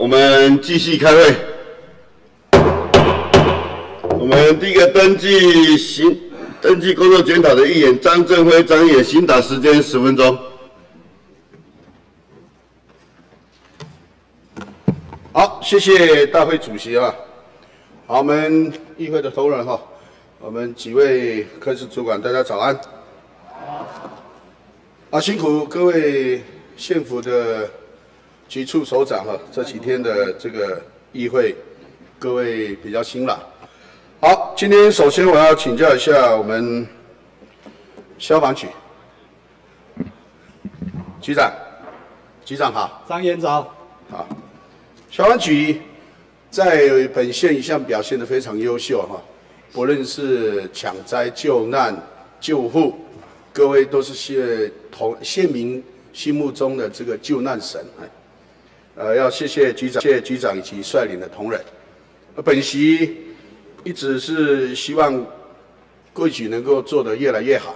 们继续开会。我们第一个登记工作检讨的议员张正辉张议员，询答时间10分钟。好，谢谢大会主席啊。好，我们议会的同仁哈，我们几位科室主管，大家早安。辛苦各位县府的局处首长哈，这几天的这个议会，各位比较辛劳。好，今天首先我要请教一下我们消防局局长，局长好， 张院长好。消防局在本县一向表现得非常优秀哈，不论是抢灾救难、救护，各位都是县民心目中的这个救难神。要谢谢局长以及率领的同仁。本席一直是希望贵局能够做得越来越好。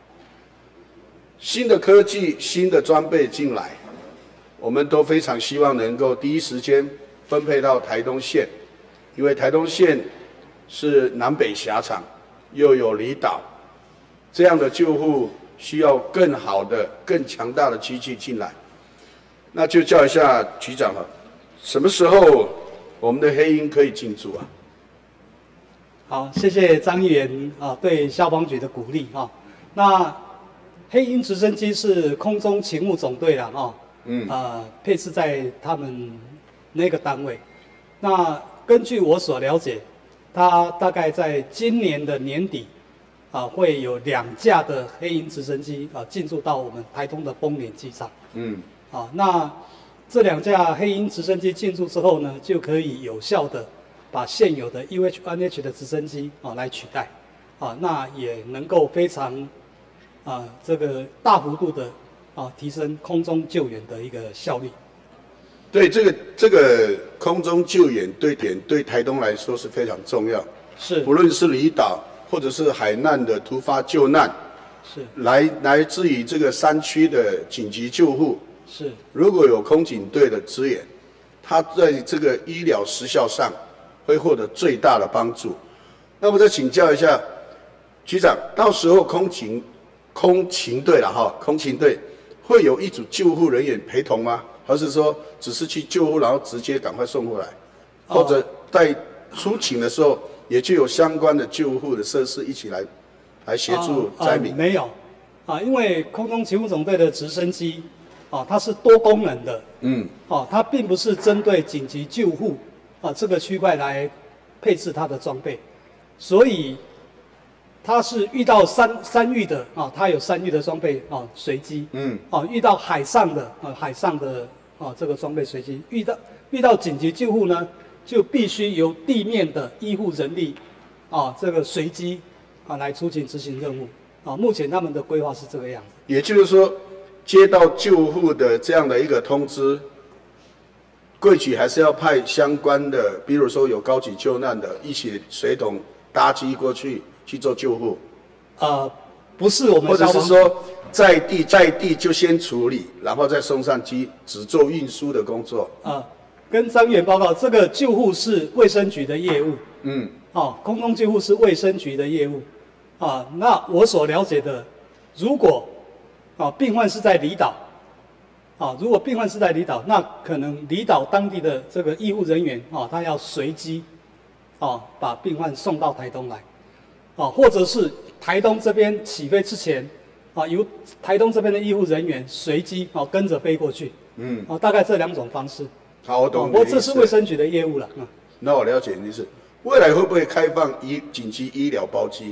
新的科技、新的装备进来，我们都非常希望能够第一时间分配到台东县，因为台东县是南北狭长，又有离岛，这样的救护需要更好的、更强大的机器进来。那就叫一下局长了，什么时候我们的黑鹰可以进驻啊？ 好，谢谢张议员对消防局的鼓励啊。那黑鹰直升机是空中勤务总队啦配置在他们那个单位。那根据我所了解，它大概在今年的年底会有2架的黑鹰直升机进驻到我们台东的丰年机场。那这2架黑鹰直升机进驻之后呢，就可以有效的把现有的 UH-1H 的直升机来取代，那也能够非常这个大幅度的提升空中救援的一个效率。 对，这个空中救援对台东来说是非常重要， 是不论是离岛或者是海难的突发救难， 是来自于这个山区的紧急救护。 是， 如果有空警队的支援，它在这个医疗时效上会获得最大的帮助。那么再请教一下局长，到时候空勤队了哈，空勤队会有一组救护人员陪同吗？还是说只是去救护，然后直接赶快送过来？或者在出勤的时候，也就有相关的救护的设施一起来协助灾民？ 没有因为空中勤务总队的直升机它是多功能的，它并不是针对紧急救护这个区块来配置它的装备，所以它是遇到山域的它有山域的装备随机，遇到海上的这个装备随机，遇到紧急救护呢，就必须由地面的医护人力这个随机来出勤执行任务目前他们的规划是这个样子。 也就是说，接到救护的这样的一个通知，贵局还是要派相关的，比如说有高级救难的，一起随同搭机过去做救护。 不是我们， 或者是说在地就先处理，然后再送上机，只做运输的工作。 跟张议员报告，这个救护是卫生局的业务。空中救护是卫生局的业务。那我所了解的，如果病患是在离岛，如果病患是在离岛，那可能离岛当地的这个医护人员他要随机把病患送到台东来，或者是台东这边起飞之前由台东这边的医护人员随机跟着飞过去。大概这2种方式。 好，我懂。 不过这是卫生局的业务了。 那我了解你的意思，未来会不会开放紧急医疗包机？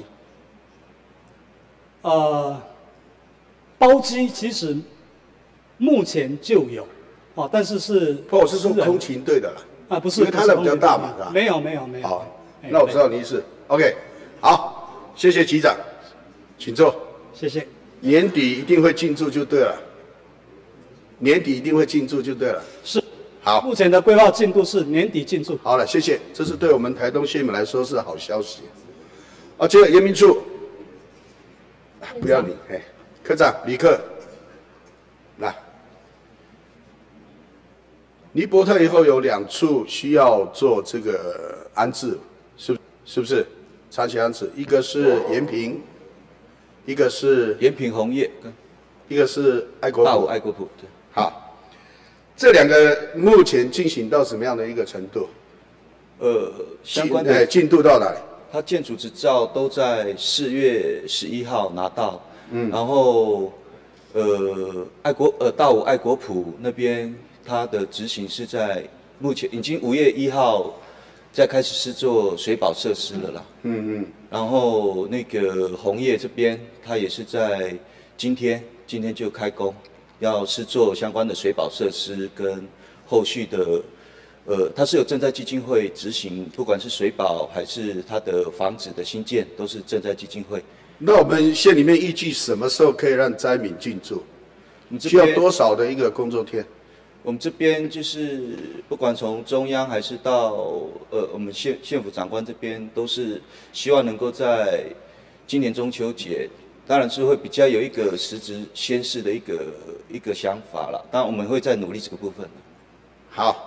包机其实目前就有，但是我是说空勤队的啦。 不是， 因为它的比较大嘛，是吧？ 没有。 好，那我知道你意思。OK， 好，谢谢局长，请坐。 谢谢。 年底一定会进驻就对了。年底一定会进驻就对了。 是。 好， 目前的规划进度是年底进驻。 好了，谢谢，这是对我们台东县民来说是好消息。接着严明处，不要你，科长李克，来。 尼伯特以后有2处需要做这个安置，是不是？长期安置，一个是延平，一个是延平红叶， 一个是爱国大埔。 武爱国埔。对， 好，这2个目前进行到什么样的一个程度？ 相关的进度到哪里？ 它建筑执照都在4月11号拿到，然后大武爱国埔那边它的执行是在目前已经5月1号在开始施作水保设施了啦。然后那个红叶这边它也是在今天就开工，要施作相关的水保设施跟后续的。它是有赈灾基金会执行，不管是水保还是它的房子的新建，都是赈灾基金会。 那我们县里面预计什么时候可以让灾民进驻？需要多少的一个工作天？ 我们这边就是不管从中央还是到我们县府长官这边，都是希望能够在今年中秋节，当然是会比较有一个实质宣示的一个想法啦。当然我们会再努力这个部分。 好。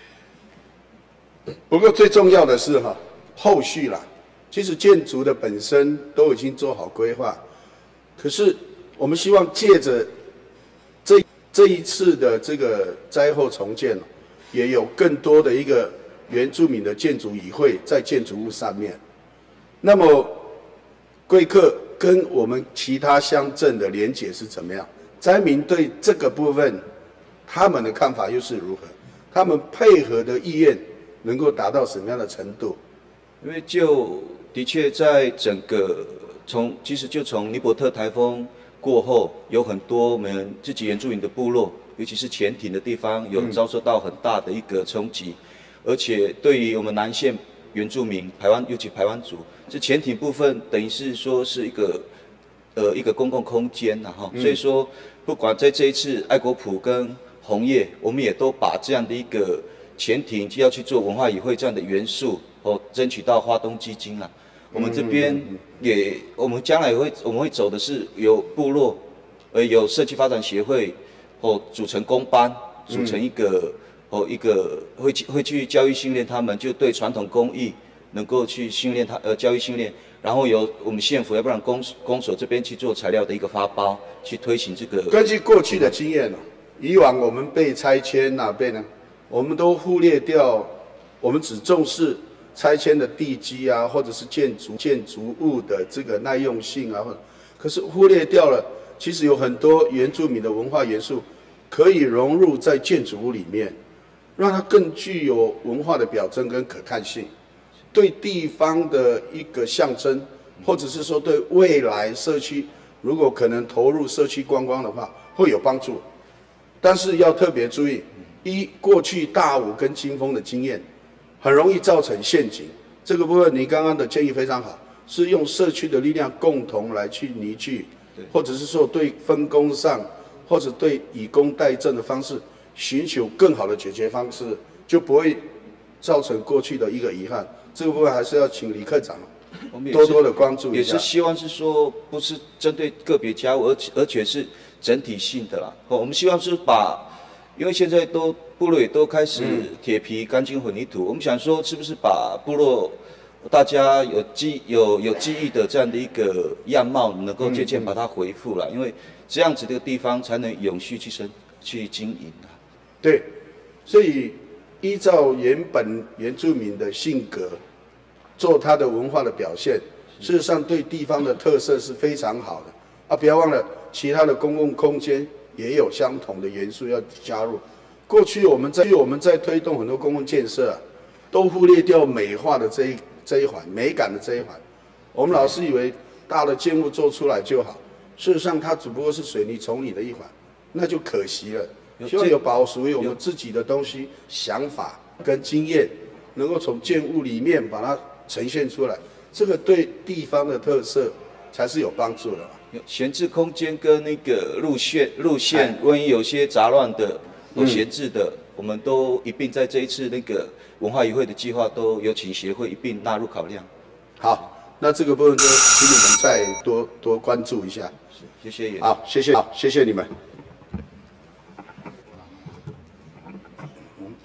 不过最重要的是后续啦，其实建筑的本身都已经做好规划，可是我们希望借着这一次的这个灾后重建，也有更多的一个原住民的建筑语汇在建筑物上面。那么贵客跟我们其他乡镇的连结是怎么样？灾民对这个部分他们的看法又是如何？他们配合的意愿能够达到什么样的程度？ 因为的确在整个其实就从尼伯特台风过后，有很多我们自己原住民的部落，尤其是潜艇的地方，有遭受到很大的一个冲击，而且对于我们南县原住民尤其排湾族，这潜艇部分等于是说是一个公共空间所以说不管在这一次爱国埔跟红叶，我们也都把这样的一个潜艇就要去做文化语汇这样的元素争取到花东基金啦。我们这边我们将来我们会走的是有部落，有社区发展协会，组成工班，组成一个会去教育训练他们，就对传统工艺能够去训练教育训练，然后由我们县府要不然公所这边去做材料的一个发包，去推行这个。 根据过去的经验以往我们被拆迁被呢，我们都忽略掉，我们只重视拆迁的地基或者是建筑物的这个耐用性可是忽略掉了，其实有很多原住民的文化元素可以融入在建筑物里面，让它更具有文化的表征跟可看性，对地方的一个象征，或者是说对未来社区如果可能投入社区观光的话，会有帮助。但是要特别注意，过去大武跟金峰的经验，很容易造成陷阱。这个部分你刚刚的建议非常好，是用社区的力量共同来去凝聚，或者是说对分工上，或者对以工代赈的方式，寻求更好的解决方式，就不会造成过去的一个遗憾。这个部分还是要请李科长多多的关注一下。 也是希望是说，不是针对个别家务，而且是整体性的啦。我们希望是因为现在部落也都开始铁皮、钢筋混凝土，我们想说是不是把部落大家有记忆的这样的一个样貌，能够渐渐把它恢复了，因为这样子这个地方才能永续去经营啊。 对，所以依照原住民的性格，做他的文化的表现，事实上对地方的特色是非常好的不要忘了，其他的公共空间也有相同的元素要加入。过去我们在推动很多公共建设都忽略掉美化的这一环，美感的这一环。我们老是以为大的建物做出来就好，事实上它只不过是水泥丛里的一环，那就可惜了。希望有把属于我们自己的东西、想法跟经验，能够从建物里面把它呈现出来，这个对地方的特色才是有帮助的。 闲置空间跟那个路线，万一有些杂乱的、闲置的，我们都一并在这一次那个文化语汇的计划，都有请协会一并纳入考量。 好，那这个部分就请你们再多关注一下。 谢谢也。 好，谢谢你们。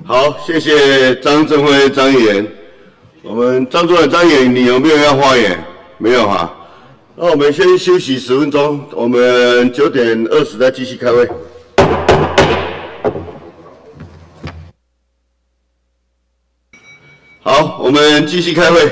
好，谢谢张正辉张议员。我们张主任张议员，你有没有要发言？没有哈。那我们先休息10分钟，我们9点20再继续开会。好，我们继续开会。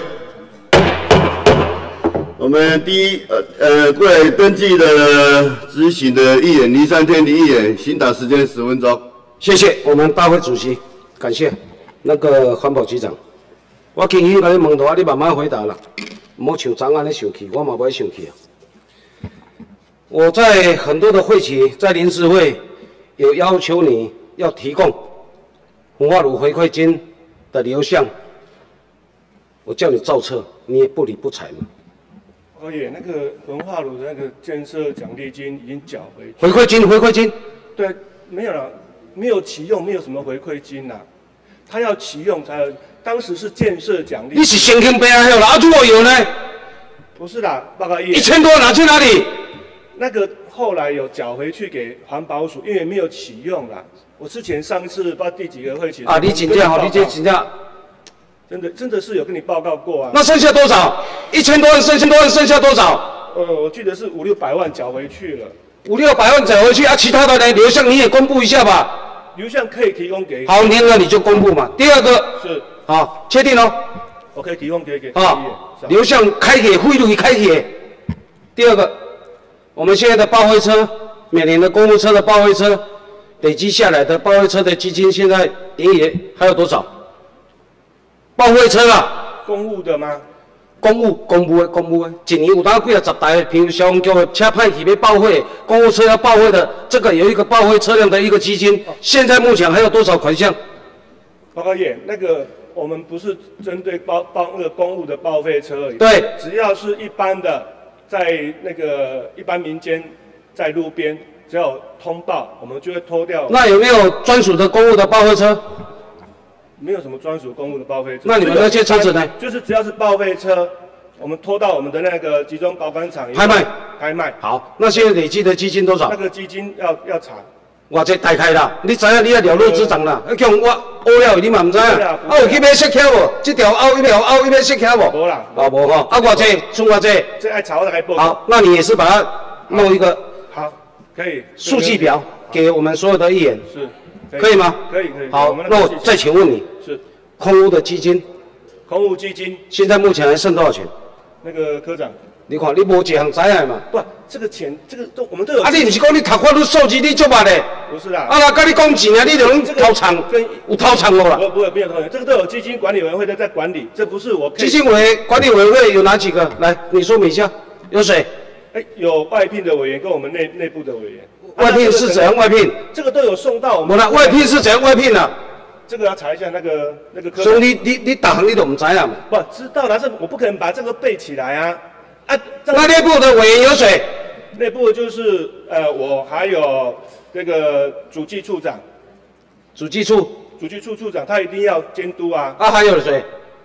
我们过来登记的执行的议员林山天的议员，请打时间10分钟。 谢谢我们大会主席，感谢那个环保局长。我轻轻甲你问答，你慢慢回答啦，唔好像昨安尼生气，我嘛不爱生气啊。我在很多的会期，在临时会有要求你要提供焚化炉回馈金的流向，我叫你造册，你也不理不睬嘛。 而且那个焚化炉的那个建设奖励金已经缴回去。 回馈金。 对，没有了，没有启用，没有什么回馈金啦。他要启用才有，当时是建设奖励。 你是神经病啊！啊，如果有呢？ 不是啦，报告议员。 1000多拿去哪里？ 那个后来有缴回去给环保署，因为没有启用啦。我之前上次不知道第几个会期啊，你请假好，你这请假。 真的是有跟你报告过啊。 那剩下多少？1000多万，剩下多少？ 我记得是500-600万缴回去了。 500-600万缴回去啊，其他的呢？流向你也公布一下吧。 流向可以提供给。 好，那个你就公布嘛。第二个是好，确定哦。 我可以提供给好，流向开给汇率开给。第二个，我们现在的报废车，每年的公务车的报废车累积下来的报废车的基金，现在营业还有多少？报废车啊， 公务的吗？ 公务的，一年有当几啊10台，譬如消防局的车派去要报废，公务车要报废的，这个有一个报废车辆的一个基金，现在目前还有多少款项？ 报告员，那个我们不是针对那个公务的报废车而已， 对， 只要是一般的，在那个一般民间，在路边，只要有通报，我们就会拖掉。 那有没有专属的公务的报废车？ 没有什么专属公务的报废车。 那你们那些车子呢？ 就是只要是报废车，我们拖到我们的那个集中保管厂拍卖。 好，那现在累积的基金多少？ 那个基金要查。 我这大开啦，你知影你也了如指掌啦。叫我学了你嘛唔知影。啊，有去买色卡无？这条凹一买色卡无？ 无啦。 啊无吼。啊我这剩我这。 这爱查我大概报。 好，那你也是把它弄一个。 好，可以。 数据表给我们所有的议员。 是。 可以吗？ 可以。 好，那我再请问你。 是。 空污的基金。 空污基金。现在目前还剩多少钱？ 那个科长。 你看，你无一项知影嘛？ 不，这个钱，这个我们都有。 啊，你不是讲你读法律数字你足捌的？ 不是啦。 啊，那跟你讲钱啊，你就能掏仓，有掏仓无啦？ 不会，没有掏仓，这个都有基金管理委员会在管理，这不是我。 基金管理委员会有哪几个？来，你说明一下。有谁？ 有外聘的委员跟我们内部的委员。 外聘是怎样外聘？ 这个都有送到我们。 外聘是怎样外聘的？ 这个要查一下那个科。 所以你大行你都唔知啊？ 不知道，但是我不可能把这个背起来啊。 那内部的委员有谁？ 内部就是我还有那个主计处长。 主计处处长他一定要监督啊。 啊，还有谁？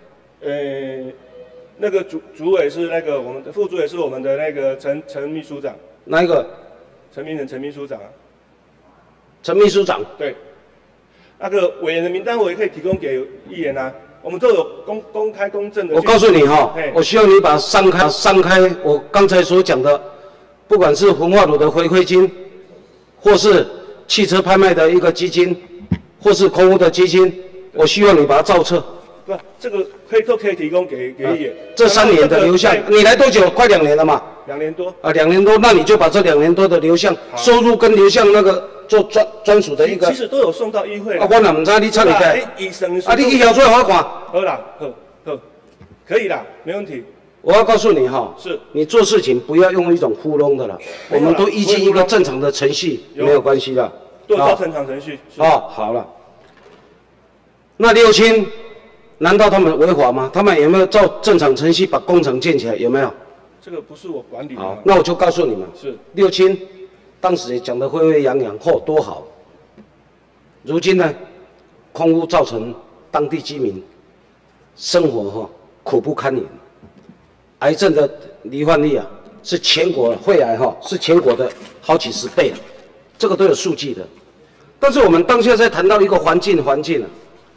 那个主委是那个我们的副主委是我们的那个陈秘书长。 哪一个？ 陈秘书长啊。 陈秘书长。 对。那个委员的名单我也可以提供给议员啊。我们都有公开公正的。 我告诉你哈，我希望你把商开我刚才所讲的，不管是焚化炉的回馈金，或是汽车拍卖的一个基金，或是空污的基金，我希望你把它造册。 不，这个都可以提供给议员。 这3年的流向，你来多久？快2年了嘛。 2年多。 啊，2年多，那你就把这2年多的流向收入跟流向那个。做专属的一个， 其实都有送到议会。 啊，我哪唔知你插你开？啊，你一条出来我看。 好啦，好，可以啦，没问题。 我要告诉你哈， 是你做事情不要用一种糊弄的啦，我们都依据一个正常的程序，没有关系的。 都照正常程序。 哦，好了。那6000，难道他们违法吗？他们有没有照正常程序把工程建起来？有没有？ 这个不是我管理的。 好，那我就告诉你们， 是 6000。当时也讲得沸沸扬扬，多好。如今呢，空污造成当地居民生活苦不堪言，癌症的罹患率啊是全国肺癌是全国的好几10倍，这个都有数据的。但是我们当下在谈到一个环境啊，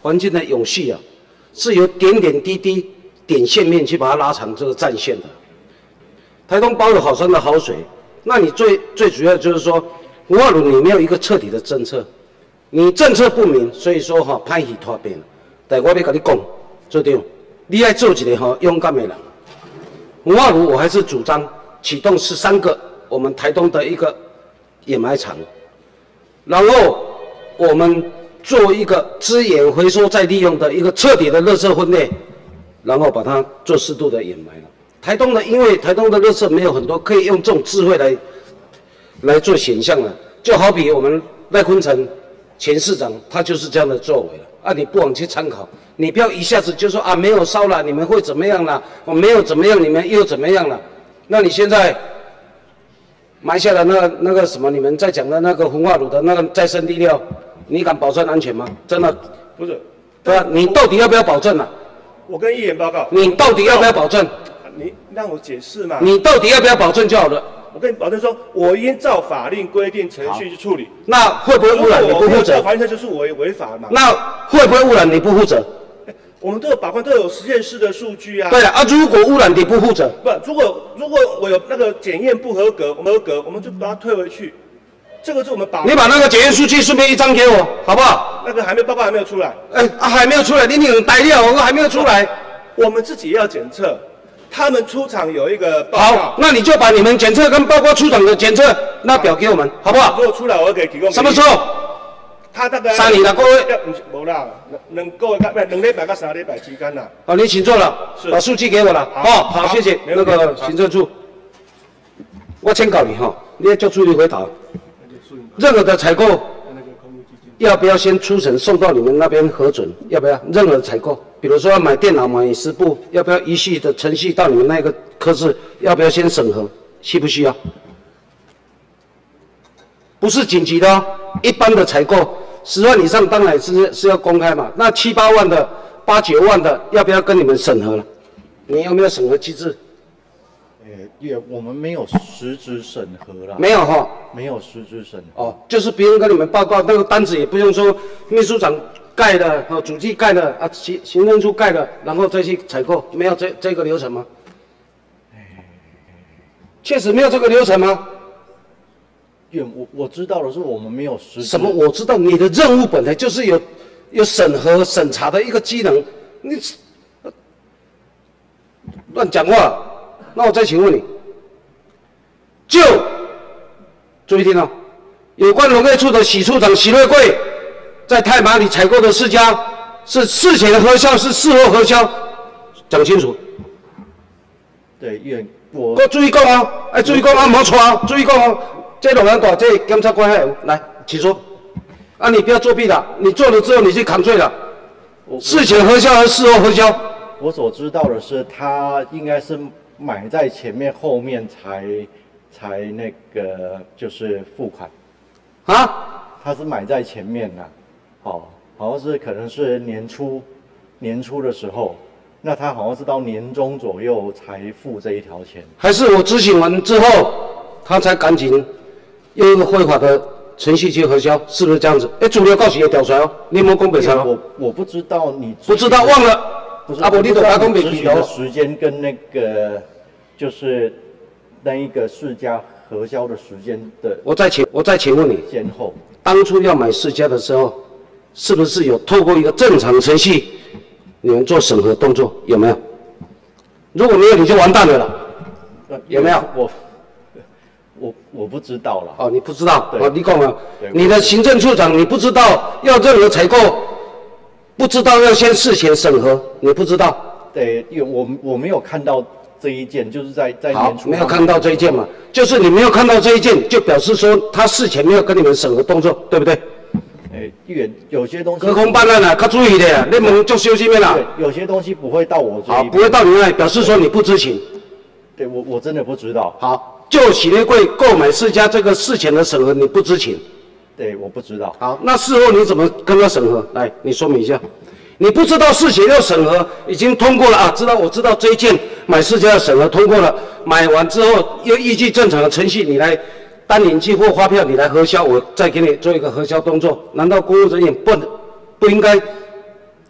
环境的永续啊，是由点点滴滴、点线面去把它拉长这个战线的。台东包有好山的好水，那你最主要就是说，文化路你没有一个彻底的政策，你政策不明，所以说歹戏拖变。但我要跟你讲，做长，你要做一个勇敢的人。文化路我还是主张启动13个我们台东的一个掩埋场，然后我们做一个资源回收再利用的一个彻底的垃圾分类，然后把它做适度的掩埋了。因为台东的垃圾没有很多，可以用这种智慧来做选项了。就好比我们赖坤成前市长，他就是这样的作为了啊！你不往去参考，你不要一下子就说啊没有烧了，你们会怎么样了？我没有怎么样，你们又怎么样了？那你现在埋下了那个什么，你们在讲的那个焚化炉的那个再生地料，你敢保证安全吗？真的不是， 对啊，你到底要不要保证啊？ 我跟议员报告， 你到底要不要保证？ 你让我解释嘛。 你到底要不要保证就好了？ 我跟你保证说，我应照法令规定程序去处理。 那会不会污染你不负责？ 法令就是违法嘛。 那会不会污染你不负责？ 我们都有把关，都有实验室的数据啊。 对了啊，如果污染你不负责？ 不，如果我有那个检验不合格，我们就把它退回去。这个是我们把。 你把那个检验数据顺便一张给我，好不好？ 那个报告还没有出来。 还没有出来，你很呆料，我还没有出来。 我们自己也要检测。他们出厂有一个报告， 好，那你就把你们检测跟报告出厂的检测那表给我们，好不好？ 如果出来，我可以提供。 什么时候？ 他大概 3年了，各位。 无啦，2个月2礼拜到3礼拜之间啦。 好，你请坐了，把数据给我了。好，谢谢那个行政处。我请告你你要就注意回答。任何的采购要不要先初审送到你们那边核准？要不要？任何采购，比如说要买电脑、买湿布，要不要依序的程序到你们那个科室？要不要先审核？需不需要？不是紧急的哦，一般的采购10万以上当然是要公开嘛。那7、8万的、8、9万的，要不要跟你们审核了？你有没有审核机制？ 我们没有实质审核啦。 没有没有实质审核。 哦，就是不用跟你们报告，那个单子也不用说秘书长盖的，主计盖的啊，行政处盖的，然后再去采购，没有这个流程吗？确实没有这个流程吗？ 我知道的是我们没有实质。 什么？我知道你的任务本来就是有审核审查的一个机能，你乱讲话。那我再请问你，注意听哦，有关农业处的许处长许瑞贵在太麻里采购的4家是事前核销是事后核销，讲清楚。 对，议员，我注意讲哦，注意讲莫错哦，注意讲哦，这龙岩岛这检察官还有来，请说。你不要作弊了，你做了之后你去扛罪了。事前核销和事后核销。 我所知道的是，他应该是买在前面，后面才那个就是付款。他是买在前面的，好像是可能是年初的时候，那他好像是到年中左右才付这一条钱。还是我执行完之后，他才赶紧用一个非法的程序去核销，是不是这样子？主流告诉也调出来哦，你没讲白差哦。 我不知道你不知道忘了。不，你都打工执行的时间跟那个就是那一个4家核销的时间的。我再请问你，先后当初要买4家的时候，是不是有透过一个正常程序，你们做审核动作有没有？如果没有，你就完蛋了啦。有没有？ 我不知道了。 你不知道？你讲了，你的行政处长你不知道要任何采购。不知道要先事前审核，你不知道？ 对，因为我没有看到这一件，就是在年初没有看到这一件嘛，就是你没有看到这一件，就表示说他事前没有跟你们审核动作，对不对？ 议员有些东西隔空办案啊，要注意的，你们做休息面啦。 有些东西不会到我这里。 不会到你那里，表示说你不知情。 对，我真的不知道。 好，就许立贵购买4家这个事前的审核，你不知情。 对，我不知道。 好，那事后你怎么跟他审核？来，你说明一下。你不知道事前要审核，已经通过了啊？我知道这一件买4家的审核通过了，买完之后又依据正常的程序，你来单领寄货发票，你来核销，我再给你做一个核销动作。难道公务人员不应该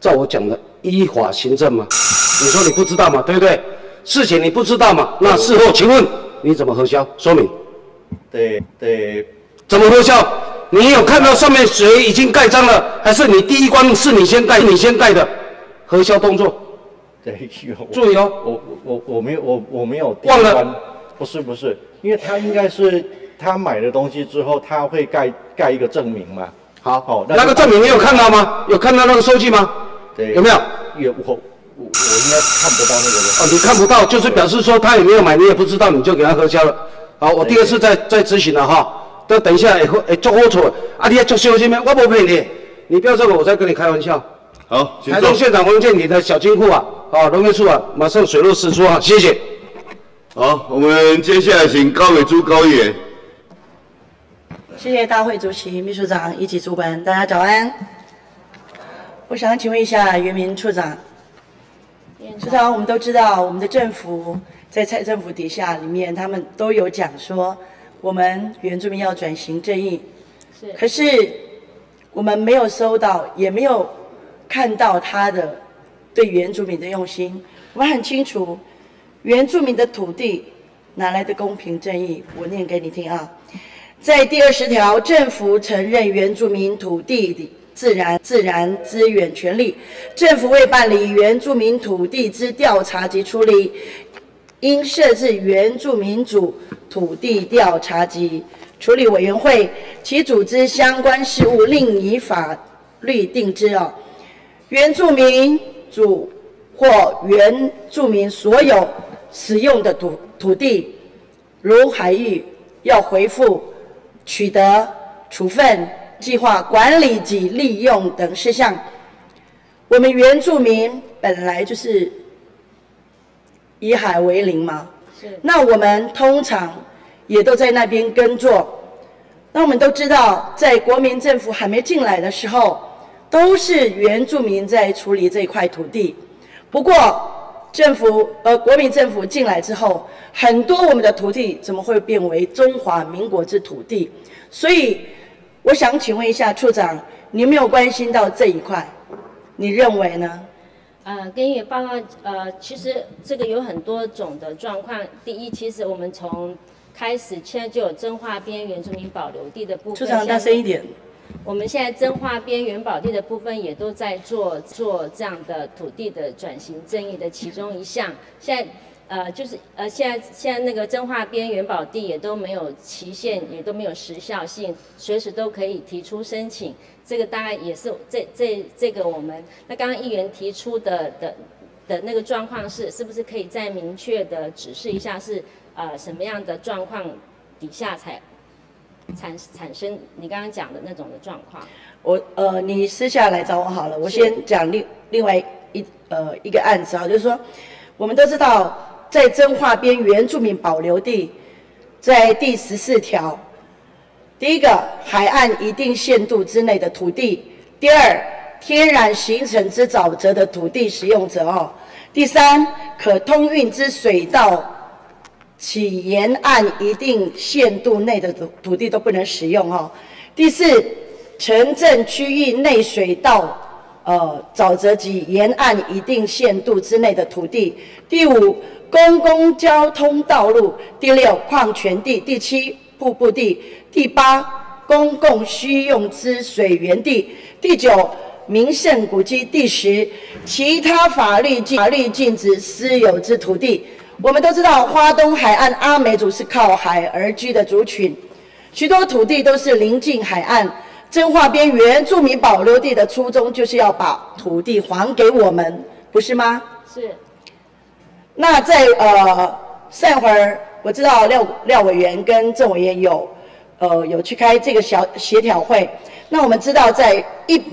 照我讲的依法行政吗？你说你不知道嘛，对不对？事情你不知道嘛，那事后请问你怎么核销？说明。 对。 怎么核销？你有看到上面谁已经盖章了，还是你第一关是你先盖的？核销动作。 对， 注意哦。 我没有第一忘关。 了。 不是，因为他应该是他买了东西之后，他会盖一个证明嘛。好， 那个证明你有看到吗？有看到那个收据吗？ 对。 有没有？ 我应该看不到那个人。 哦，你看不到，就是表示说他有没有买，你也不知道，你就给他核销了。好，我第二次再执行了哈。等一下会做好错啊！你还做小心咩？我不骗你，你不要这个，我在跟你开玩笑。 好， 台中县长黄建，你的小金库啊，农业处啊，马上水落石出啊！谢谢。 好，我们接下来请高美珠高议员。 谢谢大会主席、秘书长以及主管，大家早安。我想请问一下原民处长，处长，我们都知道我们的政府在蔡政府底下里面，他们都有讲说，我们原住民要转型正义，可是我们没有收到，也没有看到他的对原住民的用心。我们很清楚，原住民的土地哪来的公平正义？我念给你听啊。在第20条，政府承认原住民土地的自然资源权利，政府为办理原住民土地之调查及处理，应设置原住民族土地调查及处理委员会，其组织相关事务另以法律定之。原住民族或原住民所有使用的土地，如海域，要回复取得、处分、计划、管理及利用等事项。我们原住民本来就是以海为邻嘛，那我们通常也都在那边耕作。那我们都知道，在国民政府还没进来的时候，都是原住民在处理这块土地。不过国民政府进来之后，很多我们的土地怎么会变为中华民国之土地？所以我想请问一下处长，你有没有关心到这一块？你认为呢？ 跟议员报告，其实这个有很多种的状况。第一，其实我们从开始现在就有彰化边原住民保留地的部分。 处长大声一点。 我们现在彰化边原保地的部分也都在做这样的土地的转型正义的其中一项。现在现在那个彰化边原保地也都没有期限，也都没有时效性，随时都可以提出申请。这个大概也是这个我们那刚刚议员提出的那个状况是不是可以再明确的指示一下是什么样的状况底下才产生你刚刚讲的那种的状况？ 你私下来找我好了，我先讲另外一个案子啊，就是说我们都知道，在彰化边原住民保留地，在第14条，第一个海岸一定限度之内的土地；第二，天然形成之沼泽的土地使用者哦；第三，可通运之水道。其沿岸一定限度内的土地都不能使用哦。第四，城镇区域内水道、沼泽及沿岸一定限度之内的土地。第五，公共交通道路。第六，矿权地。第七，瀑布地。第八，公共需用之水源地。第九，名胜古迹。第10，其他法律禁止私有之土地。我们都知道，花东海岸阿美族是靠海而居的族群，许多土地都是临近海岸。彰化边原住民保留地的初衷就是要把土地还给我们，不是吗？ 是。 那在上会儿，我知道廖委员跟郑委员有去开这个协调会。那我们知道，在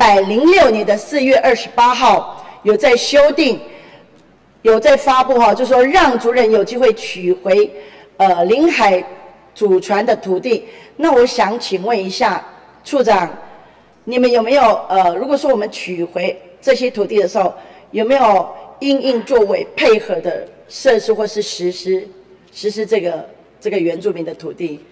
106年的4月28号有在修订。有在发布哈，就是说让族人有机会取回临海祖传的土地。那我想请问一下处长，你们有没有如果说我们取回这些土地的时候，有没有因应作为配合的设施或是实施这个原住民的土地？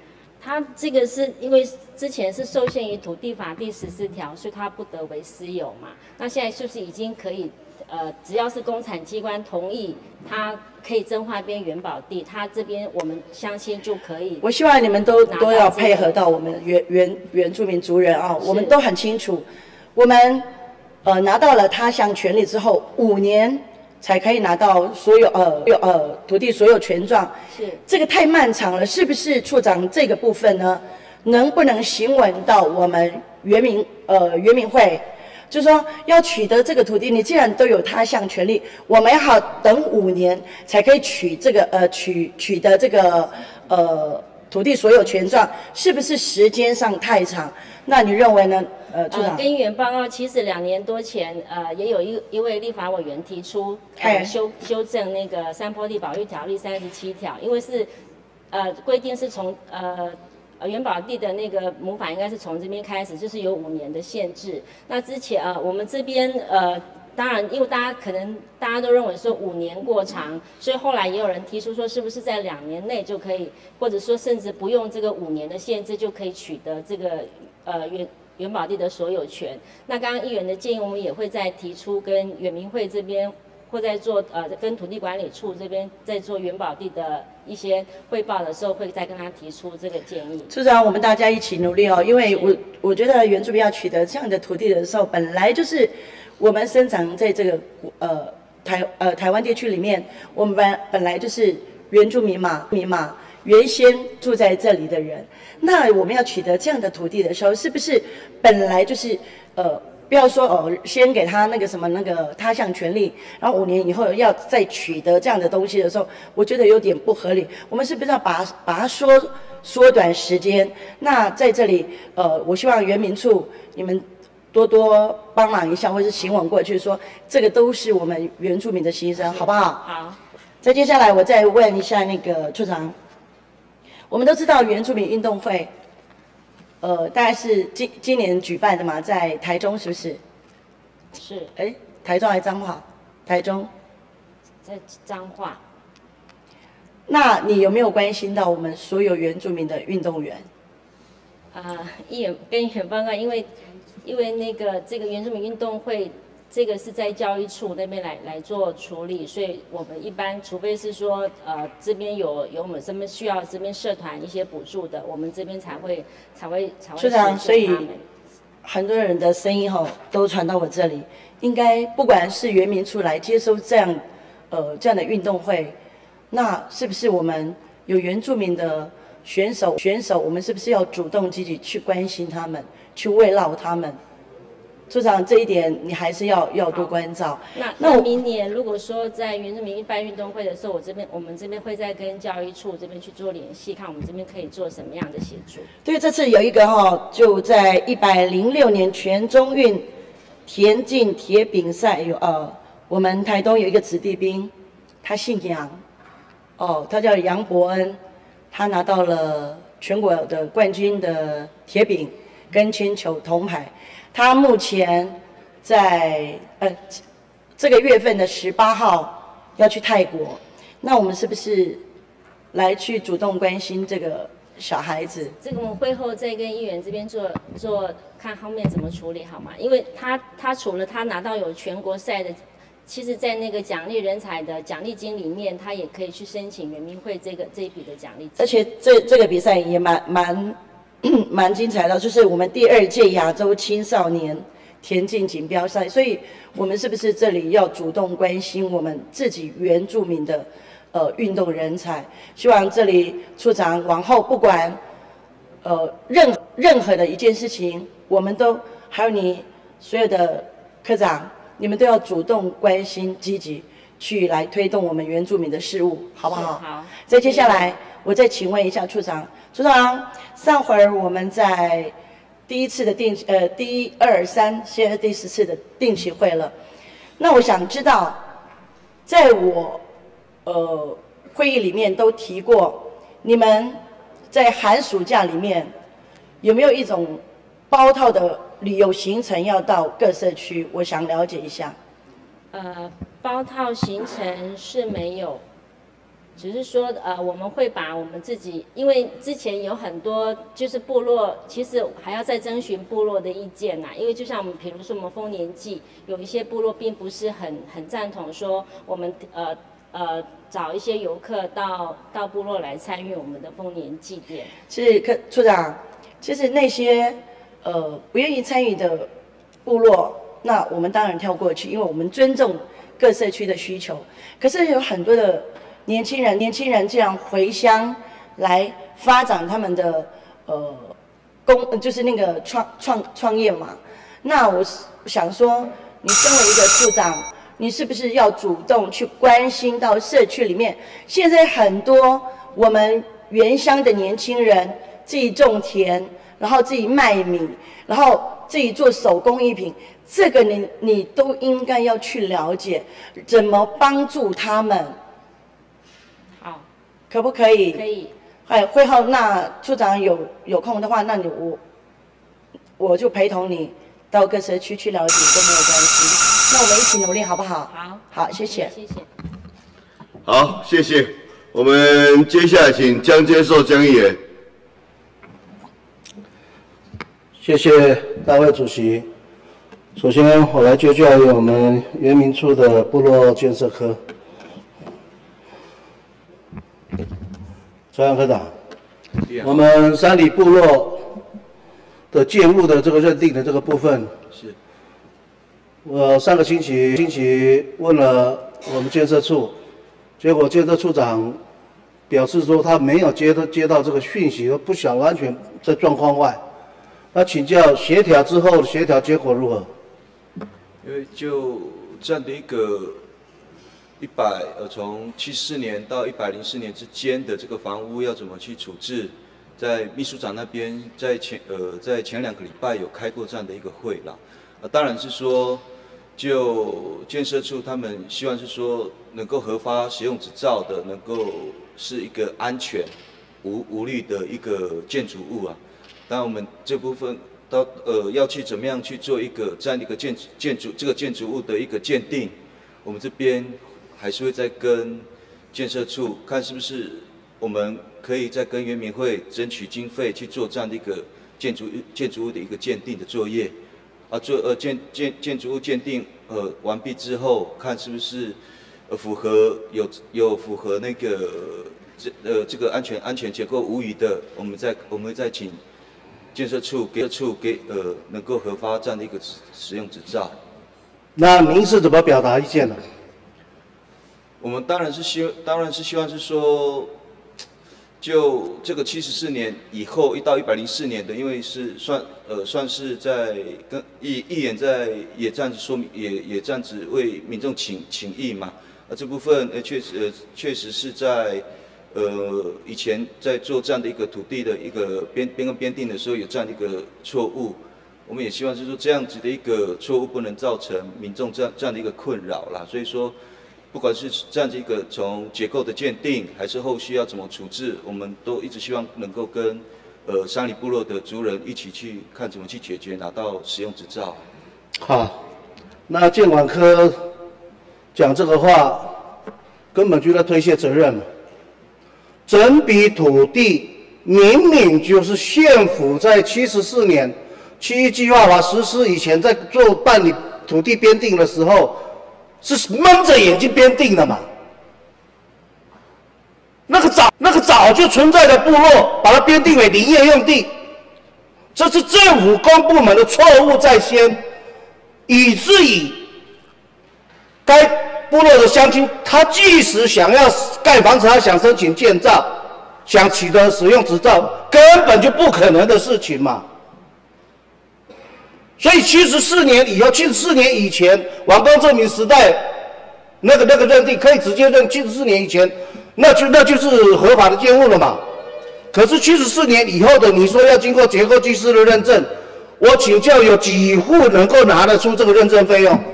它这个是因为之前是受限于土地法第14条，所以它不得为私有嘛。那现在是不是已经可以？只要是公产机关同意，它可以增划编原保地，它这边我们相信就可以。 我希望你们都要配合到我们原住民族人啊，我们都很清楚，我们拿到了他项权利之后，5年才可以拿到所有土地所有权状， 是这个太漫长了，是不是处长这个部分呢？能不能行文到我们原民会？就是说，要取得这个土地，你既然都有他项权利，我们要等5年才可以取这个取得这个土地所有权状，是不是时间上太长？那你认为呢？处长， 跟议员报告，其实2年多前，也有一位立法委员提出修正那个山坡地保育条例37条，因为是规定是从原保地的那个母法应该是从这边开始，就是有5年的限制。那之前我们这边当然因为大家都认为说5年过长，所以后来也有人提出说，是不是在2年内就可以，或者说甚至不用这个5年的限制就可以取得这个原保地的所有权。那刚刚议员的建议，我们也会再提出跟原民会这边。或在做跟土地管理处这边在做原保地的一些汇报的时候，会再跟他提出这个建议。 处长，我们大家一起努力哦，因为我觉得原住民要取得这样的土地的时候，本来就是我们生长在这个台湾地区里面，我们本来就是原住民嘛，原先住在这里的人，那我们要取得这样的土地的时候，是不是本来就是不要说先给他那个什么那个他项权利，然后5年以后要再取得这样的东西的时候，我觉得有点不合理。我们是不是要把它缩短时间？那在这里我希望原民处你们多多帮忙一下，或是行文过去说，这个都是我们原住民的牺牲，好不好？ 好。 再接下来我再问一下那个处长，我们都知道原住民运动会。大概是今年举办的嘛，在台中是不是？ 是。 台中还是彰化？台中。 在彰化。 那你有没有关心到我们所有原住民的运动员？ 议员报告，因为那个这个原住民运动会。这个是在教育处那边来做处理，所以我们一般除非是说这边有我们这边需要这边社团一些补助的，我们这边才会。处长，所以很多人的声音都传到我这里，应该不管是原民处来接收这样的运动会，那是不是我们有原住民的选手，我们是不是要主动积极去关心他们，去慰劳他们？处长，这一点你还是要多关照。 那明年如果说在原住民办运动会的时候，我们这边会再跟教育处这边去做联系，看我们这边可以做什么样的协助。 对，这次有一个就在106年全中运田径铁饼赛我们台东有一个子弟兵，他姓杨，他叫杨伯恩，他拿到了全国的冠军的铁饼跟铅球铜牌。他目前在这个月份的18号要去泰国，那我们是不是来去主动关心这个小孩子？ 这个我们会后再跟议员这边做看后面怎么处理好吗？因为他除了他拿到有全国赛的，其实在那个奖励人才的奖励金里面，他也可以去申请原民会这一笔的奖励金。 而且这个比赛也蛮精彩的，就是我们第2届亚洲青少年田径锦标赛，所以我们是不是这里要主动关心我们自己原住民的运动人才？希望这里处长往后不管任何的一件事情，我们都还有你所有的科长，你们都要主动关心、积极去来推动我们原住民的事务，好不好？ 好。 再接下来，我再请问一下处长，上回我们在第1次的第1、2、3，现在第14次的定期会了。那我想知道，在我会议里面都提过，你们在寒暑假里面有没有一种包套的旅游行程要到各社区？我想了解一下。 包套行程是没有。 只是说我们会把我们自己，因为之前有很多就是部落，其实还要再征询部落的意见呐。因为就像我们，比如说我们丰年祭，有一些部落并不是很赞同说我们找一些游客到部落来参与我们的丰年祭典。 是处长，其实那些不愿意参与的部落，那我们当然跳过去，因为我们尊重各社区的需求。可是有很多的年轻人这样回乡来发展他们的就是那个创业嘛。那我想说，你身为一个处长，你是不是要主动去关心到社区里面？现在很多我们原乡的年轻人自己种田，然后自己卖米，然后自己做手工艺品，这个你都应该要去了解，怎么帮助他们。 好， 可不可以？ 可以。 会后那处长有空的话，那我就陪同你到各社区去了解都没有关系。那我们一起努力，好不好？ 好， 好，谢谢。 谢谢。 好，谢谢。我们接下来请江接受江议员。 谢谢大会主席。首先，我来就教于我们原民处的部落建设科。张科长，我们山里部落的建物的这个认定的这个部分， 是。 我上个星期问了我们建设处，结果建设处长表示说他没有接到这个讯息，不晓得完全在状况外。那请教协调之后协调结果如何？ 因为就这样的一个从74年到104年之间的这个房屋要怎么去处置，在秘书长那边在前2个礼拜有开过这样的一个会啦。当然是说，就建设处他们希望是说能够核发使用执照的，能够是一个安全无虑的一个建筑物啊。当然我们这部分要去怎么样去做这样的一个建筑物的一个鉴定，我们这边还是会再跟建设处看是不是我们可以再跟原民会争取经费去做这样的一个建筑物的一个鉴定的作业，建筑物鉴定完毕之后，看是不是符合那个这个安全结构无虞的，我们会再请建设处给能够核发这样的一个使用执照。 那您是怎么表达意见的？ 我们当然是希望是说，就这个74年以后一到104年的，因为是算是在跟议员也这样子说明，也这样子为民众请益嘛。这部分确实是在以前在做这样的一个土地的一个编定的时候有这样的一个错误，我们也希望是说这样子的一个错误不能造成民众这样的一个困扰啦。所以说，不管是这样子一个从结构的鉴定，还是后续要怎么处置，我们都一直希望能够跟山里部落的族人一起去看怎么去解决，拿到使用执照。 好，那建管科讲这个话，根本就在推卸责任了。整笔土地明明就是县府在74年区域计划法实施以前，在办理土地编定的时候，是蒙着眼睛编定的嘛？那个早就存在的部落，把它编定为林业用地，这是政府公部门的错误在先，以至于该部落的乡亲，他即使想要盖房子，他想申请建造，想取得使用执照，根本就不可能的事情嘛。所以74年以后，74年以前，王公证明时代那个认定可以直接认74年以前，那就是合法的建物了嘛。可是74年以后的，你说要经过结构技师的认证，我请教有几户能够拿得出这个认证费用？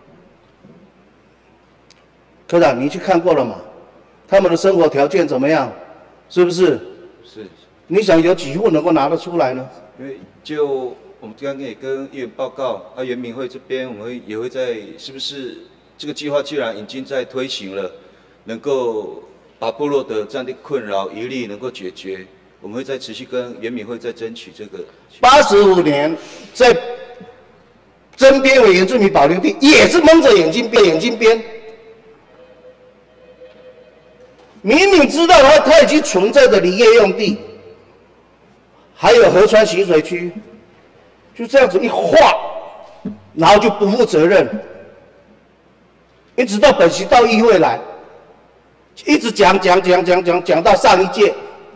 科长，你去看过了嘛？他们的生活条件怎么样？是不是？ 是。 你想有几户能够拿得出来呢？ 因为就我们刚刚也跟议员报告，原民会这边我们也会在是不是这个计划既然已经在推行了，能够把部落的这样的困扰一律能够解决。我们会再持续跟原民会再争取这个。 85年在征编为原住民保留地，也是蒙着眼睛编。明明知道它已经存在的林业用地，还有河川习水区，就这样子一划，然后就不负责任，一直到本席到议会来，一直讲到上一届。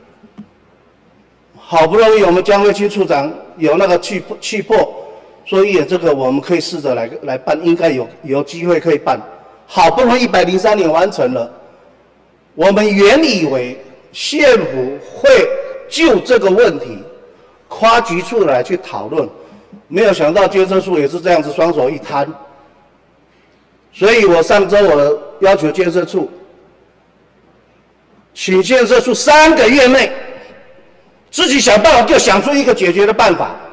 好不容易我们江慧清处长有那个气魄，所以这个我们可以试着来办，应该有机会可以办。好不容易103年完成了，我们原以为县府会就这个问题跨局处来去讨论，没有想到建设处也是这样子双手一摊。所以我上周我要求建设处，请建设处3个月内自己想办法，就想出一个解决的办法，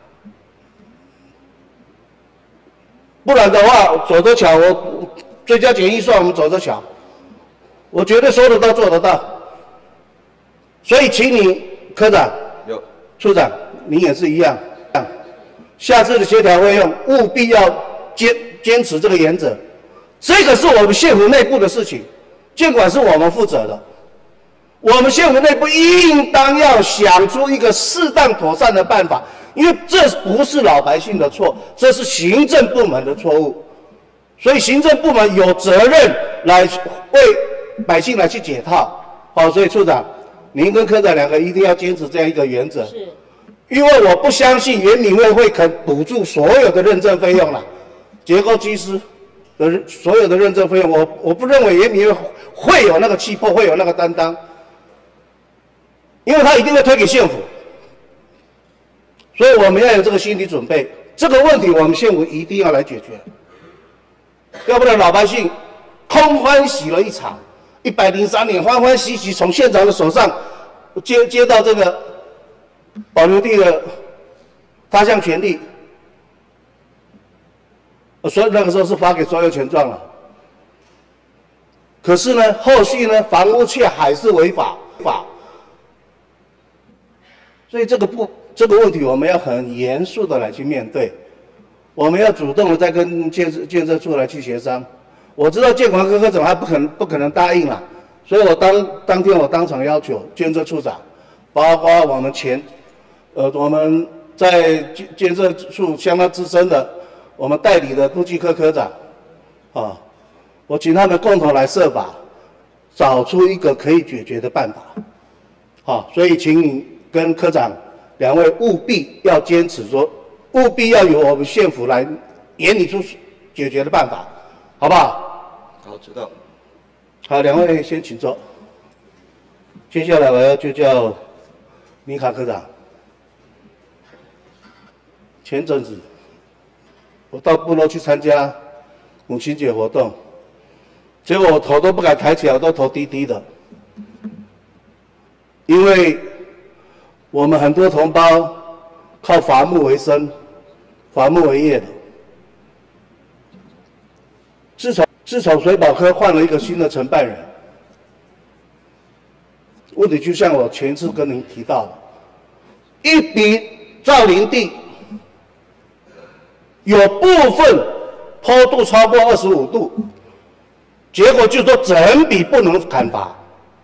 不然的话，走着瞧。我追加减预算，我们走着瞧。我绝对说得到做得到。所以，请你科长、处长，你也是一样。下次的协调会用务必要坚持这个原则。这个是我们县府内部的事情，监管是我们负责的。我们县府内部应当要想出一个适当妥善的办法，因为这不是老百姓的错，这是行政部门的错误，所以行政部门有责任来为百姓来去解套。好，所以处长，您跟科长2个一定要坚持这样一个原则。是，因为我不相信原民会肯补助所有的认证费用了，结构技师的所有的认证费用，我不认为原民会有那个气魄，会有那个担当。因为他一定会推给县府，所以我们要有这个心理准备。这个问题我们县府一定要来解决，要不然老百姓空欢喜了一场，103年欢欢喜喜从县长的手上接到这个保留地的他项权利，所以那个时候是发给所有权状了。可是呢，后续呢，房屋却还是违法。所以这个问题我们要很严肃的来去面对，我们要主动的再跟建设处来去协商。我知道建管科科长他不可能答应了，所以我当天我当场要求建设处长，包括我们我们在建设处相当资深的我们代理的都计科科长，啊，我请他们共同来设法，找出一个可以解决的办法。好，所以请你跟科长2位务必要坚持说，务必要由我们县府来研拟出解决的办法，好不好？ 好，知道。 好，2位先请坐。接下来我要就叫米卡科长。前阵子我到部落去参加母亲节活动，结果我头都不敢抬起来，我都头低低的，因为我们很多同胞靠伐木为生，伐木为业的。自从水保科换了一个新的承办人，问题就像我前次跟您提到的，一笔造林地有部分坡度超过25度，结果就说整笔不能砍伐。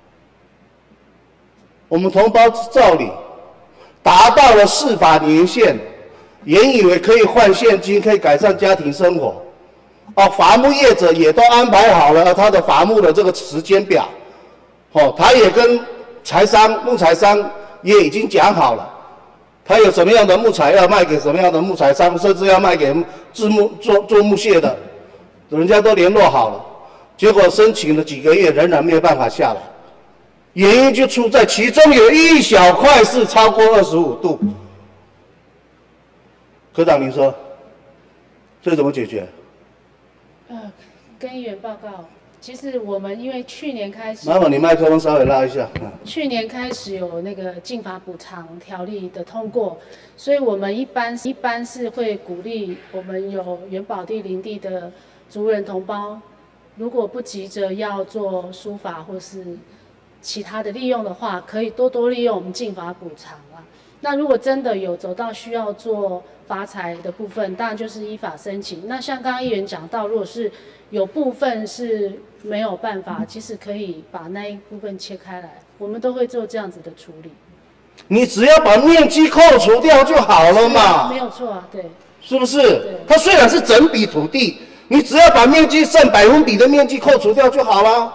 我们同胞造林达到了4法年限，原以为可以换现金，可以改善家庭生活。伐木业者也都安排好了他的伐木的这个时间表，他也跟木材商也已经讲好了，他有什么样的木材要卖给什么样的木材商，甚至要卖给做木屑的，人家都联络好了。结果申请了几个月，仍然没有办法下来，原因就出在其中有一小块是超过25度。科长，您说这怎么解决？ 跟议员报告，其实我们因为去年开始， 麻烦你麦克风稍微拉一下。 去年开始有那个禁伐补偿条例的通过，所以我们一般是会鼓励我们有原保地林地的族人同胞，如果不急着要做书法或是其他的利用的话，可以多多利用我们禁法补偿啦。那如果真的有走到需要做罚财的部分，当然就是依法申请。那像刚刚议员讲到，如果是有部分是没有办法，其实可以把那一部分切开来，我们都会做这样子的处理。 你只要把面积扣除掉就好了嘛， 没有错啊，对， 是不是？它虽然是整笔土地，你只要把面积占100%的面积扣除掉就好了。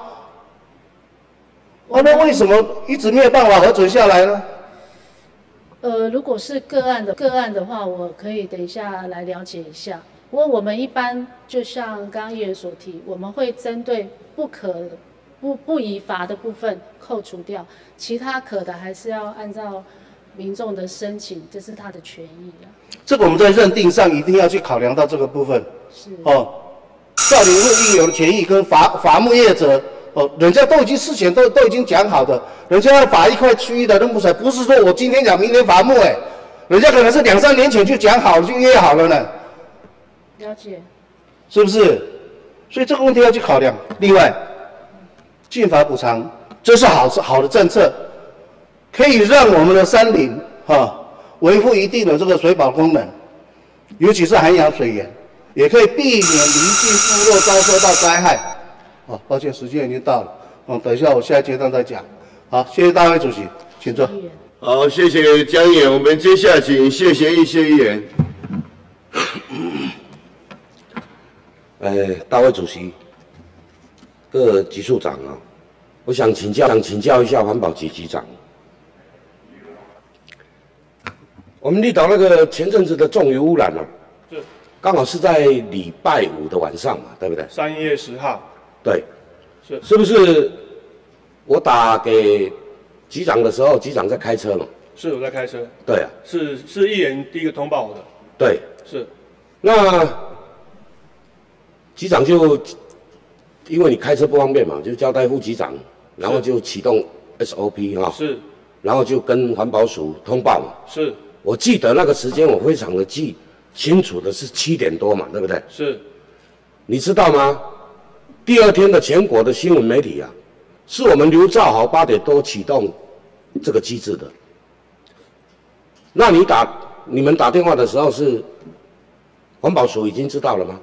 那为什么一直没有办法核准下来呢？ 如果是个案的话，我可以等一下来了解一下。不过我们一般就像刚刚议员所提，我们会针对不宜罚的部分扣除掉，其他可的还是要按照民众的申请，这是他的权益啊。 这个我们在认定上一定要去考量到这个部分。 是哦，少林会应有的权益跟伐木业者。哦，人家都已经事前都已经讲好的，人家要罚一块区域的认不出来，不是说我今天讲明天罚木人家可能是2、3年前就讲好了，就约好了呢。 了解。 是不是？所以这个问题要去考量。另外，禁法补偿这是好的政策，可以让我们的山林维护一定的这个水保功能，尤其是涵养水源，也可以避免邻近部落遭受到灾害。抱歉，时间已经到了。等一下我下一阶段再讲。好，谢谢大会主席，请坐。 好，谢谢江议员，我们接下来请谢贤义谢议员。 大会主席，各局处长啊，我想请教一下环保局局长。我们绿岛那个前阵子的重油污染啊，刚好是在礼拜5的晚上嘛，对不对 ？3月10号。 对，是不是我打给局长的时候，局长在开车嘛？ 是我在开车。 对啊。 是议员第一个通报我的。 对。 是。 那局长就因为你开车不方便嘛，就交代副局长，然后就启动 SOP 哈。 是。 然后就跟环保署通报嘛。 是。 我记得那个时间我非常的清楚的是7点多嘛，对不对？ 是。 你知道吗？第2天的全国的新闻媒体啊，是我们刘兆豪8点多启动这个机制的。那你们打电话的时候是环保署已经知道了吗？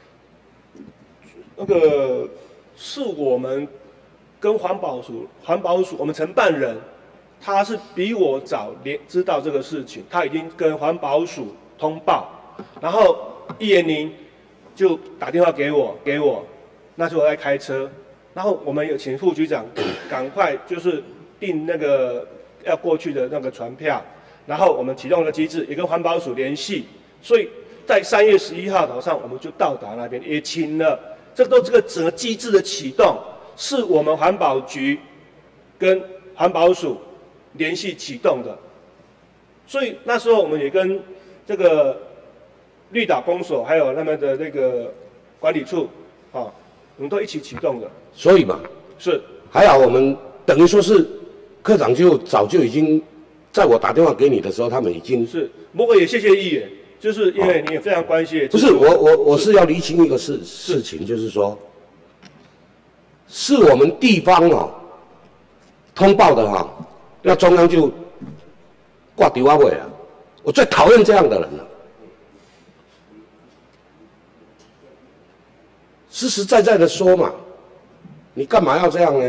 那个是我们跟环保署我们承办人，他是比我早知道这个事情，他已经跟环保署通报，然后议员您就打电话给我。那时候我在开车，然后我们有请副局长赶快就是订那个要过去的那个船票，然后我们启动了机制，也跟环保署联系，所以在3月11号早上我们就到达那边，也请了，这个整个机制的启动是我们环保局跟环保署联系启动的，所以那时候我们也跟这个绿岛公所还有他们的那个管理处我们都一起启动的， 所以嘛， 是还好我们等于说是科长就早就已经在我打电话给你的时候，他们已经是。不过也谢谢议员，就是因为你也非常关心。 不是我是要厘清一个事情，就是说，是我们地方通报的那中央就挂丢啊尾啊，我最讨厌这样的人了。实实在在的说嘛，你干嘛要这样呢？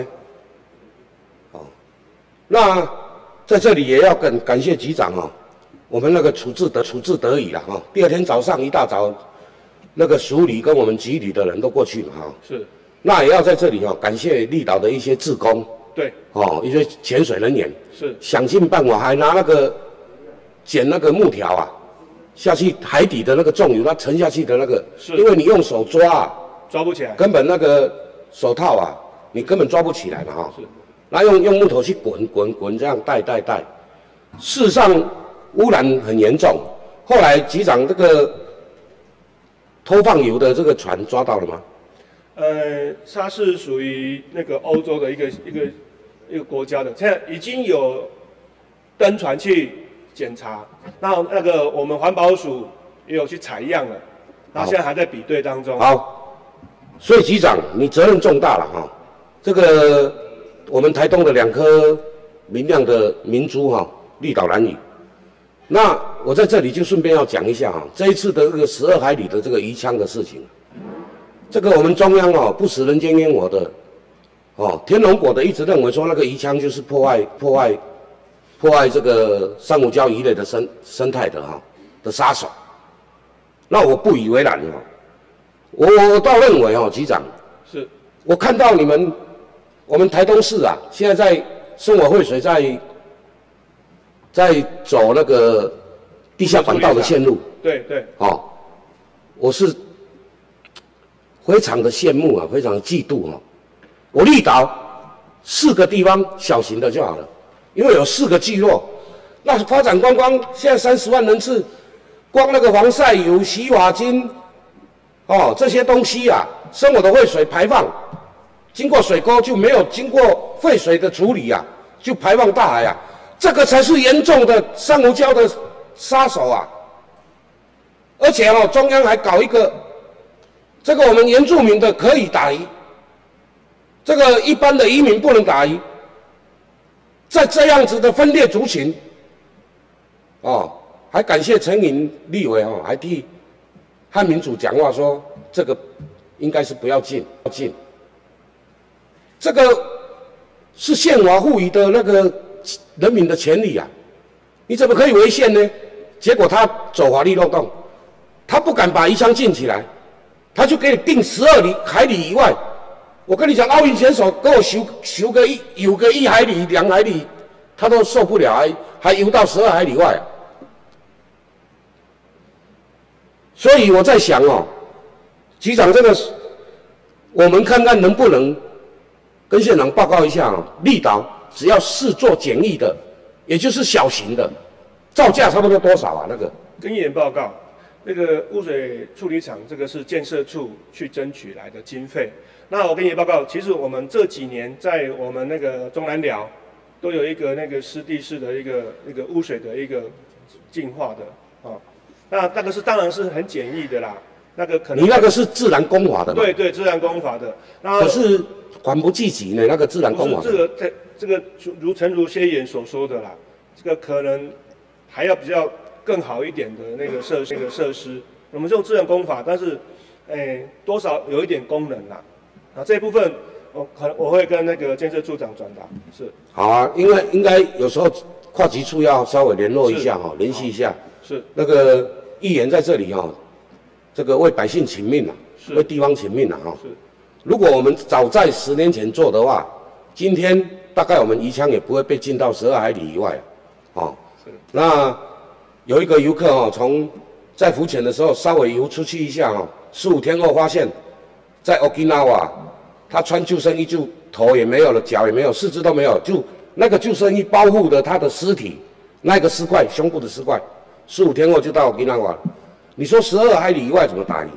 那在这里也要感谢局长我们那个处置得宜了第2天早上一大早，那个署里跟我们局里的人都过去嘛是。 那也要在这里感谢绿岛的一些志工， 对， 一些潜水人员是想尽办法，还拿那个捡那个木条下去海底的那个重油，它沉下去的那个，因为你用手抓抓不起来， 根本那个手套你根本抓不起来嘛是。 然后用木头去滚这样带，事实上污染很严重。后来局长这个偷放油的这个船抓到了吗？ 它是属于那个欧洲的一个国家的，现在已经有登船去检查，然后那个我们环保署也有去采样了，然后现在还在比对当中。 好，所以局长你责任重大了这个我们台东的2颗明亮的明珠哈，绿岛兰屿。那我在这里就顺便要讲一下哈，这一次的这个12海里的这个移枪的事情，这个我们中央哦不食人间烟火的，哦天龙国的一直认为说那个移枪就是破坏这个珊瑚礁鱼类的生态的哈的杀手。那我不以为然哦，我倒认为哦，局长是我看到我们台东市啊，现在在生活汇水在走那个地下管道的线路。 对对。 哦，我是非常的羡慕啊，非常的嫉妒啊。我绿岛4个地方小型的就好了，因为有4个聚落，那发展观光现在30万人次，光那个防晒油、洗发精，哦这些东西啊，生活的废水排放。经过水沟就没有经过废水的处理啊，就排放大海啊，这个才是严重的珊瑚礁的杀手啊！而且哦，中央还搞一个，这个我们原住民的可以打鱼，这个一般的渔民不能打鱼，在这样子的分裂族群，哦，还感谢陈颖立委哦，还替汉民主讲话说这个应该是不要禁。这个是宪法赋予的那个人民的权利啊，你怎么可以违宪呢？结果他走法律漏洞，他不敢把移枪禁起来，他就给你定12海里以外。我跟你讲，奥运选手给我游个1海里、2海里，他都受不了，还游到12海里外啊。所以我在想哦，局长这个，我们看看能不能跟县长报告一下啊，绿岛只要是做简易的，也就是小型的，造价差不多多少啊？那个跟议员报告，那个污水处理厂这个是建设处去争取来的经费。那我跟议员报告，其实我们这几年在我们那个中南寮都有一个那个湿地式的一个污水的一个净化的啊，那个是当然是很简易的啦。那个可能你那个是自然工法的嘛？ 对对，自然工法的。 可是缓不济急呢，那个自然工法。 这个如谢议员所说的啦，这个可能还要比较更好一点的那个设施。我们用自然工法，但是多少有一点功能啦。啊，这一部分我会跟那个建设处长转达。是。好啊，因为应该有时候跨局处要稍微联络一下哈，联系一下。 是。 那个议员在这里哈。这个为百姓请命啊，为地方请命啊！哈，如果我们早在10年前做的话，今天大概我们移枪也不会被禁到12海里以外，哦。那有一个游客哦，在浮潜的时候稍微游出去一下哦，15天后发现，在 Okinawa， 他穿救生衣就头也没有了，脚也没有，4肢都没有，就那个救生衣包覆的他的尸体，那个尸块，胸部的尸块，15天后就到 Okinawa 了。你说12海里以外怎么打鱼？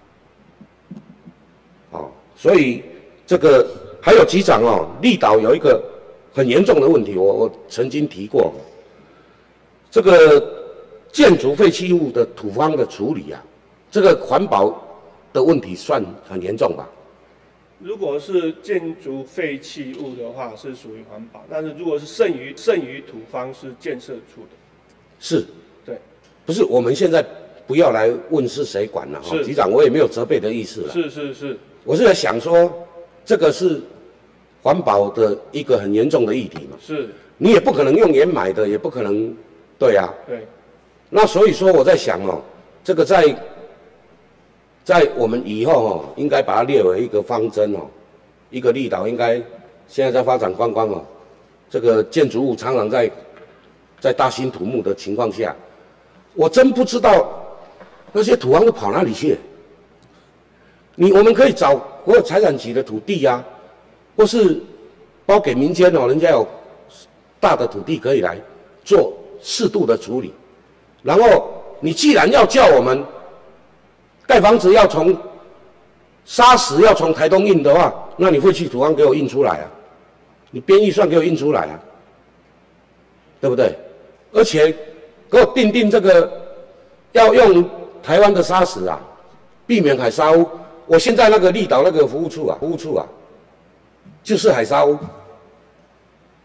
哦，所以这个还有局长哦，绿岛有一个很严重的问题，我曾经提过，这个建筑废弃物的土方的处理啊，这个环保的问题算很严重吧？ 如果是建筑废弃物的话，是属于环保；但是如果是剩余土方，是建设处的。 是。 对。 不是我们现在。不要来问是谁管了哈，局长，我也没有责备的意思了。 是， 我是在想说，这个是环保的一个很严重的议题嘛。 是。 你也不可能用原买的，也不可能，对啊。 对。 那所以说我在想哦，这个在我们以后哦，应该把它列为一个方针哦，一个绿岛应该现在在发展观光哦，这个建筑物常常在大兴土木的情况下，我真不知道。那些土方都跑哪里去？我们可以找国有财产局的土地啊，或是包给民间哦，人家有大的土地可以来做适度的处理。然后你既然要叫我们盖房子要从砂石要从台东运的话，那你废弃土方给我运出来啊，你编预算给我运出来啊，对不对？而且给我定这个要用台湾的砂石啊，避免海沙污。我现在那个绿岛那个服务处啊，就是海沙污，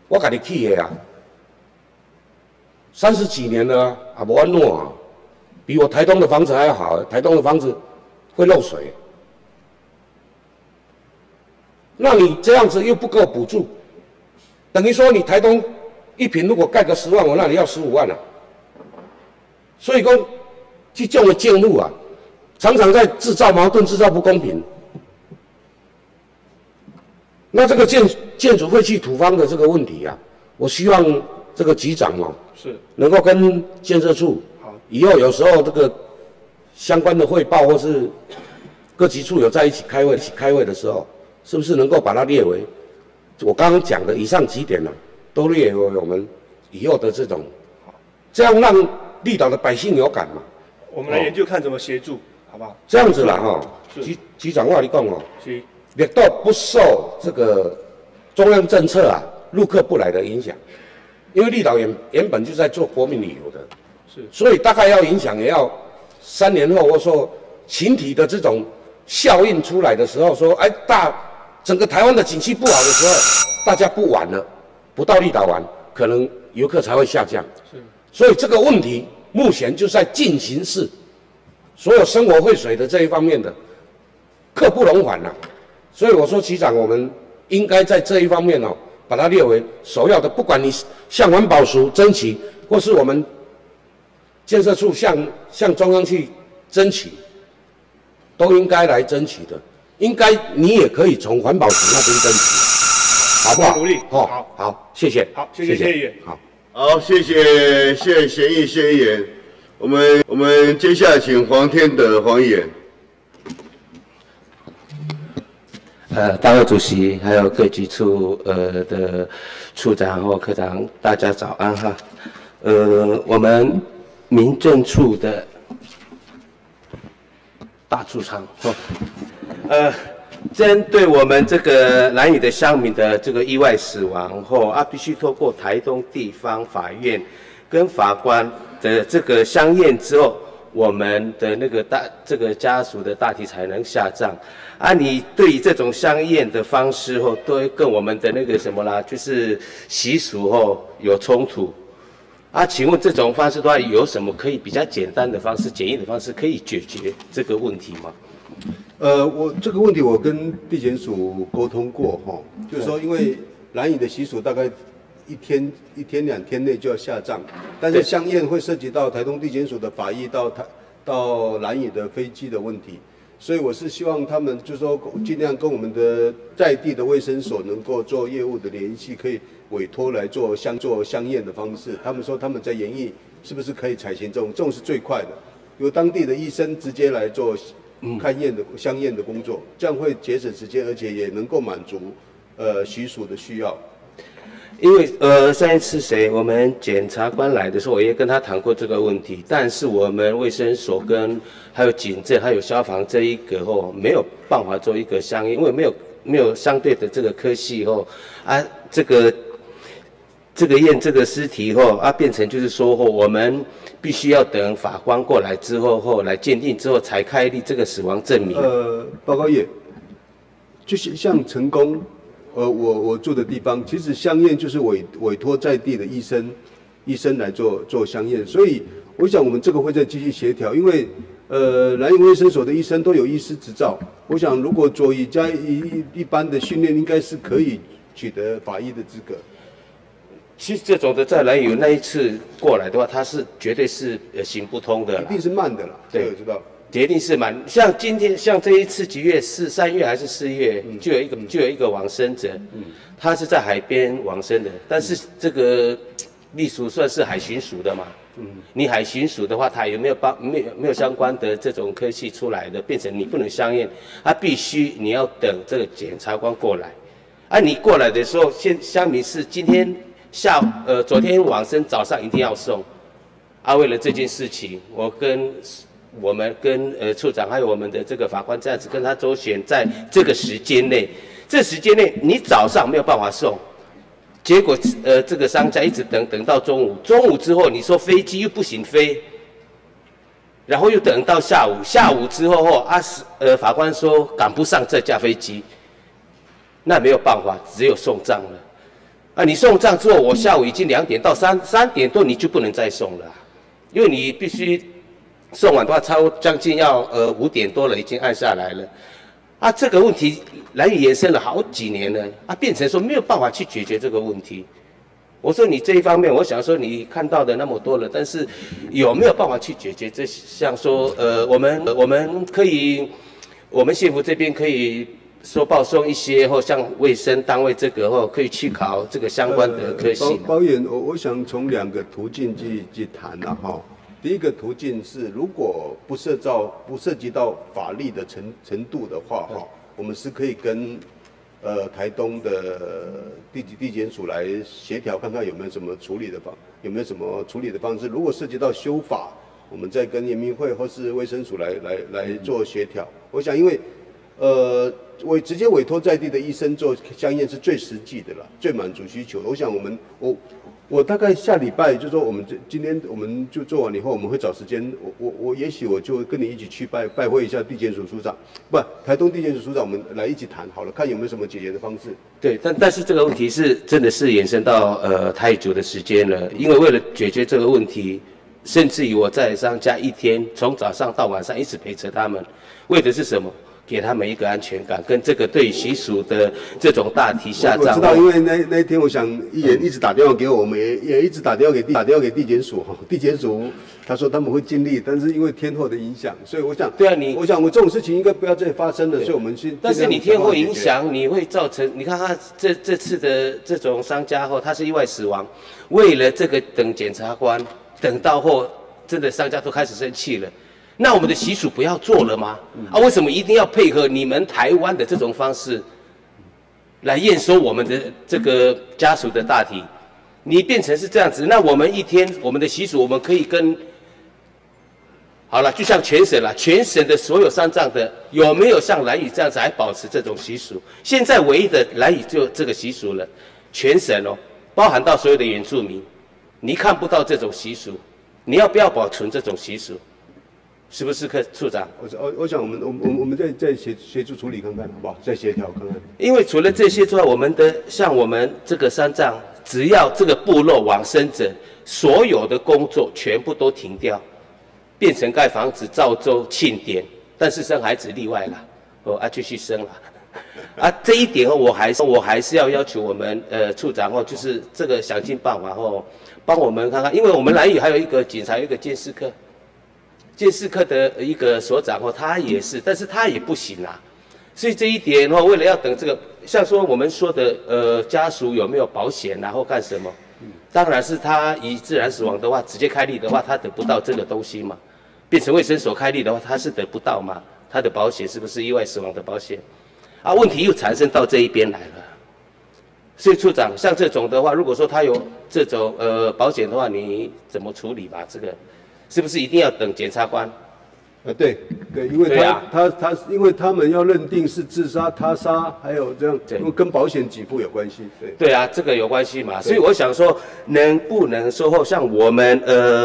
我家己起的啊，30几年了啊，也无安怎啊，比我台东的房子还要好。台东的房子会漏水，那你这样子又不够补助，等于说你台东一坪如果盖个10万，我那里要15万啊。所以说，这种的建物啊，常常在制造矛盾、制造不公平。那这个建筑废弃土方的这个问题啊，我希望这个局长哦， 是能够跟建设处以后有时候这个相关的汇报或是各级处有在一起开会的时候，是不是能够把它列为我刚刚讲的以上几点呢、都列为我们以后的这种，这样让绿岛的百姓有感嘛？ 我们来研究看怎么协助，好不好？ 这样子啦哈，局长我跟你讲哦，绿岛不受这个中央政策啊陆客不来的影响，因为绿岛原本就在做国民旅游的， 是， 所以大概要影响也要3年后，或说群体的这种效应出来的时候，说哎整个台湾的景气不好的时候，大家不玩了，不到绿岛玩，可能游客才会下降。 是， 所以这个问题目前就在进行式，所有生活废水的这一方面的刻不容缓了。所以我说，局长，我们应该在这一方面哦，把它列为首要的。不管你向环保署争取，或是我们建设处向中央去争取，都应该来争取的。应该你也可以从环保署那边争取，好不好？ 努力。 哦，好，谢谢。 好，谢谢谢议员。 好，谢谢贤义议员。我们接下来请黄天德黄议员。 大会主席，还有各局处的处长或科长，大家早安哈。我们民政处的大处长针对我们这个兰屿的乡民的这个意外死亡后啊，必须透过台东地方法院跟法官的这个相验之后，我们的那个这个家属的大体才能下葬。啊，你对于这种相验的方式后，都会跟我们的那个什么啦，就是习俗后有冲突。啊，请问这种方式的话，有什么可以比较简单的方式、简易的方式可以解决这个问题吗？ 我这个问题我跟地检署沟通过哈，就是说因为兰屿的习俗大概1天2天内就要下葬，但是相验会涉及到台东地检署的法医到兰屿的飞机的问题，所以我是希望他们就是说尽量跟我们的在地的卫生所能够做业务的联系，可以委托来做相验的方式。他们说他们在研议是不是可以采行这种是最快的，由当地的医生直接来做看验的相验的工作，这样会节省时间，而且也能够满足习俗的需要。 因为上一次我们检察官来的时候，我也跟他谈过这个问题，但是我们卫生所跟还有警政还有消防这一个没有办法做一个相应，因为没有相对的这个科系这个验这个尸体变成就是说我们必须要等法官过来之后来鉴定之后才开立这个死亡证明。 报告业，就是像成功。我住的地方，其实相验就是委托在地的医生来做相验，所以我想我们这个会再继续协调，因为兰屿卫生所的医生都有医师执照，我想如果佐以加一般的训练，应该是可以取得法医的资格。 其实这种的在兰屿那一次过来的话，它是绝对是行不通的， 一定是慢的啦，对，我知道。 决定是蛮像今天像这一次几月3月还是4月，就有一个往生者，他是在海边往生的，但是这个隶属算是海巡署的嘛，你海巡署的话，他有没有相关的这种科系出来的，变成你不能相验，必须你要等这个检察官过来，你过来的时候，乡民是今天昨天往生早上一定要送，为了这件事情，我们跟处长还有我们的这个法官这样子跟他周旋，在这个时间内，你早上没有办法送，结果这个商家一直等到中午之后你说飞机又不行飞，然后又等到下午之后法官说赶不上这架飞机，那没有办法，只有送葬了。 啊，你送账之后，我下午已经2点到3点多，你就不能再送了，因为你必须送完的话，将近要5点多了，已经按下来了。啊，这个问题蓝屿延伸了好几年了，啊，变成说没有办法去解决这个问题。我说你这一方面，我想说你看到的那么多了，但是有没有办法去解决？这像说我们可以，我们县府这边可以说报送一些，或像卫生单位这个或可以去考这个相关的科系。 包员，我想从2个途径去谈了哈。第一个途径是，如果不涉及到法律的程度的话，哈，我们是可以跟台东的地检署来协调，看看有没有什么处理的方式。如果涉及到修法，我们再跟研民会或是卫生署来做协调。我想，因为直接委托在地的医生做相验是最实际的了，最满足需求的。我想我大概下礼拜就说今天我们就做完以后，我们会找时间，也许我就跟你一起去拜会一下地检署署长，台东地检署署长，我们来一起谈好了，看有没有什么解决的方式。 对，但是这个问题是真的是延伸到太久的时间了，因为为了解决这个问题，甚至于我在商家一天从早上到晚上一直陪着他们，为的是什么？给他们一个安全感，跟这个对习俗的这种大体下葬。 我知道，因为那一天，我想议员一直打电话给我们，也一直打电话给地检署哈。地检署他说他们会尽力，但是因为天候的影响，所以我想， 对啊，我想这种事情应该不要再发生了，所以我们去。 但是你天候影响，你会造成，你看他这次的这种商家后，他是意外死亡，为了这个等检察官，等到后真的商家都开始生气了。那我们的习俗不要做了吗？啊，为什么一定要配合你们台湾的这种方式来验收我们的这个家属的大体？你变成是这样子，那我们一天我们的习俗，我们可以跟好了，就像全省了，全省的所有丧葬的有没有像兰屿这样子还保持这种习俗？现在唯一的兰屿就这个习俗了，全省哦，包含到所有的原住民，你看不到这种习俗，你要不要保存这种习俗？是不是处长？ 我想我们再协助处理看看，好不好？再协调看看。 因为除了这些之外，像我们这个丧葬，只要这个部落往生者，所有的工作全部都停掉，变成盖房子、造舟、庆典，但是生孩子例外了，继续生了。啊，这一点我还是要求我们处长就是这个想尽办法帮我们看看，因为我们兰屿还有一个警察，有一个鉴识科。鉴识科的一个所长他也是，但是他也不行啊。所以这一点为了要等这个，像说我们说的家属有没有保险然后干什么？当然是他以自然死亡的话，直接开立的话，他得不到这个东西嘛。变成卫生所开立的话，他是得不到嘛。他的保险是不是意外死亡的保险？啊，问题又产生到这一边来了。所以处长，像这种的话，如果说他有这种保险的话，你怎么处理吧？这个。是不是一定要等检察官？ 对，因为因为他们要认定是自杀、他杀，还有这样，因为跟保险给付有关系。 对啊，这个有关系嘛。所以我想说，能不能说像我们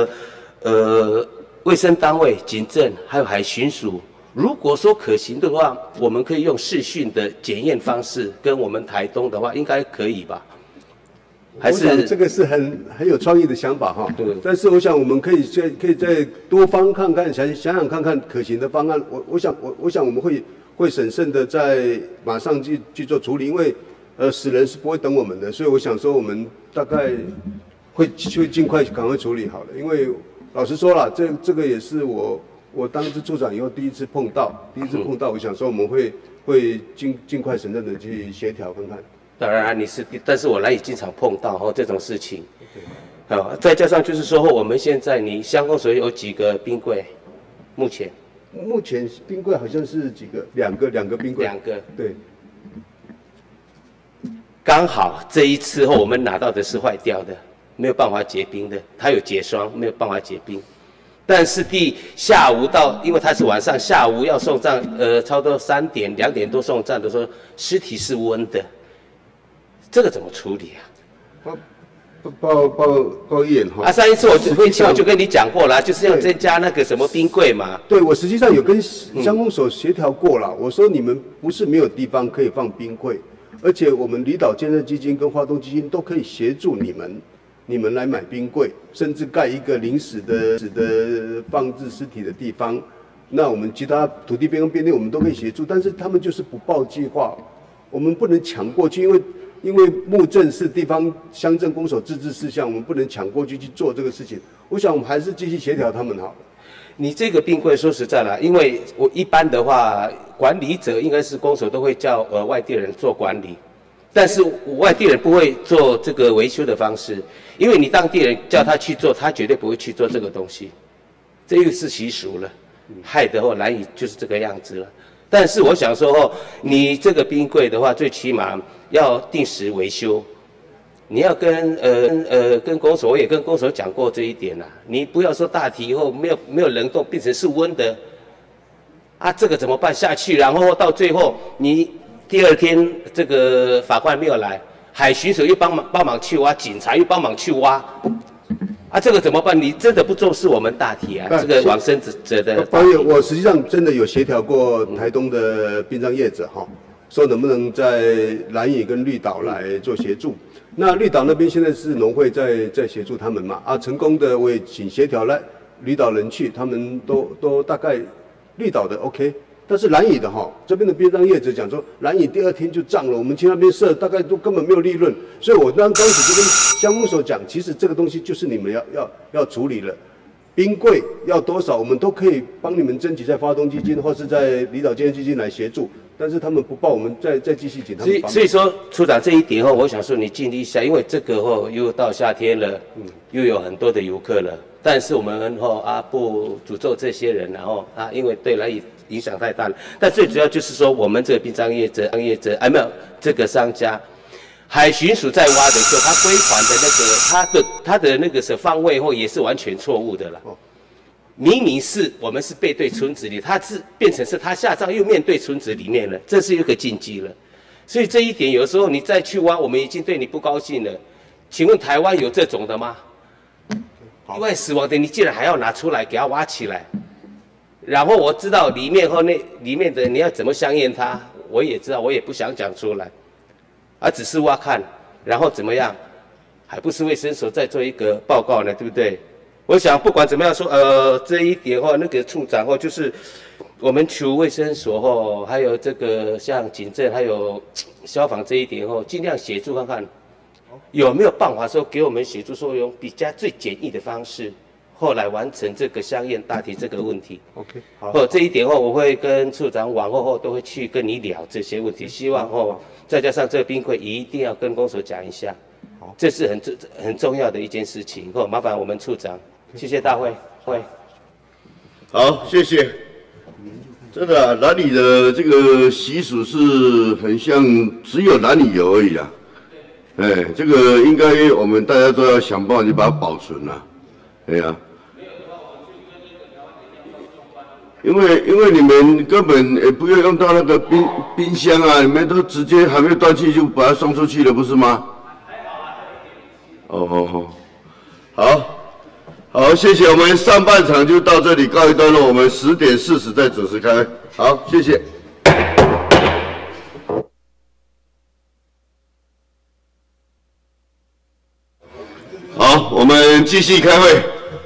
卫生单位、警政还有海巡署，如果说可行的话，我们可以用视讯的检验方式，跟我们台东的话，应该可以吧？还是这个是很有创意的想法哈。对。但是我想我们可以再多方看看，想看看可行的方案。我想我们会审慎的在马上去做处理，因为死人是不会等我们的，所以我想说我们大概会尽快赶快处理好了。因为老实说了，这个也是我当处长以后第一次碰到，我想说我们会尽快审慎的去协调看看。 当然但是我来也经常碰到这种事情，再加上就是说我们现在你乡公所有几个冰柜，目前冰柜好像是几个，两个冰柜，对， 刚好这一次我们拿到的是坏掉的，没有办法结冰的，它有结霜，没有办法结冰。但是下午因为它是晚上，下午要送葬，差不多3点2点多送葬的时候，尸体是温的。这个怎么处理啊？ 报议员哈。 啊，上一次我就跟你讲过了，就是要增加那个什么冰柜嘛。 对，我实际上有跟乡公所协调过了。我说你们不是没有地方可以放冰柜， 而且我们离岛建设基金跟花东基金都可以协助你们来买冰柜，甚至盖一个临时的放置尸体的地方。那我们其他土地变更编定我们都可以协助，但是他们就是不报计划，我们不能抢过去，因为木政是地方乡镇公所自治事项，我们不能抢过去做这个事情。我想我们还是继续协调他们好了。 你这个冰柜说实在了，因为我一般的话，管理者应该是公所都会叫外地人做管理，但是外地人不会做这个维修的方式，因为你当地人叫他去做，他绝对不会去做这个东西，这又是习俗了。害得后兰屿就是这个样子了。但是我想说你这个冰柜的话，最起码要定时维修。你要跟公所，我也跟公所讲过这一点啦。你不要说大体以后没有冷冻变成是温的，啊，这个怎么办下去？然后到最后你第二天这个法官没有来，海巡署又帮忙去挖，警察又帮忙去挖。啊，这个怎么办？你真的不重视我们大体啊，这个往生者的。 我实际上真的有协调过台东的殡葬业者哈，说能不能在兰屿跟绿岛来做协助。那绿岛那边现在是农会在协助他们嘛，啊，成功的我也请协调来绿岛人去，他们都大概绿岛的 OK。但是兰屿的哈，这边的殡葬业者讲说，兰屿第二天就涨了，我们去那边设大概都根本没有利润，所以我当时就跟乡公所讲，其实这个东西就是你们要处理了，冰柜要多少，我们都可以帮你们争取在花东基金或是在离岛建设基金来协助，但是他们不报，我们再继续请他们帮。 所以说处长这一点我想说你尽力一下，因为这个又到夏天了，又有很多的游客了，但是我们不诅咒这些人，然后因为对兰屿影响太大了，但最主要就是说，我们这个殡葬业者，没有这个商家，海巡署在挖的时候，他归还的他的那个方位也是完全错误的了。明明是我们是背对村子里，他是变成是他下葬又面对村子里面了，这是一个禁忌了。所以这一点有时候你再去挖，我们已经对你不高兴了。请问台湾有这种的吗？意外死亡的，你竟然还要拿出来给他挖起来？然后我知道里面的你要怎么相验它，我也知道，我也不想讲出来，只是挖看，然后怎么样，还不是卫生所在做一个报告呢，对不对？我想不管怎么样说，这一点那个处长就是我们求卫生所还有这个像警政还有消防这一点尽量协助看看，有没有办法说给我们协助，说用比较最简易的方式。后来完成这个相验大体这个问题 ，OK， 好。 这一点我会跟处长往后都会去跟你聊这些问题，希望再加上这个冰柜一定要跟公所讲一下，这是很重要的一件事情。麻烦我们处长，谢谢大会。 好，谢谢。真的兰屿的这个习俗是很像只有兰屿有而已啦。这个应该我们大家都要想办法去把它保存啦。对啊，因为你们根本也不用到那个冰箱啊，你们都直接还没有断气就把它送出去了，不是吗？好，谢谢，我们上半场就到这里告一段落，我们10点40再准时开会。好，谢谢。好，我们继续开会。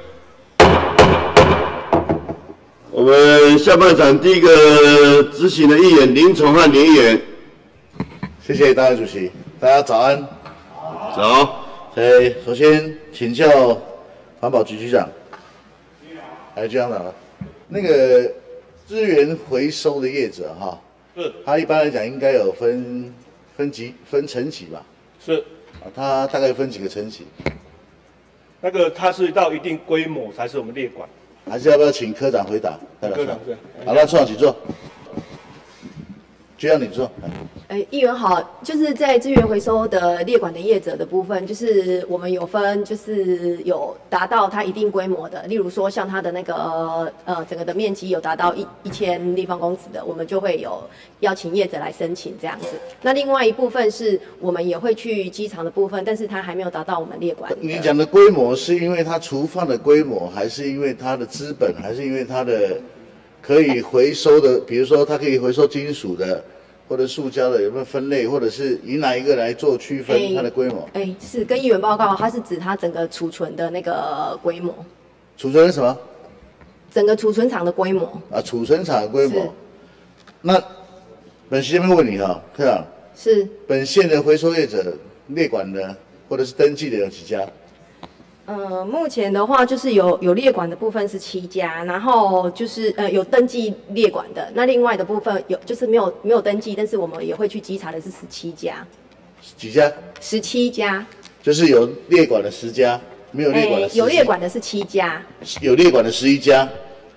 我们下半场第一个执行的议员林崇汉林议员， 谢谢大会主席，大家早安。 早。 首先请教环保局局长，局长了，那个资源回收的业者他一般来讲应该有分层级吧？ 是。 他大概分几个层级？ 那个它是到一定规模才是我们列管。 还是要不要请科长回答？ 科长是。 好了，处长请坐。局长你坐。 议员好，就是在资源回收的列管的业者的部分，就是我们有分，就是有达到它一定规模的，例如说像它的那个整个的面积有达到1000立方公尺的，我们就会有邀请业者来申请这样子。那另外一部分是我们也会去机场的部分，但是它还没有达到我们列管。 你讲的规模是因为它厨房的规模，还是因为它的资本，还是因为它的可以回收的？比如说它可以回收金属的， 或者塑胶的有没有分类，或者是以哪一个来做区分它的规模？ 是跟议员报告，它是指它整个储存的那个规模。 储存是什么？ 整个储存厂的规模。 啊，储存厂的规模。那本席这边问你哈，科长。 是。 本县的回收业者列管的或者是登记的有几家？ 目前的话就是有列管的部分是7家，然后就是有登记列管的，那另外的部分就是没有登记，但是我们也会去稽查的是17家。 几家 ？17家。 就是有列管的10家，没有列管的有列管的是7家， 有列管的11家。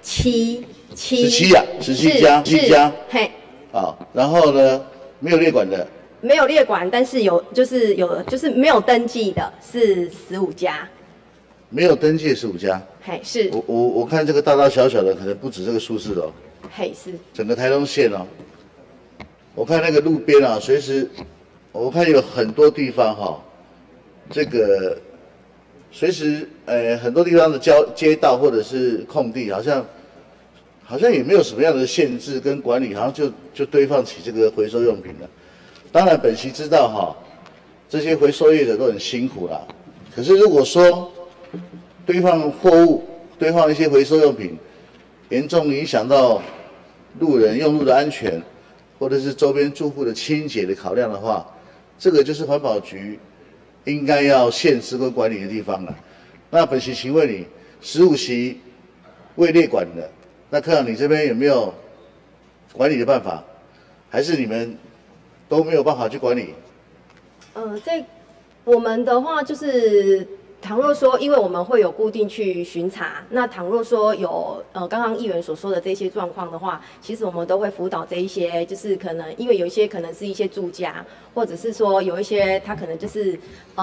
17 呀，17家，7家。 嘿。 啊，然后呢，没有列管的。 没有列管，但是就是没有登记的是15家。 没有登记的15家， 嘿是。 我看这个大大小小的可能不止这个数字哦。 嘿是。 整个台东县哦，我看那个路边啊，随时我看有很多地方哈，这个随时很多地方的街道或者是空地，好像也没有什么样的限制跟管理，好像就堆放起这个回收用品了。当然本席知道哈，这些回收业者都很辛苦啦。可是如果说堆放货物、堆放一些回收用品，严重影响到路人用路的安全，或者是周边住户的清洁的考量的话，这个就是环保局应该要限制跟管理的地方了。那本席请问你，15席未列管的，那科长你这边有没有管理的办法，还是你们都没有办法去管理？ 在我们的话就是。倘若说，因为我们会有固定去巡查，那倘若说有刚刚议员所说的这些状况的话，其实我们都会辅导这一些，就是可能因为有一些可能是一些住家，或者是说有一些他可能就是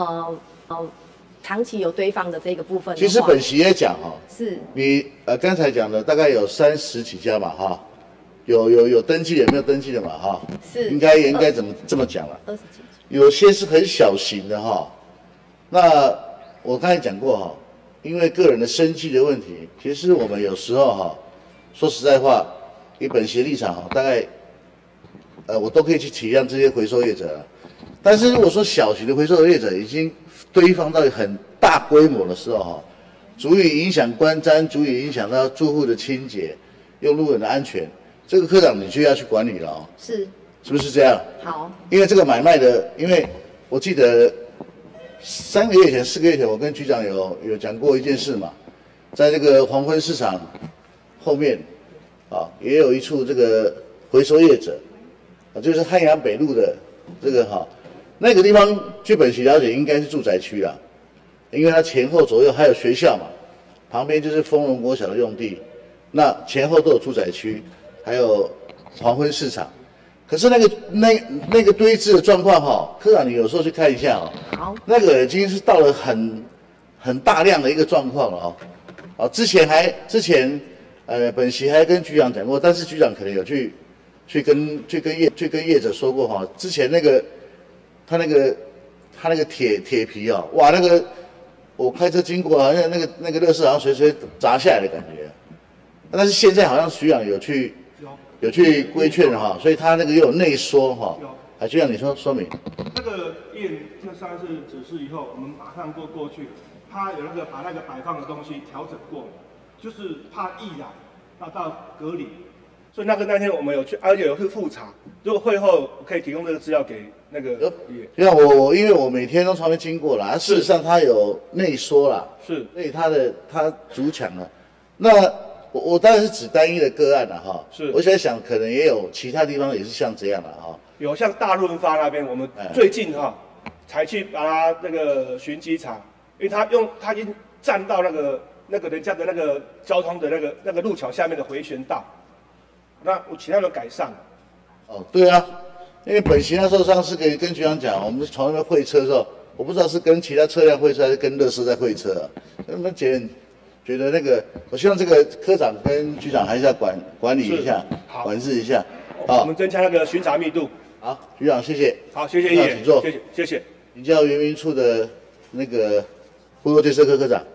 长期有堆放的这个部分。 其实本席也讲哈， 是你刚才讲的大概有30几家嘛哈，有登记的，没有登记的嘛哈， 是应该怎么这么讲了 ？20几家， 有些是很小型的哈，那。我刚才讲过哈，因为个人的生计的问题，其实我们有时候哈，说实在话，以本席的立场哈，大概，我都可以去体谅这些回收业者了。但是如果说小型的回收业者已经堆放到很大规模的时候哈，足以影响观瞻，足以影响到住户的清洁，用路人的安全，这个科长你就要去管理了哦。是不是这样？ 好。 因为这个买卖的，因为我记得。4个月前，我跟局长有讲过一件事嘛，在这个黄昏市场后面，也有一处这个回收业者，就是汉阳北路的这个那个地方，据本席了解应该是住宅区啦，因为它前后左右还有学校嘛，旁边就是丰荣国小的用地，那前后都有住宅区，还有黄昏市场。可是那个堆置的状况哈，科长你有时候去看一下哦， 好， 那个已经是到了很大量的一个状况了哦，之前本席还跟局长讲过，但是局长可能有去跟业者说过哈，之前他那个铁皮哦，哇那个我开车经过好像那个垃圾好像随随砸下来的感觉，但是现在好像局长有去规劝哈，所以他那个又有内缩哈。还局长你说明。 那个验那3次指示以后，我们马上过去，他有把那个摆放的东西调整过，就是怕易燃，要到隔离。所以那天我们有去，而且有去复查。如果会后可以提供这个资料给那个业。 就像因为我每天都从那边经过啦，事实上他有内缩啦， 是， 所以他筑墙了。那我当然是指单一的个案了哈， 是， 我在想可能也有其他地方也是像这样的哈。 有像大润发那边，我们最近才去把它那个巡稽查，因为他已经占到那个人家的那个交通的那个路桥下面的回旋道，那我其他都改善了。 哦，对啊，因为本席那时候上次跟局长讲，我们从那边会车的时候，我不知道是跟其他车辆会车还是跟垃圾在会车啊，那么觉得那个，我希望这个科长跟局长还是要管理一下，管制一下。 我们增加那个巡查密度。 好，局长谢谢。 好，谢谢议员， 请坐。 谢谢。 请教原民处的那个部落建设科科长。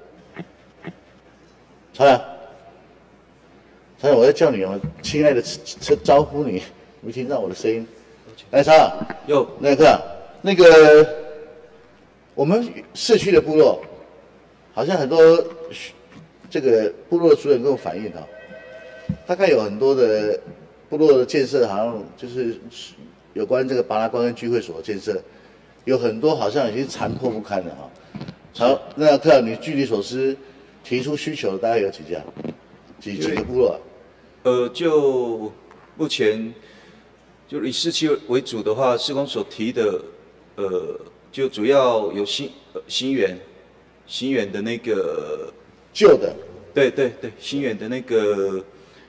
朝阳，我在叫你哦，亲爱的，招呼你，没听到我的声音。 来查， 有那个那个我们市区的部落，好像很多这个部落的主任跟我反映哈，大概有很多的部落的建设，好像就是有关这个巴拉光跟聚会所的建设，有很多好像已经残破不堪了哈。好，那科长，你据你所知，提出需求的大概有几家？几个部落？ 就目前就以市区为主的话，施工所提的，就主要有新园的那个旧的， 对，新园的那个，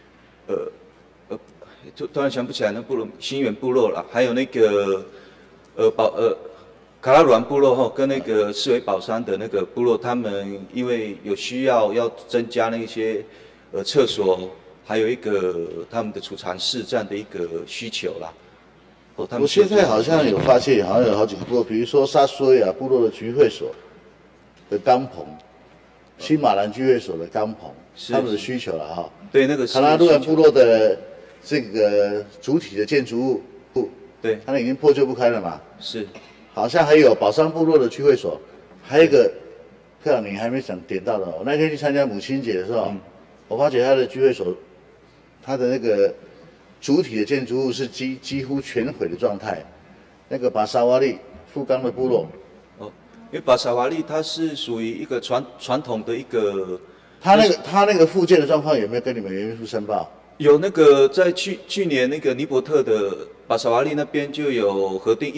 就突然想不起来那部落，新园部落了，还有那个卡拉鲁安部落跟那个四维宝山的那个部落，他们因为有需要增加那些厕所，还有一个他们的储藏室这样的一个需求啦。 我现在好像有发现，好像有好几个部落，比如说沙苏亚部落的聚会所的钢棚，新马兰聚会所的钢棚，他们的需求了哈。 对，那个卡拉鲁安部落的这个主体的建筑物， 对， 它已经破旧不堪了嘛。 是。 好像还有宝山部落的聚会所，还有一个，科长你还没点到的，我那天去参加母亲节的时候，我发觉他的聚会所，他的那个主体的建筑物是几乎全毁的状态。那个巴沙瓦利富冈的部落， 因为巴沙瓦利它是属于一个传统的一个， 他那个复建的状况有没有跟你们原民署申报？ 有那个在去年那个尼伯特的巴沙瓦利那边就有核定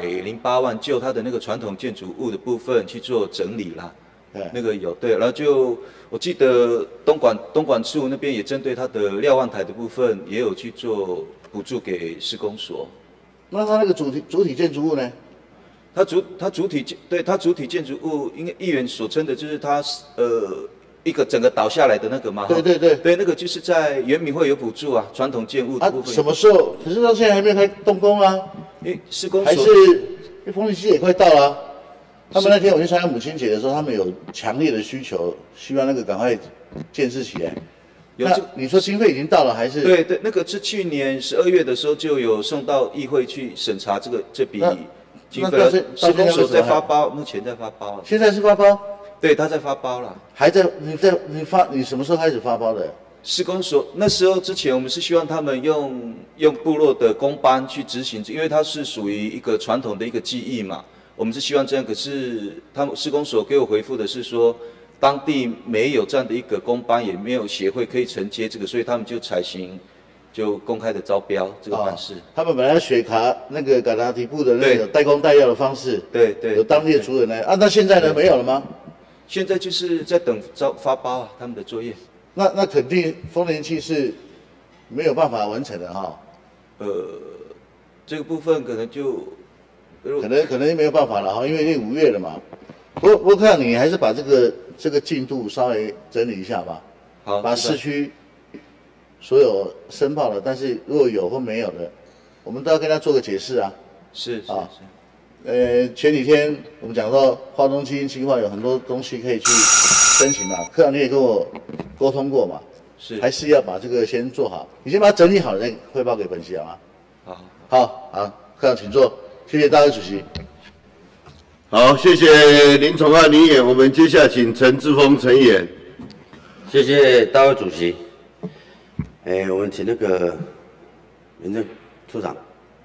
108万，就它的那个传统建筑物的部分去做整理啦。那个有对，然后就我记得东莞处那边也针对它的瞭望台的部分也有去做补助给施工所。 那它那个主体建筑物呢？ 它主体建筑物，应该议员所称的就是它一个整个倒下来的那个嘛，对，那个就是在原民会有补助啊，传统建物的部分。 什么时候？可是到现在还没有开动工啊。 施工还是风力机也快到了啊。他们那天我去参加母亲节的时候，他们有强烈的需求，希望那个赶快建设起来。那你说经费已经到了还是？ 对，那个是去年12月的时候就有送到议会去审查这笔经费，施工所在发包，目前在发包。 现在是发包？ 对，他在发包了。 还在？你什么时候开始发包的？ 施工所那时候之前，我们是希望他们用部落的工班去执行，因为它是属于一个传统的一个技艺嘛。我们是希望这样，可是他们施工所给我回复的是说，当地没有这样的一个工班，也没有协会可以承接这个，所以他们就采行就公开的招标这个方式。 他们本来雪卡那个嘎达提布的那个代工代药的方式， 对， 有当地的族人来啊，那现在呢没有了吗？ 现在就是在等发包啊，他们的作业。 那肯定丰年期是没有办法完成的哈。 这个部分可能就可能没有办法了哈，因为5月了嘛。不过看你还是把这个进度稍微整理一下吧。 好， 把市区所有申报的，但是如果有或没有的，我们都要跟他做个解释啊。 是。 前几天我们讲到花东基金计划有很多东西可以去申请嘛，科长你也跟我沟通过嘛， 是， 还是要把这个先做好，你先把它整理好了再汇报给本席好吗？好，科长请坐，谢谢大会主席。 好，谢谢林崇汉林演，我们接下来请陈志峰陈演。 谢谢大会主席。我们请那个民政处长。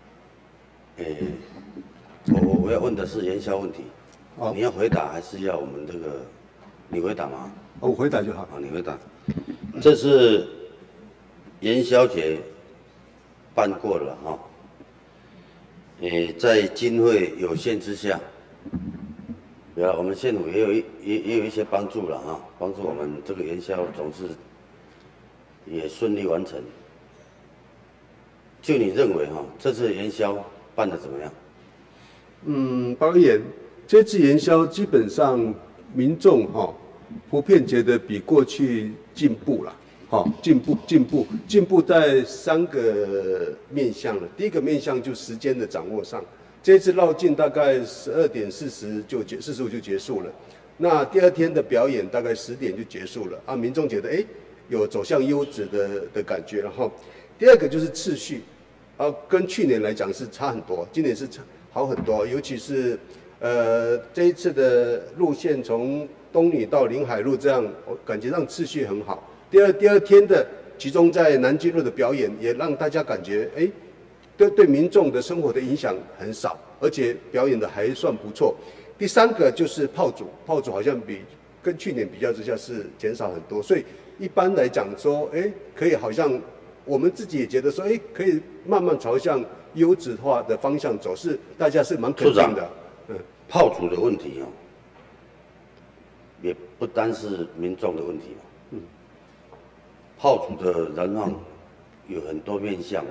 我要问的是元宵问题，你要回答还是要我们这个你回答吗？ 我回答就好。 你回答。这次元宵节办过了哈，在经费有限之下，我们县府也有一些帮助了哈，帮助我们这个元宵总是也顺利完成。就你认为哈，这次元宵办得怎么样？ 包委员，这次元宵基本上民众普遍觉得比过去进步了，进步在3个面向了。第一个面向就时间的掌握上，这次绕境大概12点45就结束了。那第2天的表演大概10点就结束了啊，民众觉得有走向优质的感觉了哈。第二个就是次序， 跟去年来讲是差很多，今年是好很多，尤其是这一次的路线从东女到临海路这样，我感觉上秩序很好。第二天的集中在南京路的表演，也让大家感觉对民众的生活的影响很少，而且表演的还算不错。第三个就是炮竹好像跟去年比较之下是减少很多，所以一般来讲说，可以好像我们自己也觉得说，可以慢慢朝向优质化的方向走，是大家是蛮肯定的。 炮竹的问题也不单是民众的问题炮竹的燃放有很多面向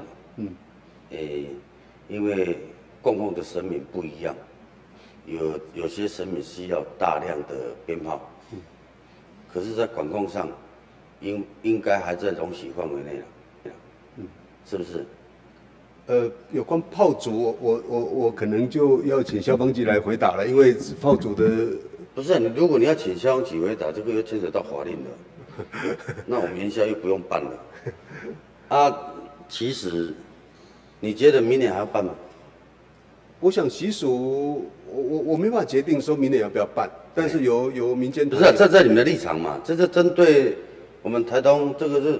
因为供奉的神明不一样，有些神明需要大量的鞭炮，可是，在管控上应该还在容许范围内了，是不是？ 有关炮竹，我可能就要请消防局来回答了，因为炮竹的不是如果你要请消防局回答，这个又牵扯到法令了，那我们元宵又不用办了。其实你觉得明年还要办吗？ 我想习俗，我没办法决定说明年要不要办，但是由民间不是站在你们的立场嘛，这是针对我们台东这个是。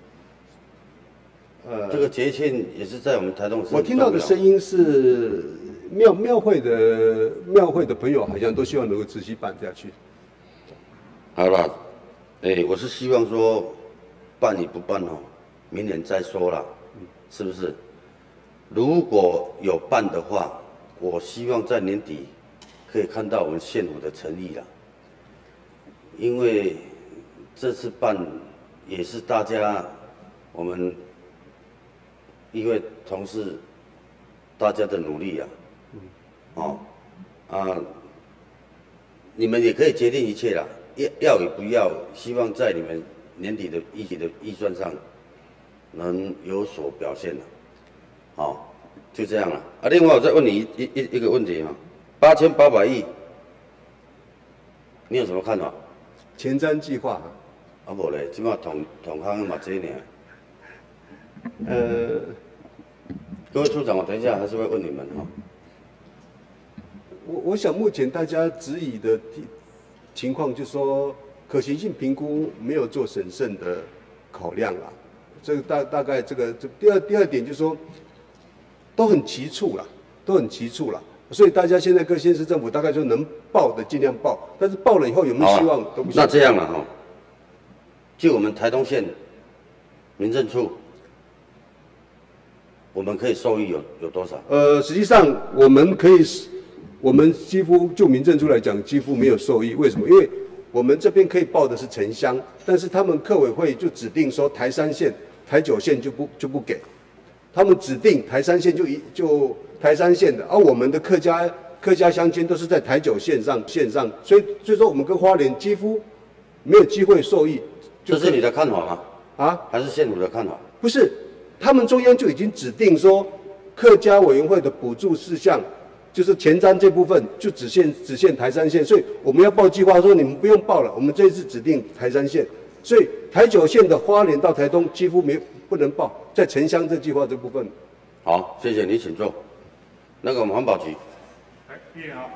这个节庆也是在我们台东。 我听到的声音是庙会的朋友好像都希望能够持续办下去。 好了，我是希望说办与不办明年再说啦，是不是？如果有办的话，我希望在年底可以看到我们县府的诚意啦，因为这次办也是大家我们。因为同事大家的努力你们也可以决定一切啦，要与不要，希望在你们年底的预算上能有所表现啦，就这样了。另外我再问你一个问题8800亿，你有什么看法？ 前瞻计划无咧，即马同行嘛这呢。各位处长，我等一下还是会问你们我想目前大家质疑的情况，就是说可行性评估没有做审慎的考量啦。这个大概这第二点就是说，都很急促啦，所以大家现在各县市政府大概就能报的尽量报，但是报了以后有没有希望都不行。 那这样了就我们台东县民政处。我们可以受益有多少？ 实际上我们几乎就民政处来讲，几乎没有受益。为什么？因为我们这边可以报的是城乡，但是他们客委会就指定说台3县、台9县就不给，他们指定台3县就台3县的，而我们的客家乡亲都是在台9县上，所以说我们跟花莲几乎没有机会受益。 这是你的看法吗？还是县府的看法？ 不是。他们中央就已经指定说，客家委员会的补助事项，就是前瞻这部分就只限台3县，所以我们要报计划说你们不用报了，我们这一次指定台3县，所以台9县的花莲到台东几乎不能报，在城乡这计划这部分。 好，谢谢你，请坐。那个我们环保局。 议员好。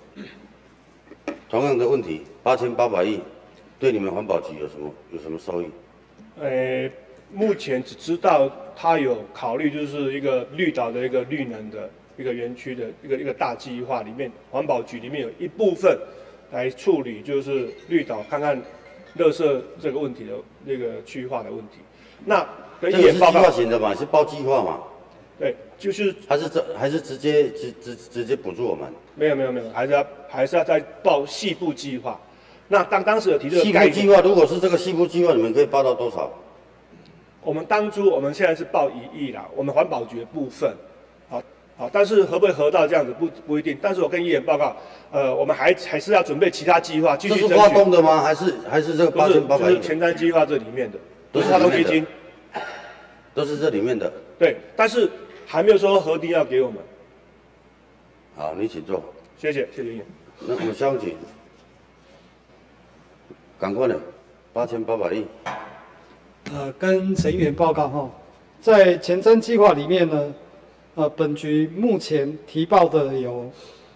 同样的问题，8800亿，对你们环保局有什么收益？ 目前只知道他有考虑，就是一个绿岛的一个绿能的一个园区的一个大计划里面，环保局里面有一部分来处理，就是绿岛看看垃圾这个问题的那个区域化的问题。那跟议员报告。这个是计划型的嘛，是报计划嘛？对，就是还是直接补助我们？没有，还是要再报细部计划。那当时有提这个概念。细部计划如果是这个细部计划，你们可以报到多少？我们现在是报1亿啦，我们环保局的部分，好，但是合不会合到这样子不一定。但是我跟议员报告，我们还是要准备其他计划继续争取。这是花东的吗？还是这个8800亿？就是前瞻计划这里面的，都是花东基金，都是这里面的。对，但是还没有说核定要给我们。好，你请坐。谢谢议员。那我们消防局，赶快的，8800亿。 跟陈议员报告在前瞻计划里面呢，本局目前提报的有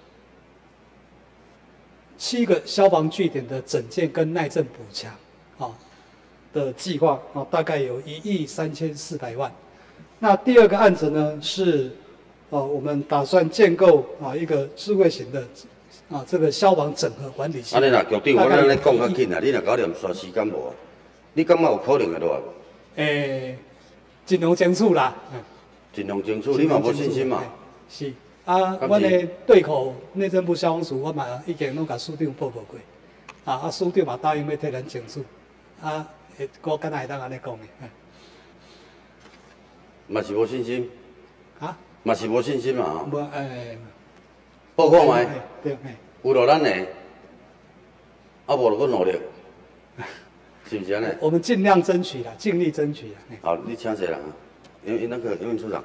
7个消防据点的整建跟耐震补强，的计划，大概有1亿3400万。那第2个案子呢是，我们打算建构一个智慧型的这个消防整合管理系统。 安尼啦，局长，我咱咧讲较紧啦，你若搞念刷时间无？你感觉有可能会落来无？ 尽量争取啦。 尽量争取，你嘛无信心嘛？ 是啊，阮的对口内政部消防署，我嘛已经拢甲署长报告过，署长嘛答应要替咱争取，我敢若会当安尼讲的。 嘛是无信心。嘛是无信心嘛？ 无报看卖。 对。 有落咱的，无就搁努力，是不是安尼？ 我们尽量争取啦，尽力争取啦。 好，你请谁啦？那个袁处长，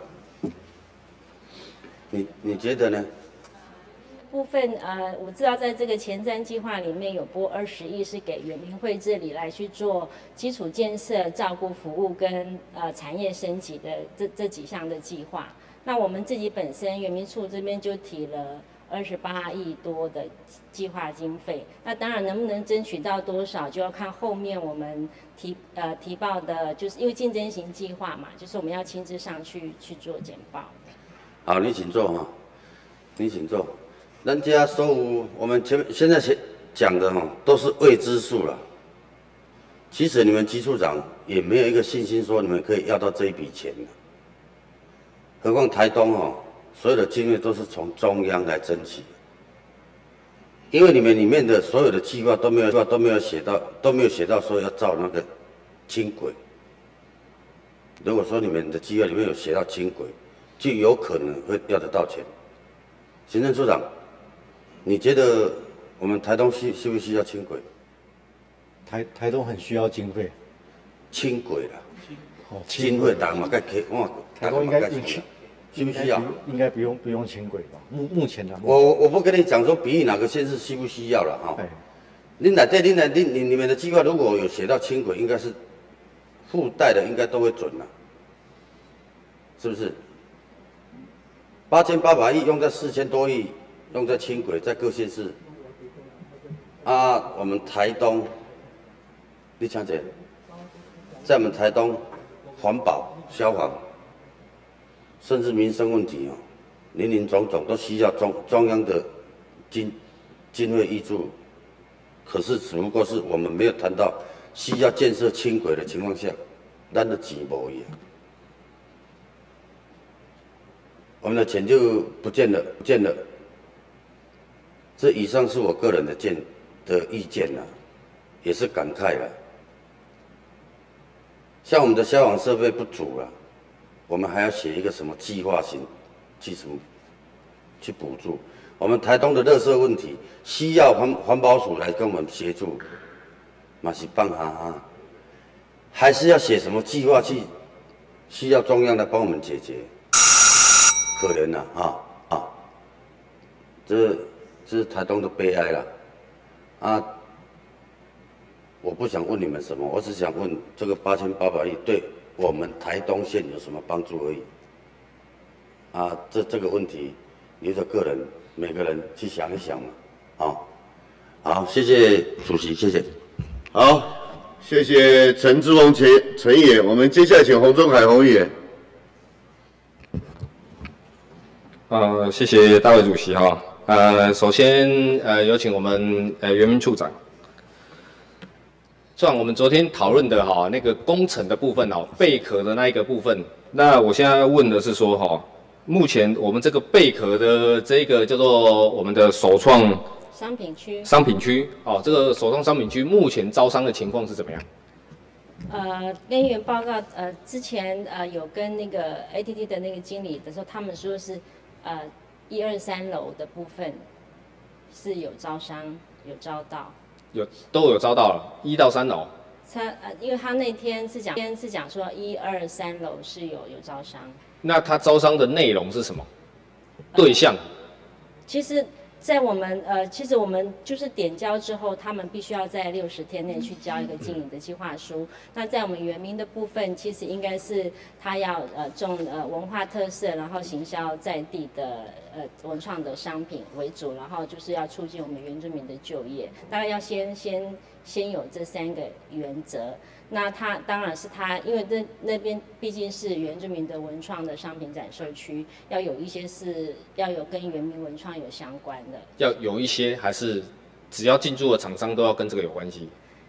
你觉得呢？ 部分我知道在这个前瞻计划里面有拨20亿是给原民会这里来去做基础建设、照顾服务跟产业升级的这几项的计划。那我们自己本身原民处这边就提了28亿多的计划经费。那当然能不能争取到多少，就要看后面我们提报的，就是因为竞争型计划嘛，就是我们要亲自上去做简报。 好，你请坐哈，你请坐。人家所有我们现在讲的都是未知数了。其实你们局处长也没有一个信心说你们可以要到这一笔钱的。何况台东所有的经费都是从中央来争取，因为你们里面的所有的计划都没有写到说要造那个轻轨。如果说你们的计划里面有写到轻轨，就有可能会要得到钱。行政处长，你觉得我们台东需不需要轻轨？ 台东很需要经费， 轻轨啦，经费大嘛，该给哇， 台东应该需不需要？ 应该不用轻轨吧？目前的。 我不跟你讲说比喻哪个县市需不需要了哈。你们的计划如果有写到轻轨，应该是附带的，应该都会准了，是不是？8800亿用在4000多亿用在轻轨，在各县市。我们台东，你想姐，在我们台东环保、消防。甚至民生问题林林总总都需要中央的经费挹注，可是只不过是我们没有谈到需要建设轻轨的情况下，咱的钱无去，我们的钱就不见了。这以上是我个人的意见啦，也是感慨啦。像我们的消防设备不足啦。我们还要写一个什么计划型，去补助。我们台东的垃圾问题，需要环保署来跟我们协助，嘛是办哈，还是要写什么计划去，需要中央来帮我们解决。可怜了这是台东的悲哀了我不想问你们什么，我只想问这个8800亿对我们台东县有什么帮助而已这个问题留着每个人去想一想嘛好，谢谢主席，谢谢。 好，谢谢陈志宏陈议员，我们接下来请洪仲海洪议员。 谢谢大会主席首先有请我们原民处长。像我们昨天讨论的那个工程的部分贝壳的那一个部分，那我现在问的是说目前我们这个贝壳的这个叫做我们的首创商品区这个首创商品区目前招商的情况是怎么样？ 跟议员报告之前有跟那个 ATT 的那个经理的时候，他们说是1、2、3楼的部分是有招商，有招到。 都有招到了，1到3楼。 因为他那天是讲说1、2、3楼是有招商。 那他招商的内容是什么？对象？ 其实在我们其实我们就是点交之后，他们必须要在60天内去交一个经营的计划书。那在我们原民的部分，其实应该是他要重文化特色，然后行销在地的文创的商品为主，然后就是要促进我们原住民的就业。大概要先有这3个原则。那他当然是他，因为那边毕竟是原住民的文创的商品展售区，要有一些是要有跟原民文创有相关的。 要有一些还是只要进驻的厂商都要跟这个有关系？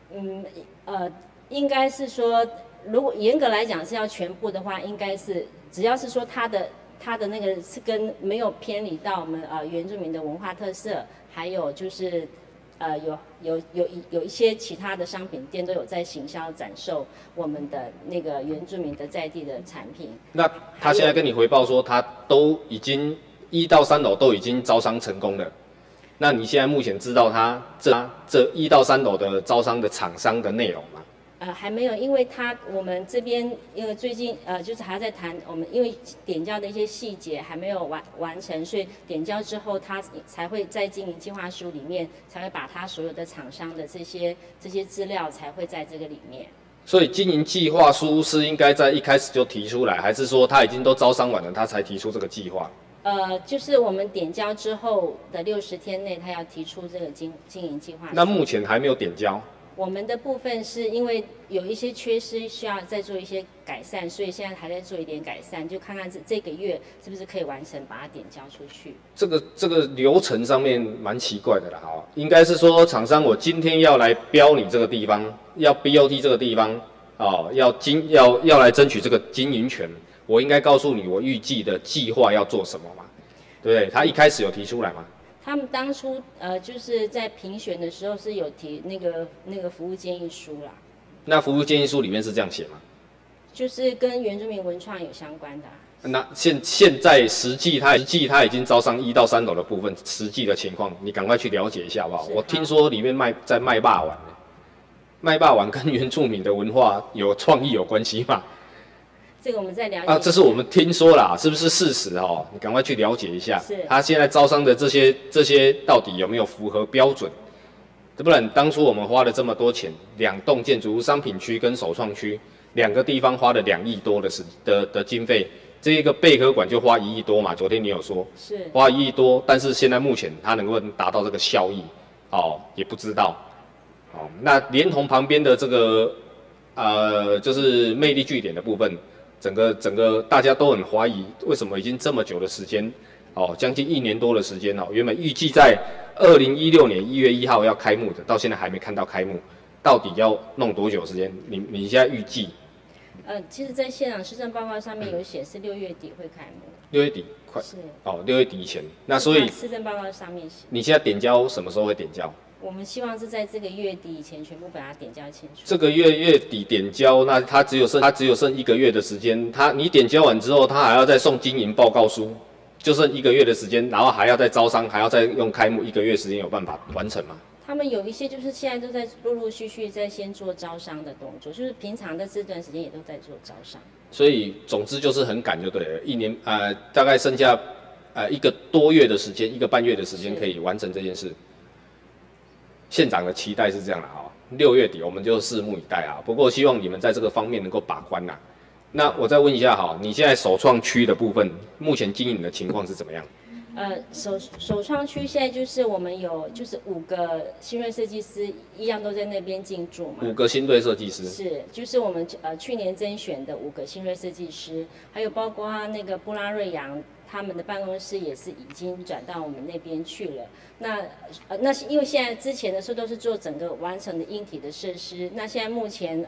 应该是说，如果严格来讲是要全部的话，应该是只要是说他的那个是跟没有偏离到我们原住民的文化特色，还有就是。有一些其他的商品店都有在行销展售我们的那个原住民的在地的产品。 那他现在跟你回报说，他都已经1到3楼都已经招商成功了。那你现在目前知道他这1到3楼的招商的厂商的内容吗？ 还没有，因为我们这边因为最近就是还在谈我们因为点交的一些细节还没有完成，所以点交之后，他才会在经营计划书里面才会把他所有的厂商的这些资料才会在这个里面。 所以经营计划书是应该在一开始就提出来，还是说他已经都招商完了，他才提出这个计划？ 就是我们点交之后的60天内，他要提出这个经营计划书。 那目前还没有点交。 我们的部分是因为有一些缺失，需要再做一些改善，所以现在还在做一点改善，就看看这个月是不是可以完成，把它点交出去。 这个流程上面蛮奇怪的啦，哈，应该是说厂商我今天要来标你这个地方，要 BOT 这个地方，哦，要来争取这个经营权，我应该告诉你我预计的计划要做什么嘛，对不对？他一开始有提出来吗？ 他们当初就是在评选的时候是有提那个服务建议书啦。 那服务建议书里面是这样写吗？ 就是跟原住民文创有相关的。 那现在实际他已经招商1到3楼的部分，实际的情况你赶快去了解一下好不好？我听说里面在卖霸王，卖霸王跟原住民的文化有创意有关系吗？ 这个我们再了解。 这是我们听说啦，是不是事实哦？你赶快去了解一下。 是。 他现在招商的这些到底有没有符合标准？不然当初我们花了这么多钱，2栋建筑物商品区跟首创区2个地方花了2亿多的经费，这一个贝壳馆就花1亿多嘛。昨天你有说是花1亿多，但是现在目前它能够达到这个效益，也不知道。那连同旁边的这个就是魅力据点的部分。整个大家都很怀疑，为什么已经这么久的时间，将近1年多的时间原本预计在2016年1月1号要开幕的，到现在还没看到开幕，到底要弄多久时间？你现在预计？ 其实，在现场施政报告上面有写是6月底会开幕。 6月底快是 6月底以前，那所以施政报告上面写。 你现在点交什么时候会点交？ 我们希望是在这个月底以前全部把它点交清楚。 这个月底点交，那它只有剩1个月的时间。你点交完之后，他还要再送经营报告书，就剩1个月的时间，然后还要再招商，还要再用开幕1个月时间，有办法完成吗？他们有一些就是现在都在陆陆续续在先做招商的动作，就是平常的这段时间也都在做招商。所以总之就是很赶就对了，一年大概剩下1个多月的时间，1个半月的时间可以完成这件事。县长的期待是这样的6月底我们就拭目以待啊。不过希望你们在这个方面能够把关啦。那我再问一下你现在首创区的部分，目前经营的情况是怎么样？首创区现在就是我们有就是5个新锐设计师一样都在那边进驻嘛。5个新锐设计师是，就是我们去年甄选的5个新锐设计师，还有包括那个布拉瑞扬。他们的办公室也是已经转到我们那边去了。那因为现在之前的时候都是做整个完整的硬体的设施，那现在目前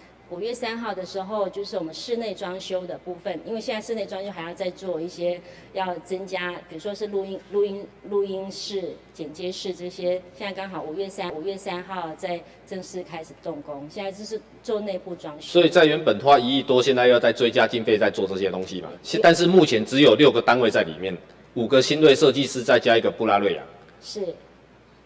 5月3号的时候，就是我们室内装修的部分，因为现在室内装修还要再做一些要增加，比如说是录音室、剪接室这些，现在刚好5月3号在正式开始动工，现在就是做内部装修。所以在原本花1亿多，现在要再追加经费再做这些东西嘛。但是目前只有6个单位在里面，5个新锐设计师再加1个布拉瑞扬。是。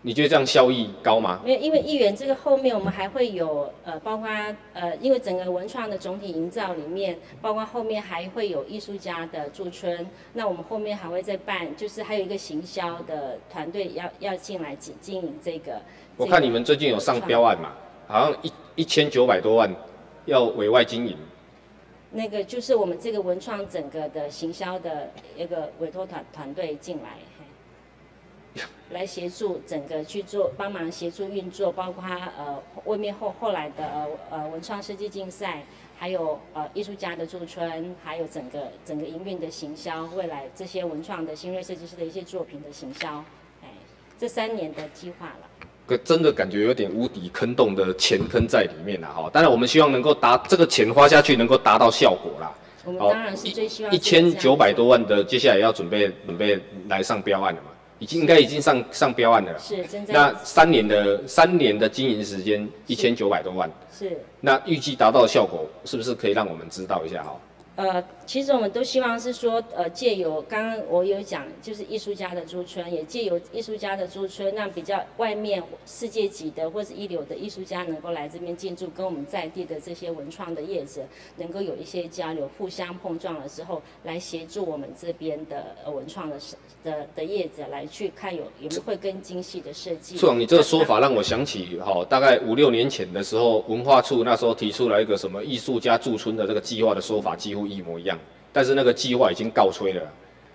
你觉得这样效益高吗？ 没有，因为议员这个后面我们还会有包括因为整个文创的总体营造里面，包括后面还会有艺术家的驻村，那我们后面还会再办，就是还有一个行销的团队要进来经营这个。 我看你们最近有上标案嘛，好像1900多万要委外经营。 那个就是我们这个文创整个的行销的一个委托团队进来。来协助整个去做，帮忙协助运作，包括外面后来的文创设计竞赛，还有艺术家的驻村，还有整个营运的行销，未来这些文创的新锐设计师的一些作品的行销，这3年的计划了。 真的感觉有点无底坑洞的钱坑在里面啦哈，当然我们希望能够这个钱花下去能够达到效果啦。 我们当然是最希望 1900多万的，接下来要准备来上标案了嘛。应该已经上标案了啦。 是，正在。 那3年的经营时间1900多万。 是。 那预计达到的效果是不是可以让我们知道一下哈？ 其实我们都希望是说，借由刚刚我有讲，就是艺术家的驻村，也借由艺术家的驻村，让比较外面世界级的或是一流的艺术家能够来这边进驻，跟我们在地的这些文创的业者能够有一些交流，互相碰撞了之后，来协助我们这边的文创的业者来去看有没有会更精细的设计。 处长，你这个说法让我想起大概5、6年前的时候，文化处那时候提出来一个什么艺术家驻村的这个计划的说法，几乎一模一样，但是那个计划已经告吹了。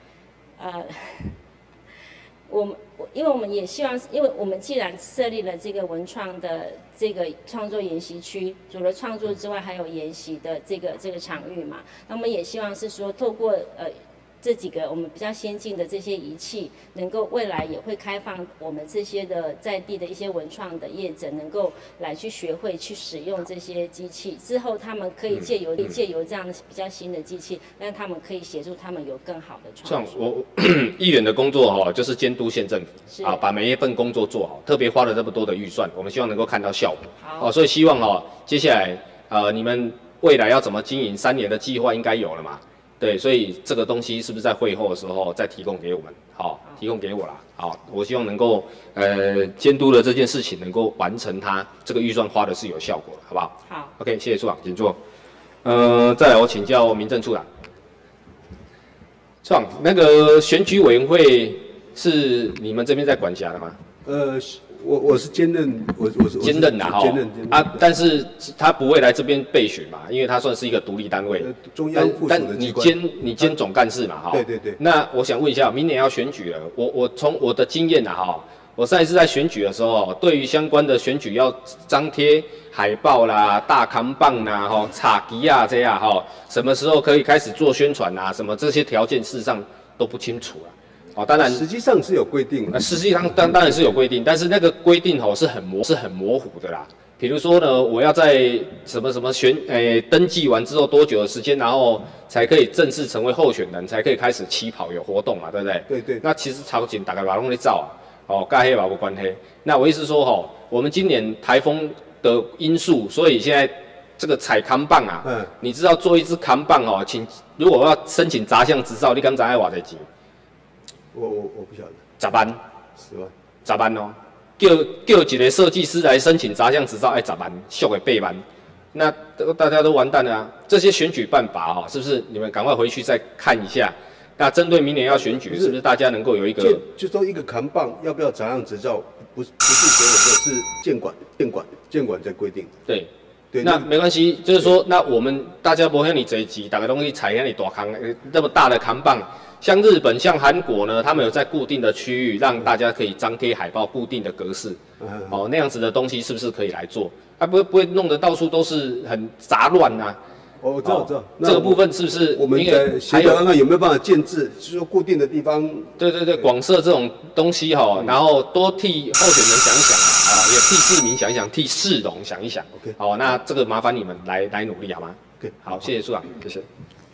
因为我们也希望，因为我们既然设立了这个文创的这个创作研习区，除了创作之外，还有研习的这个场域嘛，那我们也希望是说，透过这几个我们比较先进的这些仪器，能够未来也会开放我们这些的在地的一些文创的业者，能够来去学会去使用这些机器，之后他们可以借由这样的比较新的机器，让他们可以协助他们有更好的创作。 像议员的工作就是监督县政府把每一份工作做好，特别花了这么多的预算，我们希望能够看到效果。所以希望接下来你们未来要怎么经营3年的计划应该有了嘛？对，所以这个东西是不是在会后的时候再提供给我们？提供给我啦。我希望能够监督的这件事情能够完成它，这个预算花的是有效果的，好不好？ 好。 OK， 谢谢处长，请坐。再来我请教民政处长。处长，那个选举委员会是你们这边在管辖的吗？ 我是兼任，我是兼任啦但是他不会来这边备选嘛，因为他算是一个独立单位， 中央附属的机关。 但你兼总干事嘛， 对。 那我想问一下，明年要选举了，我从我的经验我上一次在选举的时候，对于相关的选举要张贴海报啦、大扛棒啦、插旗啊这样什么时候可以开始做宣传啊，什么这些条件事实上都不清楚当然， 实际上是有规定的。 实际上当然是有规定，但是那个规定是很模糊的啦。比如说呢，我要在什么登记完之后多久的时间，然后才可以正式成为候选人，才可以开始起跑有活动嘛，对不对？ 对。 那其实超紧，大概把弄在照盖黑吧不关黑。那我意思说我们今年台风的因素，所以现在这个采扛棒你知道做一支扛棒如果要申请杂项执照，你敢知要多少钱？ 我不晓得 10万 ，10万 ，10万叫一个设计师来申请杂项执照，要10万，俗的8万，那大家都完蛋了啊！这些选举办法是不是你们赶快回去再看一下？那针对明年要选举，是不是大家能够有一个？ 就说一个扛棒要不要杂项执照，不是给我的，是监管在规定。 对。那没关系，就是说，那我们大家不像你这一集，大家东西踩那里大扛，那么大的扛棒。像日本、像韩国呢，他们有在固定的区域让大家可以张贴海报，固定的格式，那样子的东西是不是可以来做？不会弄得到处都是很杂乱呐？ 我知道。 这个部分是不是我们在协调看看有没有办法建制，就是说固定的地方？ 对，广设这种东西然后多替候选人想一想也替市民想一想，替市容想一想。 OK， 那这个麻烦你们来努力好吗 ？OK， 好，谢谢处长，谢谢。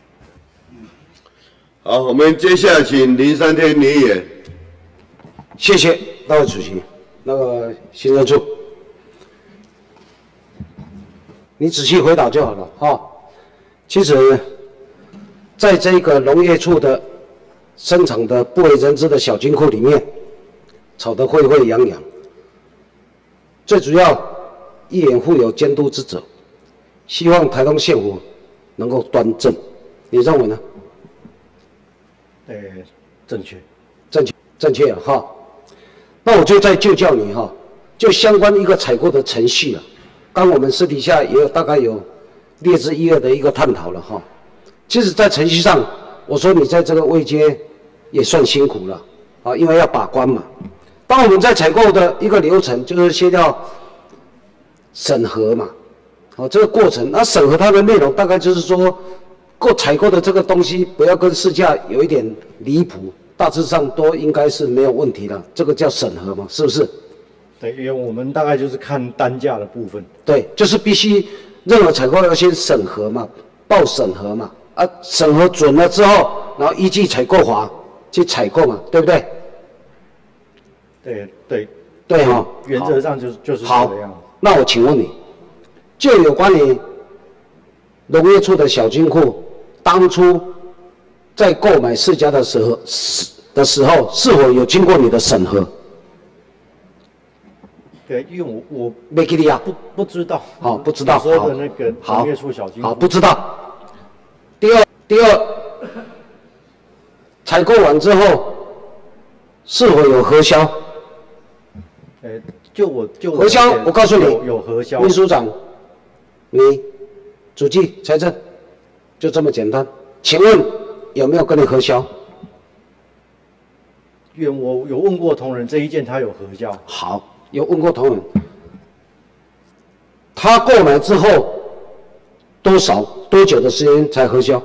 好，我们接下来请林山天林议员。 谢谢大会主席。那个行政处，你仔细回答就好了其实，在这个农业处的生产的不为人知的小金库里面，吵得沸沸扬扬， 最主要，议员负有监督之责，希望台东县府能够端正，你认为呢？ 正确， 正确哈。那我就再就教你哈，就相关一个采购的程序啊，刚我们私底下也有大概有列之一二的一个探讨了哈。其实，在程序上，我说你在这个位阶也算辛苦了啊，因为要把关嘛。当我们在采购的一个流程，就是先要审核嘛，好，这个过程，那审核它的内容大概就是说，采购的这个东西不要跟市价有一点离谱，大致上都应该是没有问题的，这个叫审核嘛，是不是？ 对，因为我们大概就是看单价的部分。 对，就是必须任何采购要先审核嘛，报审核嘛，啊，审核准了之后，然后依据采购法去采购嘛，对不对？对哈， 原则上就是这个样子。 那我请问你，就有关于农业处的小金库当初在购买世家的时候，是否有经过你的审核？ 对，因为我没给你啊， 不知道。 好，不知道。 说的那个农业处小金库。 好，不知道。第二，采购完之后是否有核销？核销，我告诉你， 有核销。 秘书长，你主计财政，就这么简单。请问有没有跟你核销？ 因为我有问过同仁，这一件他有核销。 好，有问过同仁，他购买之后多久的时间才核销？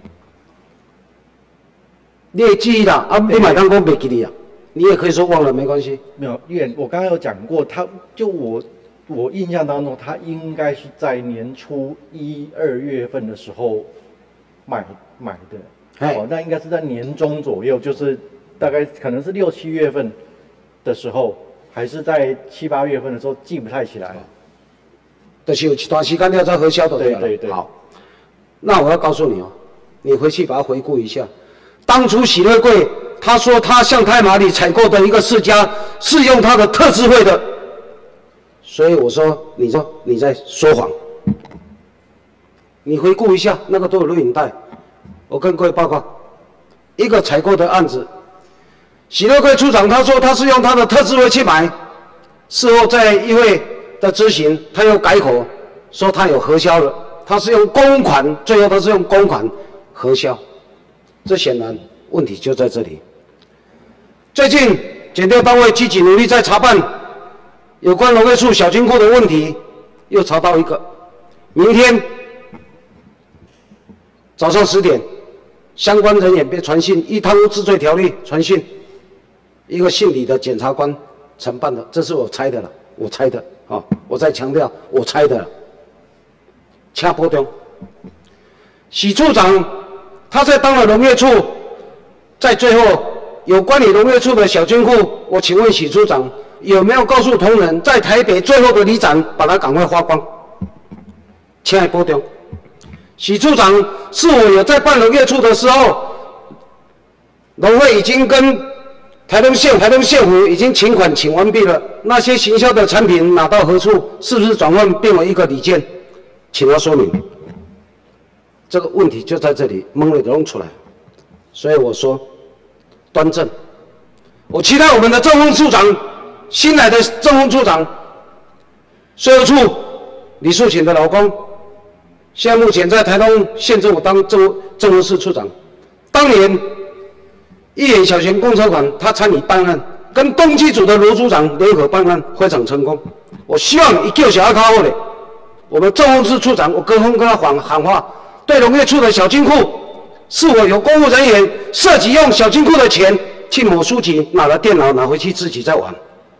你也记忆啦，啊，你买单工没给你啊？你也可以说忘了，没关系。 没有，因为我刚刚有讲过，我印象当中，他应该是在年初1、2月份的时候买的，那应该是在年中左右，就是大概可能是6、7月份的时候，还是在7、8月份的时候，记不太起来了。 就是有一段时间要再核销的，对。好，那我要告诉你哦，你回去把它回顾一下，当初喜乐贵。他说他向太麻里采购的一个世家是用他的特制会的，所以我说你在说谎。你回顾一下，那个都有录影带。我跟各位报告，一个采购的案子，喜乐贵处长他说他是用他的特制会去买，事后在议会的咨询，他又改口说他有核销了，他是用公款，最后他是用公款核销，这显然问题就在这里。最近检调单位积极努力在查办有关农业处小金库的问题，又查到一个。明天早上10点，相关人员被传讯，依贪污治罪条例传讯，一个姓李的检察官承办的，这是我猜的了，我猜的啊！我再强调，我猜的了。请保重。许处长他在当了农业处，在最后。有关于农业处的小金库，我请问许处长有没有告诉同仁，在台北最后的里长把它赶快花光？请来保重。许处长是否有在办农业处的时候，农会已经跟台东县府已经请款请完毕了，那些行销的产品拿到何处？是不是转换变为一个礼件？请他说明。这个问题就在这里，蒙了都弄出来。所以我说。端正，我期待我们的政风处长，新来的政风处长，税务处李树琴的老公，现在目前在台东县政府当政风室处长。当年一眼小型公车馆，他参与办案，跟东基组的罗组长联合办案，非常成功。我希望一叫小阿卡后嘞，我们政风室处长，我跟他喊话，对农业处的小金库。是否有公务人员涉及用小金库的钱去某书籍拿了电脑拿回去自己再玩？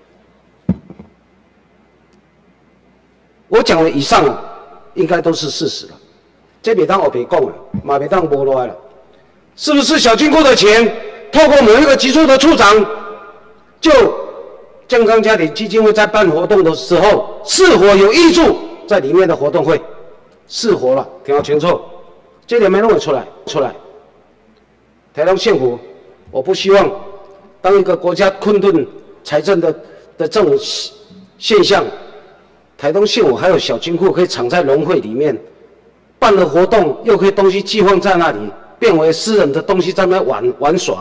我讲的以上啊，应该都是事实了，这别当我别讲了，嘛别当无赖了。是不是小金库的钱透过某一个局处的处长，就健康家庭基金会在办活动的时候，是否有挹注在里面的活动费？是否了？听好清楚。这点没弄出来。台东县府，我不希望当一个国家困顿财政的这种现象，台东县我还有小金库可以藏在农会里面，办了活动又可以东西寄放在那里，变为私人的东西在那玩耍。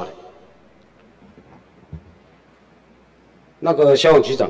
那个消防局长，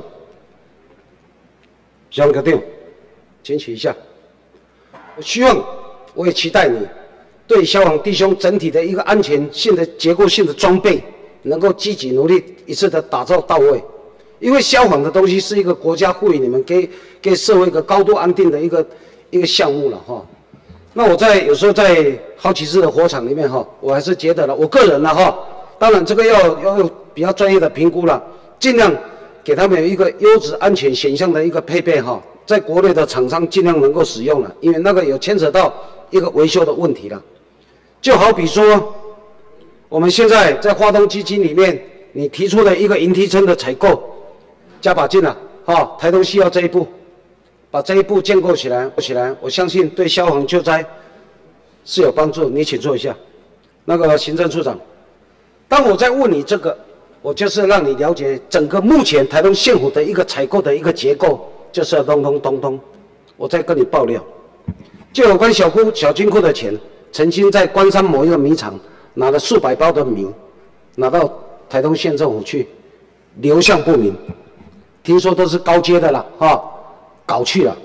消防科长，请起一下。我希望，我也期待你对消防弟兄整体的一个安全性的结构性的装备，能够积极努力一次的打造到位。因为消防的东西是一个国家赋予你们给社会一个高度安定的一个项目了哈。那我有时候在好几次的火场里面哈，我还是觉得了，我个人了哈，当然这个要有比较专业的评估了，尽量给他们有一个优质安全选项的一个配备哈，在国内的厂商尽量能够使用了，因为那个有牵扯到一个维修的问题了。就好比说，我们现在在花东基金里面，你提出了一个营梯撑的采购，加把劲了，台东需要这一步，把这一步建构起来，我相信对消防救灾是有帮助。你请坐一下，那个行政处长，当我在问你这个，我就是让你了解整个目前台东县府的一个采购的一个结构，就是要咚，我再跟你爆料，就有关小金库的钱，曾经在关山某一个米厂拿了数百包的米，拿到台东县政府去，流向不明。听说都是高阶的了，搞去了。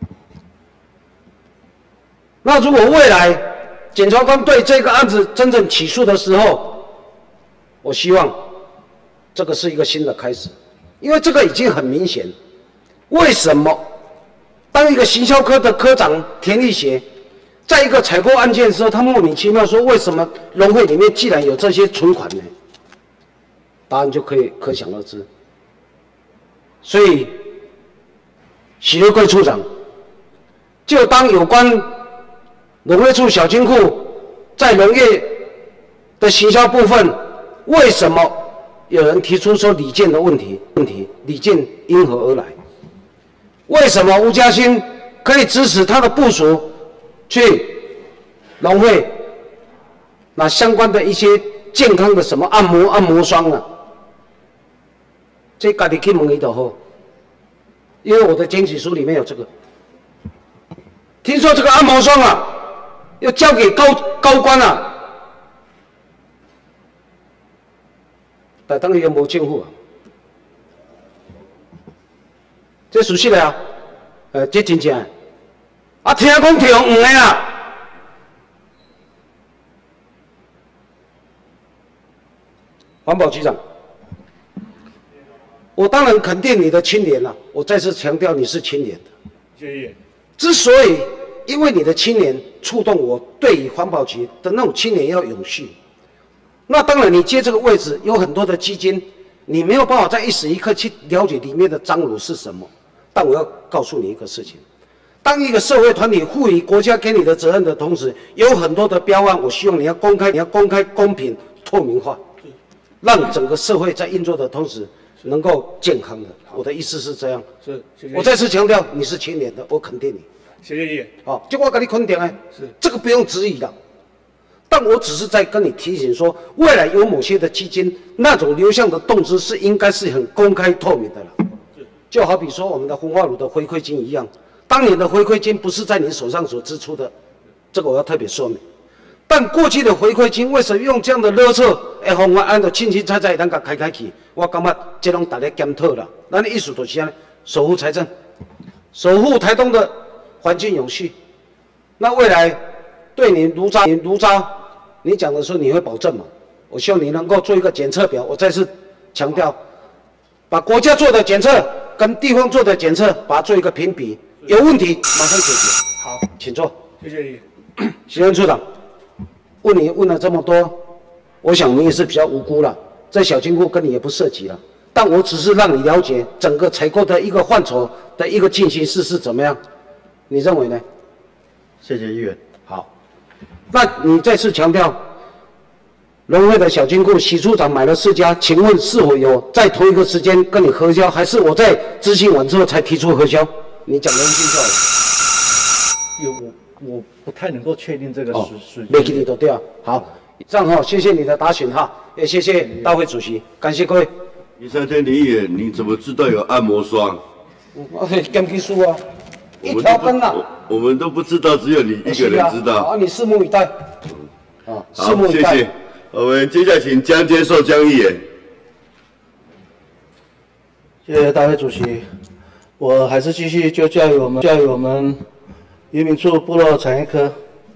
那如果未来检察官对这个案子真正起诉的时候，我希望这个是一个新的开始，因为这个已经很明显。为什么当一个行销科的科长田立协，在一个采购案件的时候，他莫名其妙说为什么农会里面既然有这些存款呢？答案就可想而知。所以，许乐贵处长就当有关农业处小金库在农业的行销部分，为什么有人提出说李健的问题？李健因何而来？为什么吴嘉欣可以支持他的部属去农会拿相关的一些健康的什么按摩霜啊？这家己去问伊就好，因为我的检举书里面有这个。听说这个按摩霜啊，要交给高官啊，但当然无政府啊，这属实的啊，这真正的。啊，听讲跳黄的啊。环保局长。我当然肯定你的清廉了，我再次强调你是清廉的。 谢谢。 之所以因为你的清廉触动我对于环保局的那种清廉要永续，那当然你接这个位置有很多的基金，你没有办法在一时一刻去了解里面的脏污是什么。但我要告诉你一个事情，当一个社会团体赋予国家给你的责任的同时，有很多的标案，我希望你要公开、公平、透明化，让整个社会在运作的同时能够健康的，我的意思是这样。 是，谢谢。 我再次强调，你是清廉的，我肯定你。 谢谢议员。 好，就我跟你肯定哎， 是这个不用质疑的。但我只是在跟你提醒说，未来有某些的基金，那种流向的动资是应该是很公开透明的了。就好比说我们的焚化炉的回馈金一样，当年的回馈金不是在你手上所支出的，这个我要特别说明。但过去的回馈金为什么用这样的勒索，会让我按照清清楚楚能够开去？我感觉这拢大家检讨了。咱的意思就是安尼，守护财政，守护台东的环境永续。那未来对你炉渣，你讲的时候你会保证吗？我希望你能够做一个检测表。我再次强调，把国家做的检测跟地方做的检测，把它做一个评比，有问题马上解决。 好， 请坐。 谢谢议员。 行政处长。问你问了这么多，我想你也是比较无辜了。在小金库跟你也不涉及了，但我只是让你了解整个采购的一个范畴的一个进行式是怎么样，你认为呢？ 谢谢议员。 好，那你再次强调，农会的小金库许处长买了4家，请问是否有在同一个时间跟你核销，还是我在执行完之后才提出核销？你讲得清楚就好了。 我不太能够确定这个时没给你都对啊。好，这样哈，谢谢你的答询哈，也谢谢大会主席，感谢各位。 13天李议员，你怎么知道有按摩霜？ 我检技术啊，一条根啊。 我们都不知道，只有你一个人知道。 啊，你拭目以待。啊，拭目以待。 谢谢。我们接下来请江接受江议员。 谢谢大会主席，我还是继续就教育我们渔民处部落产业科。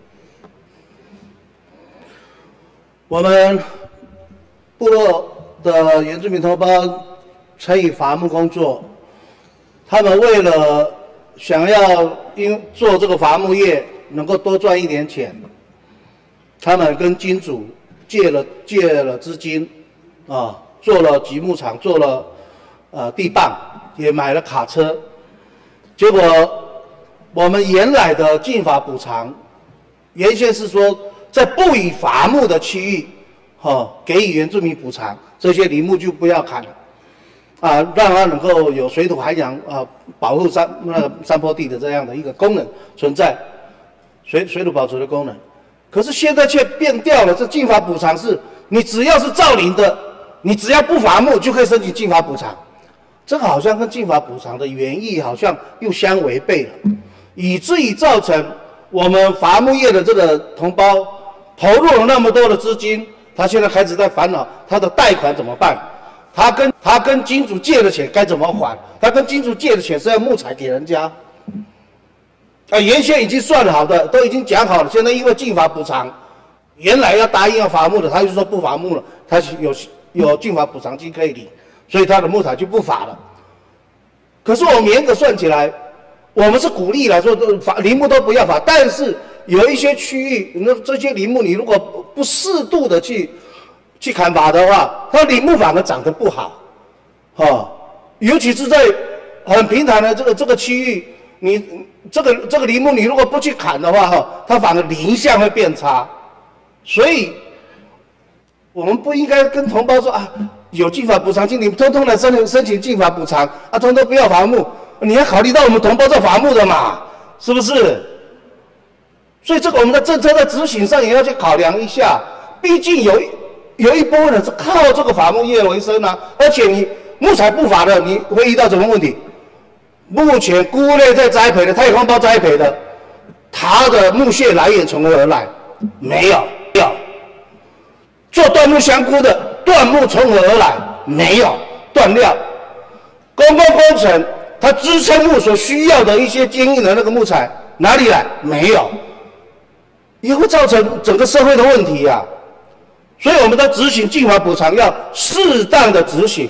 我们部落的原住民同胞参与伐木工作，他们为了想要做这个伐木业能够多赚一点钱，他们跟金主借了资金，啊，做了集木厂，做了地磅，也买了卡车。结果我们原来的禁伐补偿，原先是说在不予伐木的区域，给予原住民补偿，这些林木就不要砍了，啊，让它能够有水土涵养保护山坡地的这样的一个功能存在，水土保持的功能。可是现在却变掉了，这禁伐补偿是你只要是造林的，你只要不伐木就可以申请禁伐补偿。这个好像跟禁伐补偿的原意好像又相违背了，以至于造成我们伐木业的这个同胞投入了那么多的资金，他现在开始在烦恼他的贷款怎么办，他跟金主借的钱该怎么还，他跟金主借的钱是要木材给人家，原先已经算好的，都已经讲好了，现在因为禁伐补偿，原来要答应要伐木的，他就说不伐木了，他有禁伐补偿金可以领。所以他的木材就不伐了。可是我们严格算起来，我们是鼓励来说林木都不要伐，但是有一些区域，那这些林木你如果不适度的去砍伐的话，它林木反而长得不好，尤其是在很平坦的这个区域，你这个林木你如果不去砍的话，它反而林相会变差。所以我们不应该跟同胞说啊。有禁伐补偿金，你们通通来申请禁伐补偿啊，通通不要伐木。你要考虑到我们同胞在伐木的嘛，是不是？所以这个我们的政策在执行上也要去考量一下。毕竟有一部分人是靠这个伐木业为生啊，而且你木材不伐的，你会遇到什么问题？目前菇类在栽培的，太空包栽培的，它的木屑来源从何而来？没有。做椴木香菇的椴木从何而来？没有。椴料，公共工程它支撑木所需要的一些坚硬的那个木材哪里来？没有，也会造成整个社会的问题呀。所以我们在执行禁伐补偿要适当的执行，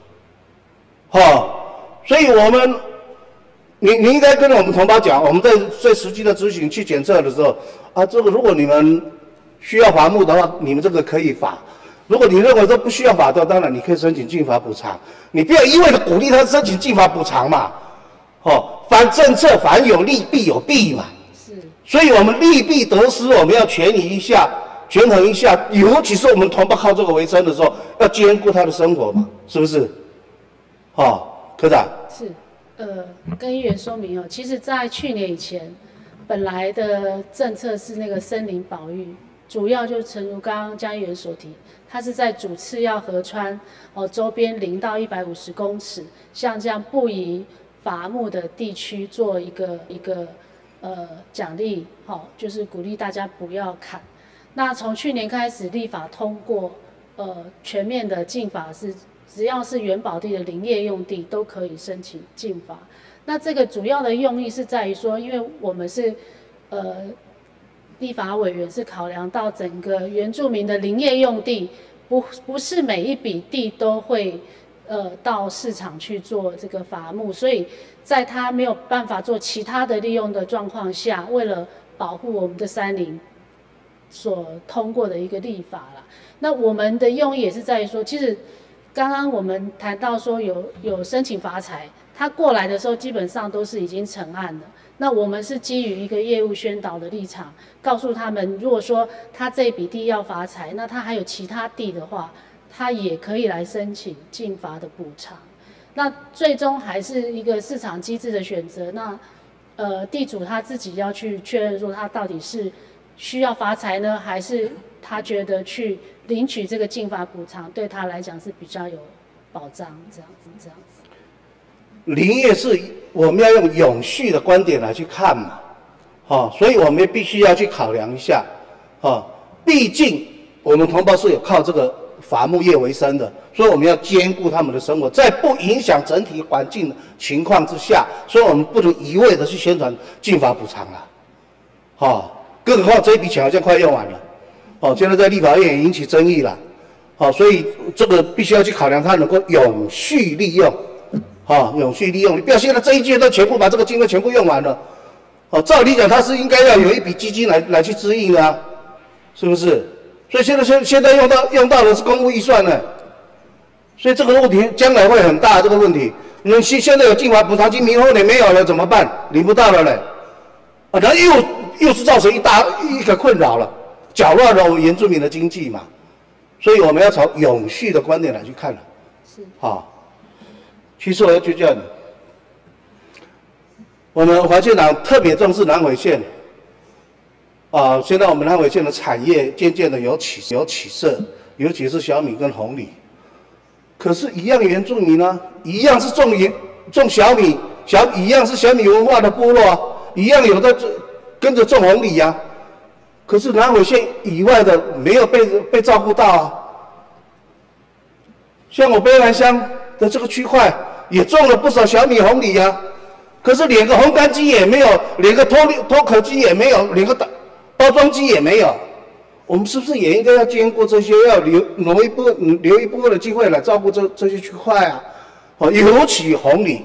所以我们你应该跟我们同胞讲，我们在实际的执行去检测的时候啊，这个如果你们需要伐木的话，你们这个可以伐。如果你认为说不需要伐的，当然你可以申请禁伐补偿。你不要一味的鼓励他申请禁伐补偿嘛。凡政策凡有利必有弊嘛。是。所以我们利弊得失，我们要权衡一下，尤其是我们同胞靠这个为生的时候，要兼顾他的生活嘛，是不是？科长。 是。跟议员说明其实在去年以前，本来的政策是那个森林保育。主要就诚如刚刚江议员所提，它是在主次要河川周边0到150公尺，像这样不宜伐木的地区做一个奖励，就是鼓励大家不要砍。那从去年开始立法通过，全面的禁伐是只要是原保地的林业用地都可以申请禁伐。那这个主要的用意是在于说，因为我们是立法委员是考量到整个原住民的林业用地，不是每一笔地都会到市场去做这个伐木，所以在他没有办法做其他的利用的状况下，为了保护我们的山林所通过的一个立法啦。那我们的用意也是在于说，其实刚刚我们谈到说有申请伐材，他过来的时候基本上都是已经成案了。那我们是基于一个业务宣导的立场，告诉他们，如果说他这笔地要伐材，那他还有其他地的话，他也可以来申请禁伐的补偿。那最终还是一个市场机制的选择。那地主他自己要去确认说，他到底是需要伐材呢，还是他觉得去领取这个禁伐补偿对他来讲是比较有保障，这样子。 林业是我们要用永续的观点来去看嘛，所以我们必须要去考量一下，毕竟我们同胞是有靠这个伐木业为生的，所以我们要兼顾他们的生活，在不影响整体环境的情况之下，所以我们不能一味的去宣传禁伐补偿了，更何况这一笔钱好像快用完了，现在在立法院也引起争议了，所以这个必须要去考量它能够永续利用。永续利用，你不要现在这一届都全部把这个经费全部用完了，照理讲它是应该要有一笔基金来去支应的啊，是不是？所以现在用到的是公务预算呢，所以这个问题将来会很大，这个问题。你们现在有禁伐补偿金，明后年没有了怎么办？领不到了嘞，然后又是造成一个困扰了，搅乱了我们原住民的经济嘛，所以我们要从永续的观点来去看了， 是其实我要去叫你，我们环县党特别重视南回县，现在我们南回县的产业渐渐的有起色，尤其是小米跟红藜。可是，一样原住民呢，一样是种小米，一样是小米文化的部落啊，一样有的跟着种红藜啊。可是南回县以外的没有被照顾到啊。像我卑南乡的这个区块也种了不少小米红藜啊，可是连个烘干机也没有，连个脱壳机也没有，连个包装机也没有。我们是不是也应该要兼顾这些，要留一部分的机会来照顾这些区块啊？尤其红藜，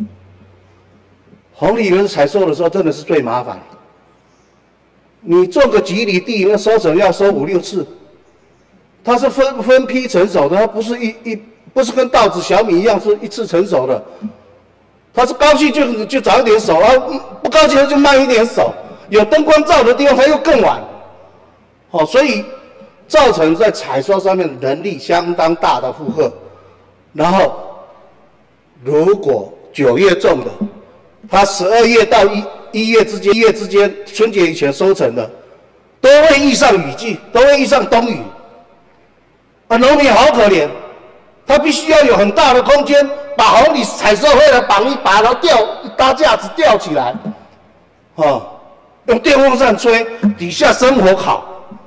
红藜园采收的时候真的是最麻烦。你种个几里地，那收成要收5、6次，它是分批成熟的，它不是不是跟稻子、小米一样是一次成熟的，它是高兴就早一点熟，不高兴就慢一点熟。有灯光照的地方，它又更晚。所以造成在采收上面人力相当大的负荷。然后，如果9月种的，它12月到1月之间，春节以前收成的，都会遇上雨季，都会遇上冬雨。农民好可怜，他必须要有很大的空间，把红藜采收回来绑一把，然后搭架子吊起来，用电风扇吹，底下生火烤。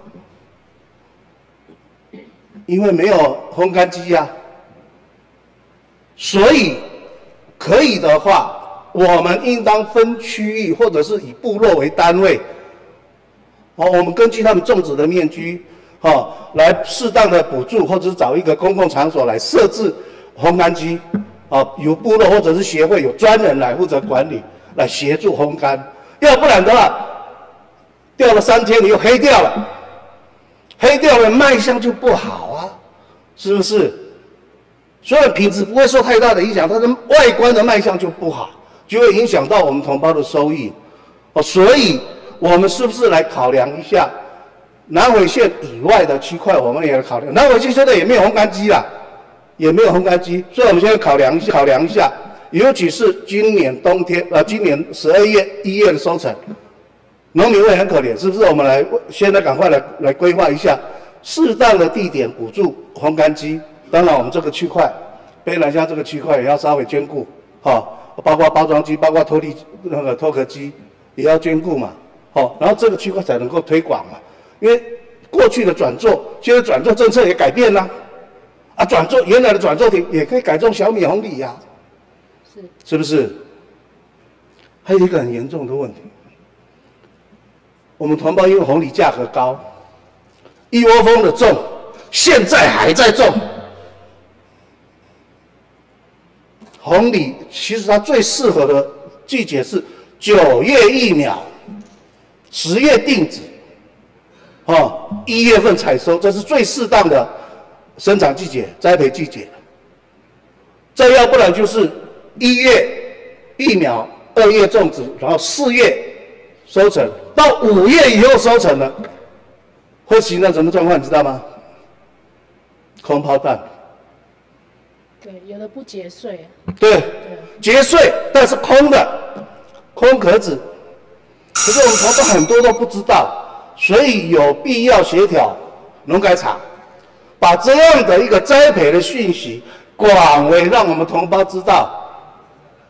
因为没有烘干机啊，所以可以的话，我们应当分区域或者是以部落为单位，我们根据他们种植的面积，来适当的补助，或者是找一个公共场所来设置烘干机，由部落或者是协会有专人来负责管理，来协助烘干。要不然的话，吊了3天你又黑掉了。黑掉了，卖相就不好啊，是不是？虽然品质不会受太大的影响，它的外观的卖相就不好，就会影响到我们同胞的收益。所以我们是不是来考量一下南回县以外的区块？我们也来考量。南回县现在也没有烘干机啦，也没有烘干机，所以我们现在考量一下，尤其是今年冬天，今年12月、1月的收成。农民会很可怜，是不是？我们现在赶快来规划一下，适当的地点补助烘干机。当然，我们这个区块，卑南乡这个区块也要稍微兼顾，包括包装机，包括脱壳机也要兼顾嘛，然后这个区块才能够推广嘛。因为过去的转作，现在转作政策也改变了，原来的转作也可以改种小米红藜呀，是不是？还有一个很严重的问题。我们同胞因为红藜价格高，一窝蜂的种，现在还在种。红藜其实它最适合的季节是9月育苗，10月定植，1月份采收，这是最适当的生长季节、栽培季节。再要不然就是1月育苗，2月种植，然后4月收成。到5月以后收成了，会形成什么状况？你知道吗？空抛弹。 对，有的不结穗。 对，结穗，但是空的，空壳子。可是我们同胞很多都不知道，所以有必要协调农改场，把这样的一个栽培的讯息广为让我们同胞知道。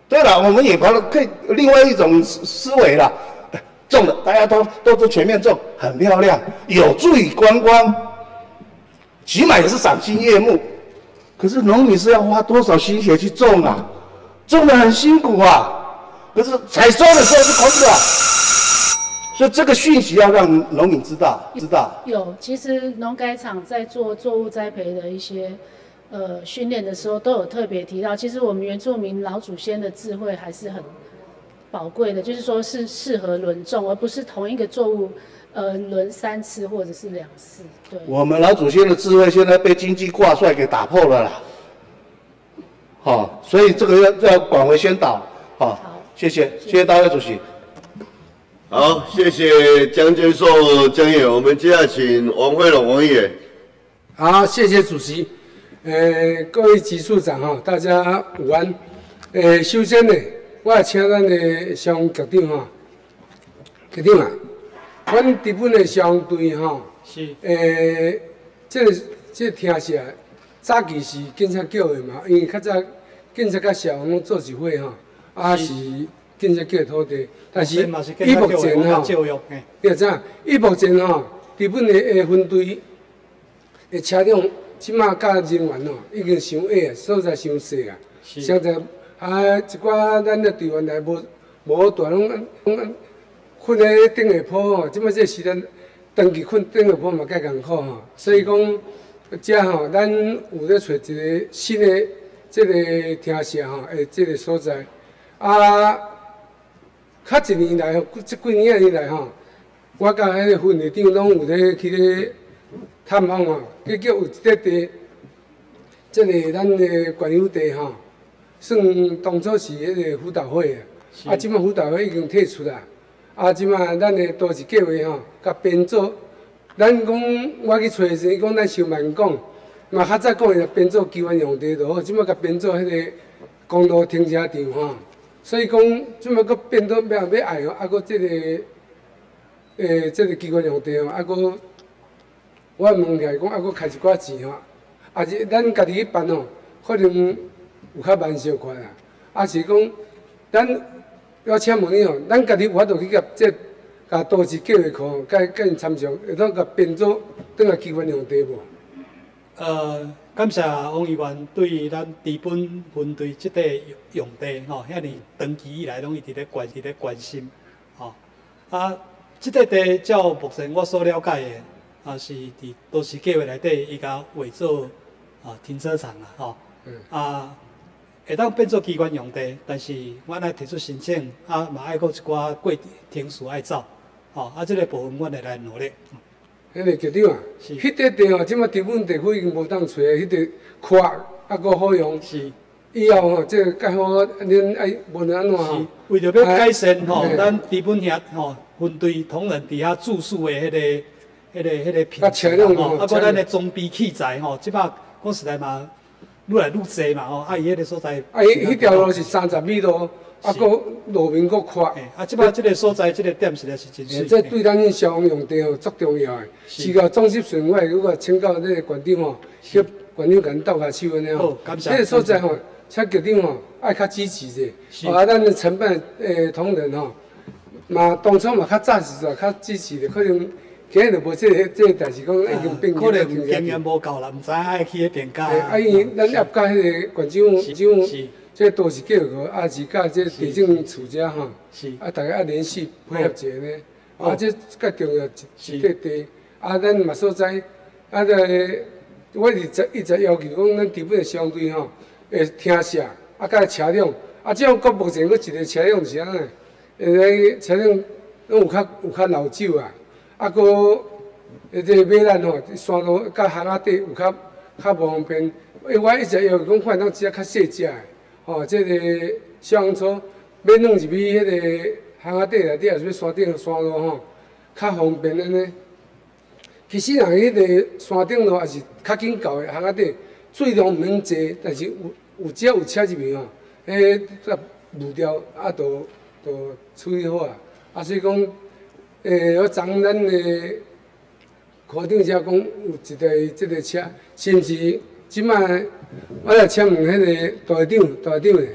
对了，我们也把它可以另外一种思维啦，种的大家都全面种，很漂亮，有助于观光，起码也是赏心悦目。可是农民是要花多少心血去种啊？种得很辛苦啊，可是采收的时候是空的，所以这个讯息要让农民知道。 有，其实农改场在做作物栽培的一些训练的时候，都有特别提到，其实我们原住民老祖先的智慧还是很宝贵的，就是说是适合轮种，而不是同一个作物轮3次或者是2次。对， 我们老祖先的智慧现在被经济挂帅给打破了啦。好，所以这个要广为宣导。好，谢谢大会主席。 好，谢谢江建寿江议员，我们接下来请王惠龙王议员。 好，谢谢主席。各位局处长哈，大家午安。首先呢，我也请咱的消防局长哈，局长啊，阮日本的消防队哈， 是这听下，早期是警察叫的嘛，因为较早警察甲消防做一伙哈，啊是警察叫的土地，但是以目前哈，你知影？以目前哈，日本的分队的车辆。即马甲人员哦，已经伤矮啊，所在伤细啊。现在一寡咱的队员来无大拢困咧顶下坡吼，即马这时阵长期困顶下坡嘛介艰苦吼。所以讲，遮吼咱有咧找一个新的这个听舍吼，这个所在啊。较一年来吼，这几年以来吼，我甲迄个分队长拢有咧去咧。探访吼，结果有一块地，这个咱的管有地吼，算当初是迄个辅导会啊，啊，即马辅导会已经退出啦，啊，即马咱的都市计划吼，甲编组，咱讲我去找时，讲咱想慢讲，嘛较早讲伊编组机关用地就好，即马甲编组迄个公路停车场吼，所以讲即马搁变到要爱吼，啊，搁这个这个机关用地吼，啊，搁。我问起来讲，搁开一寡钱吼，啊是咱家己去办吼，可能有较慢小块啦。啊是讲，我请问你吼，咱家己有法度去甲都市计划库甲因参详，会当甲编组转来机关用地无？ 感谢王议员对咱日本分队这块用地吼，遐尼长期以来拢一直咧关心吼。啊，这块地照目前我所了解的。啊，是伫都市计划内底，伊甲伪造停车场啦，吼，会当变做机关用地，但是阮来提出申请，嘛爱搁一寡过程序爱走，吼，这个部分阮会来努力。 迄个局长啊，迄块地吼，即马日本地区已经无当找啊，迄个扩搁好用。 是。 以后吼，这个较好，恁爱无论安怎吼。 为着要改善吼，咱日本遐吼分队同仁伫遐住宿的迄个品质吼，啊，搁咱的装备器材吼，即摆讲实在嘛，愈来愈济嘛吼，伊迄个所在， 迄条路是30米路，搁路面搁宽， 即摆即个所在，即个点实在是真水。 这对咱消防用地吼足重要诶。是个总集顺我如果请教这个馆长吼，叫馆长甲咱斗下手安尼吼。这个所在吼，请局长吼爱较支持者，咱的承办同仁吼，嘛当初嘛较早时较支持的，可能。今日就无这个代志，讲已经变可能经验无够啦，毋知爱去迄边教。 因为咱也甲迄个馆长，这都是计划，是甲这地政处遮吼，大家联系配合者呢。这较重要一块地，咱嘛所在，我一直要求讲，咱日本的消防队吼，会听舍，甲车辆，这样目前佫一个车辆是安尼，车辆拢有较老旧啊。搁这个马咱吼，山路甲巷仔底有较无方便。我一直要讲看当只较细只的，吼，这个消防车要弄入去迄个巷仔底内底，也是要山顶山路吼，较方便安尼。其实人迄个山顶路也是较紧到的巷仔底，水量毋免济，但是只要有车入去吼，个雾掉都处理好啊。所以讲。我昨咱的科长才讲有一台这个车，甚至即摆我来请问迄个大队长的，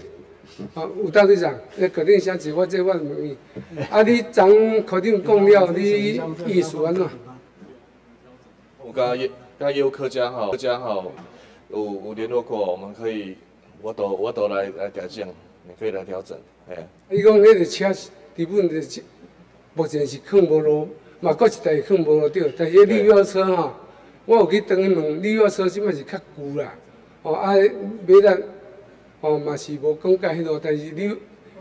有道理长，决定啥子，我这我问你。啊，你昨科长讲了，你意思安怎？ 我刚刚业务科长好有联络过，我们可以，我都来调整，你可以来调整，哎。 伊讲迄个车基本就是目前是放无路，嘛，搁一台放无路对，但是迄旅游车吼，我有去登去问，旅游车即摆是较旧啦，哦啊，买咱哦嘛是无讲介迄落，但是你，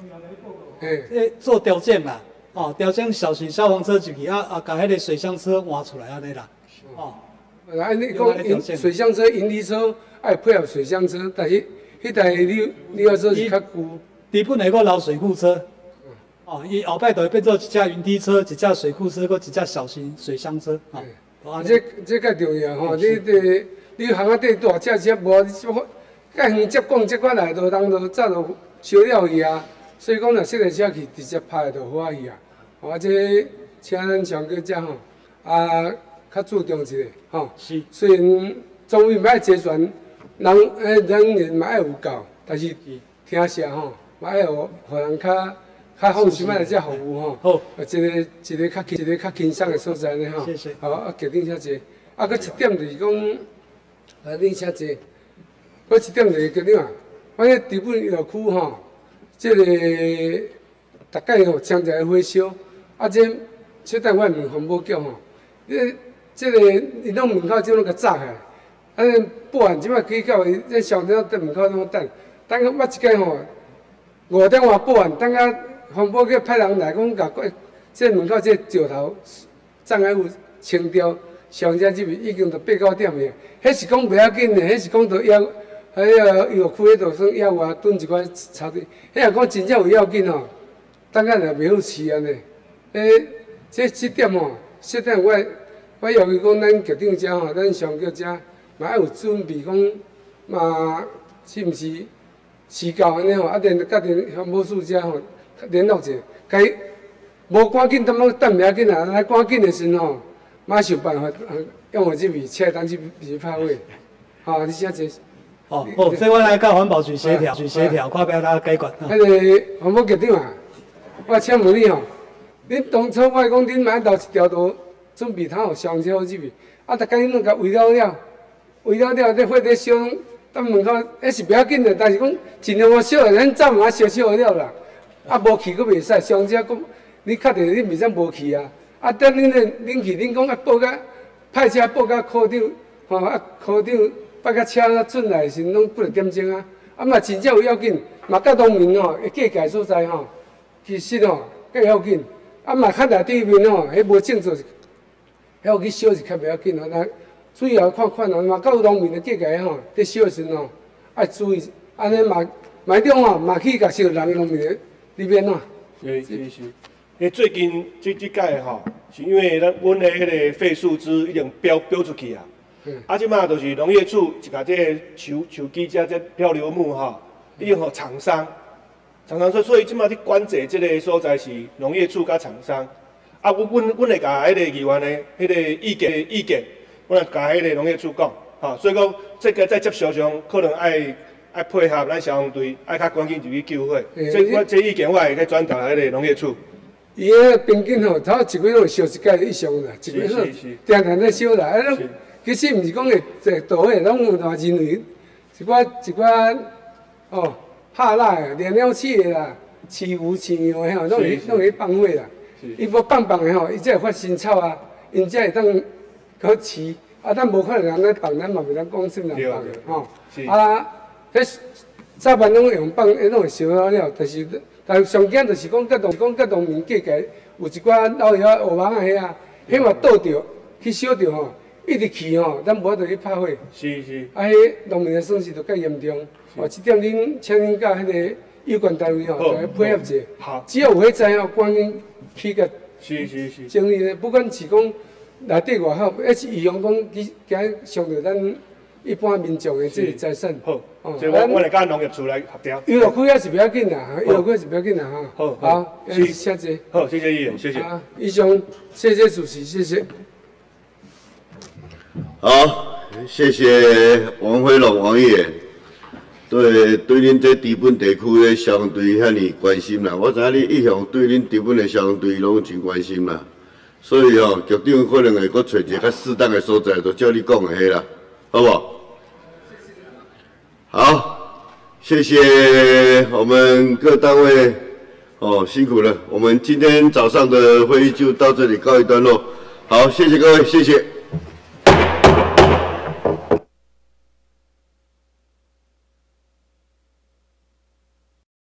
做调整啦，哦，调整小型消防车入去，把迄个水箱车换出来安尼啦，哦。 安尼讲，水箱车、引力车爱配合水箱车，但是迄台旅游车是较旧。 基本来个老水库车，哦，伊后摆就会变做一架云梯车、一架水库车，搁一架小型水箱车，哦。 这较重要吼，你巷仔底大车车无，介远接管接过来，就人就早就烧了去啊。所以讲，若细个车去直接拍就好去啊。哦，这请咱上哥遮吼，较注重一下吼。 是。 虽然总委嘛爱节选，人员嘛爱有够，但是听下吼。嘛爱互人较放心来遮服务吼，好，一个较轻松的所在呢吼。 谢谢。 好，决定请坐。搁一点就是讲，你请坐。搁一点就是决定啊，反正日本娱乐区吼，这个大概吼常在火烧，这等我问环保局吼，这个伊拢门口即拢甲炸下来，保安即摆去到这商场在门口拢等我一间吼。5点外保安，等下环保局派人来讲，甲这门口这石头障碍物清掉，上车这边已经到8、9点了。迄是讲袂要紧的，迄是讲到要，迄个娱乐区迄度算要外囤一寡草地。迄若讲真正有要紧吼，等下就袂好饲安尼。这点吼，这点我要求讲咱局长遮吼，咱上局遮嘛要有准备讲嘛，是毋是？时到安尼吼，甲环保署遮吼联络者，该无赶紧，等袂要紧啊，来赶紧的时吼，马想办法用我这边车当这边拍位，好，你请坐。 好，所以我来甲环保局协调，看要哪解决。 迄个环保局长啊，我请问你吼，恁当初我讲恁买头一条路准备通互上车这边，逐家恁拢甲围了，这火在烧。等门口，迄是不要紧的，但是讲尽量我烧，咱早晚烧了啦。无去佫袂使，上车讲你确定你袂使无去啊？等恁去，恁讲报甲派车报甲科长，吼科长把甲车转来时拢不2点钟啊。嘛真正有要紧，嘛甲农民吼会计界所在吼，其实吼较要紧。嘛较内底面吼，迄无正做，迄有去烧是较袂要紧哦。主要看哦，嘛，到农民的计界吼，伫烧的时吼，爱注意，安尼买中吼，嘛去甲烧人农民的里面呐。 是。最近这届吼，是因为阮的迄个废树枝已经标出去啊。即马就是农业处一甲这个树基这漂流木吼，已经互厂商所以即马伫管制这个所在是农业处甲厂商。阮会甲迄个议员的迄个意见。我来甲迄个农业处讲，吼，所以讲这个在接收上可能爱配合咱消防队，爱较赶紧就去救火。这意见我会去转达迄个农业处。 伊个平均吼，头一个月烧一届以上啦，一个月定在烧啦。其实毋是讲会这倒火，拢有嘛认为一寡哦，拍蜡的、燃料气的啦、饲牛、饲羊的吼，拢会放火啦。伊无放的吼，伊才会发生草啊，因才会当。可饲，咱无可能人来放，咱嘛袂当讲算人放的吼。迄早晚拢用放，拢会烧了，但上惊就是讲，甲农民计界有一寡老爷学网啊遐，迄嘛倒着去烧着吼，一直去吼，咱无法度去拍火。 是。 迄农民的损失就较严重。这点请恁甲迄个有关单位吼，来配合者。 好。 只要有迄知影，赶紧去甲。 是。 整理咧，不管是讲。内底外口，还是预防讲惊伤着咱一般民众的这个财产。 好，所以我来甲农业处来协调。 娱乐区也是不要紧啦，娱乐区是不要紧啦哈。好，谢谢。 好，谢谢议员，谢谢。 以上，谢谢主席，谢谢。 好，谢谢王辉龙王议员。 对恁这基本地区的消防队遐尼关心啦。我知影你一向对恁基本的消防队拢真关心啦。所以哦，局长可能会搁找一个较适当的所在，就照你讲的迄啦，好不好？好，谢谢我们各单位哦，辛苦了。我们今天早上的会议就到这里告一段落。好，谢谢各位，谢谢。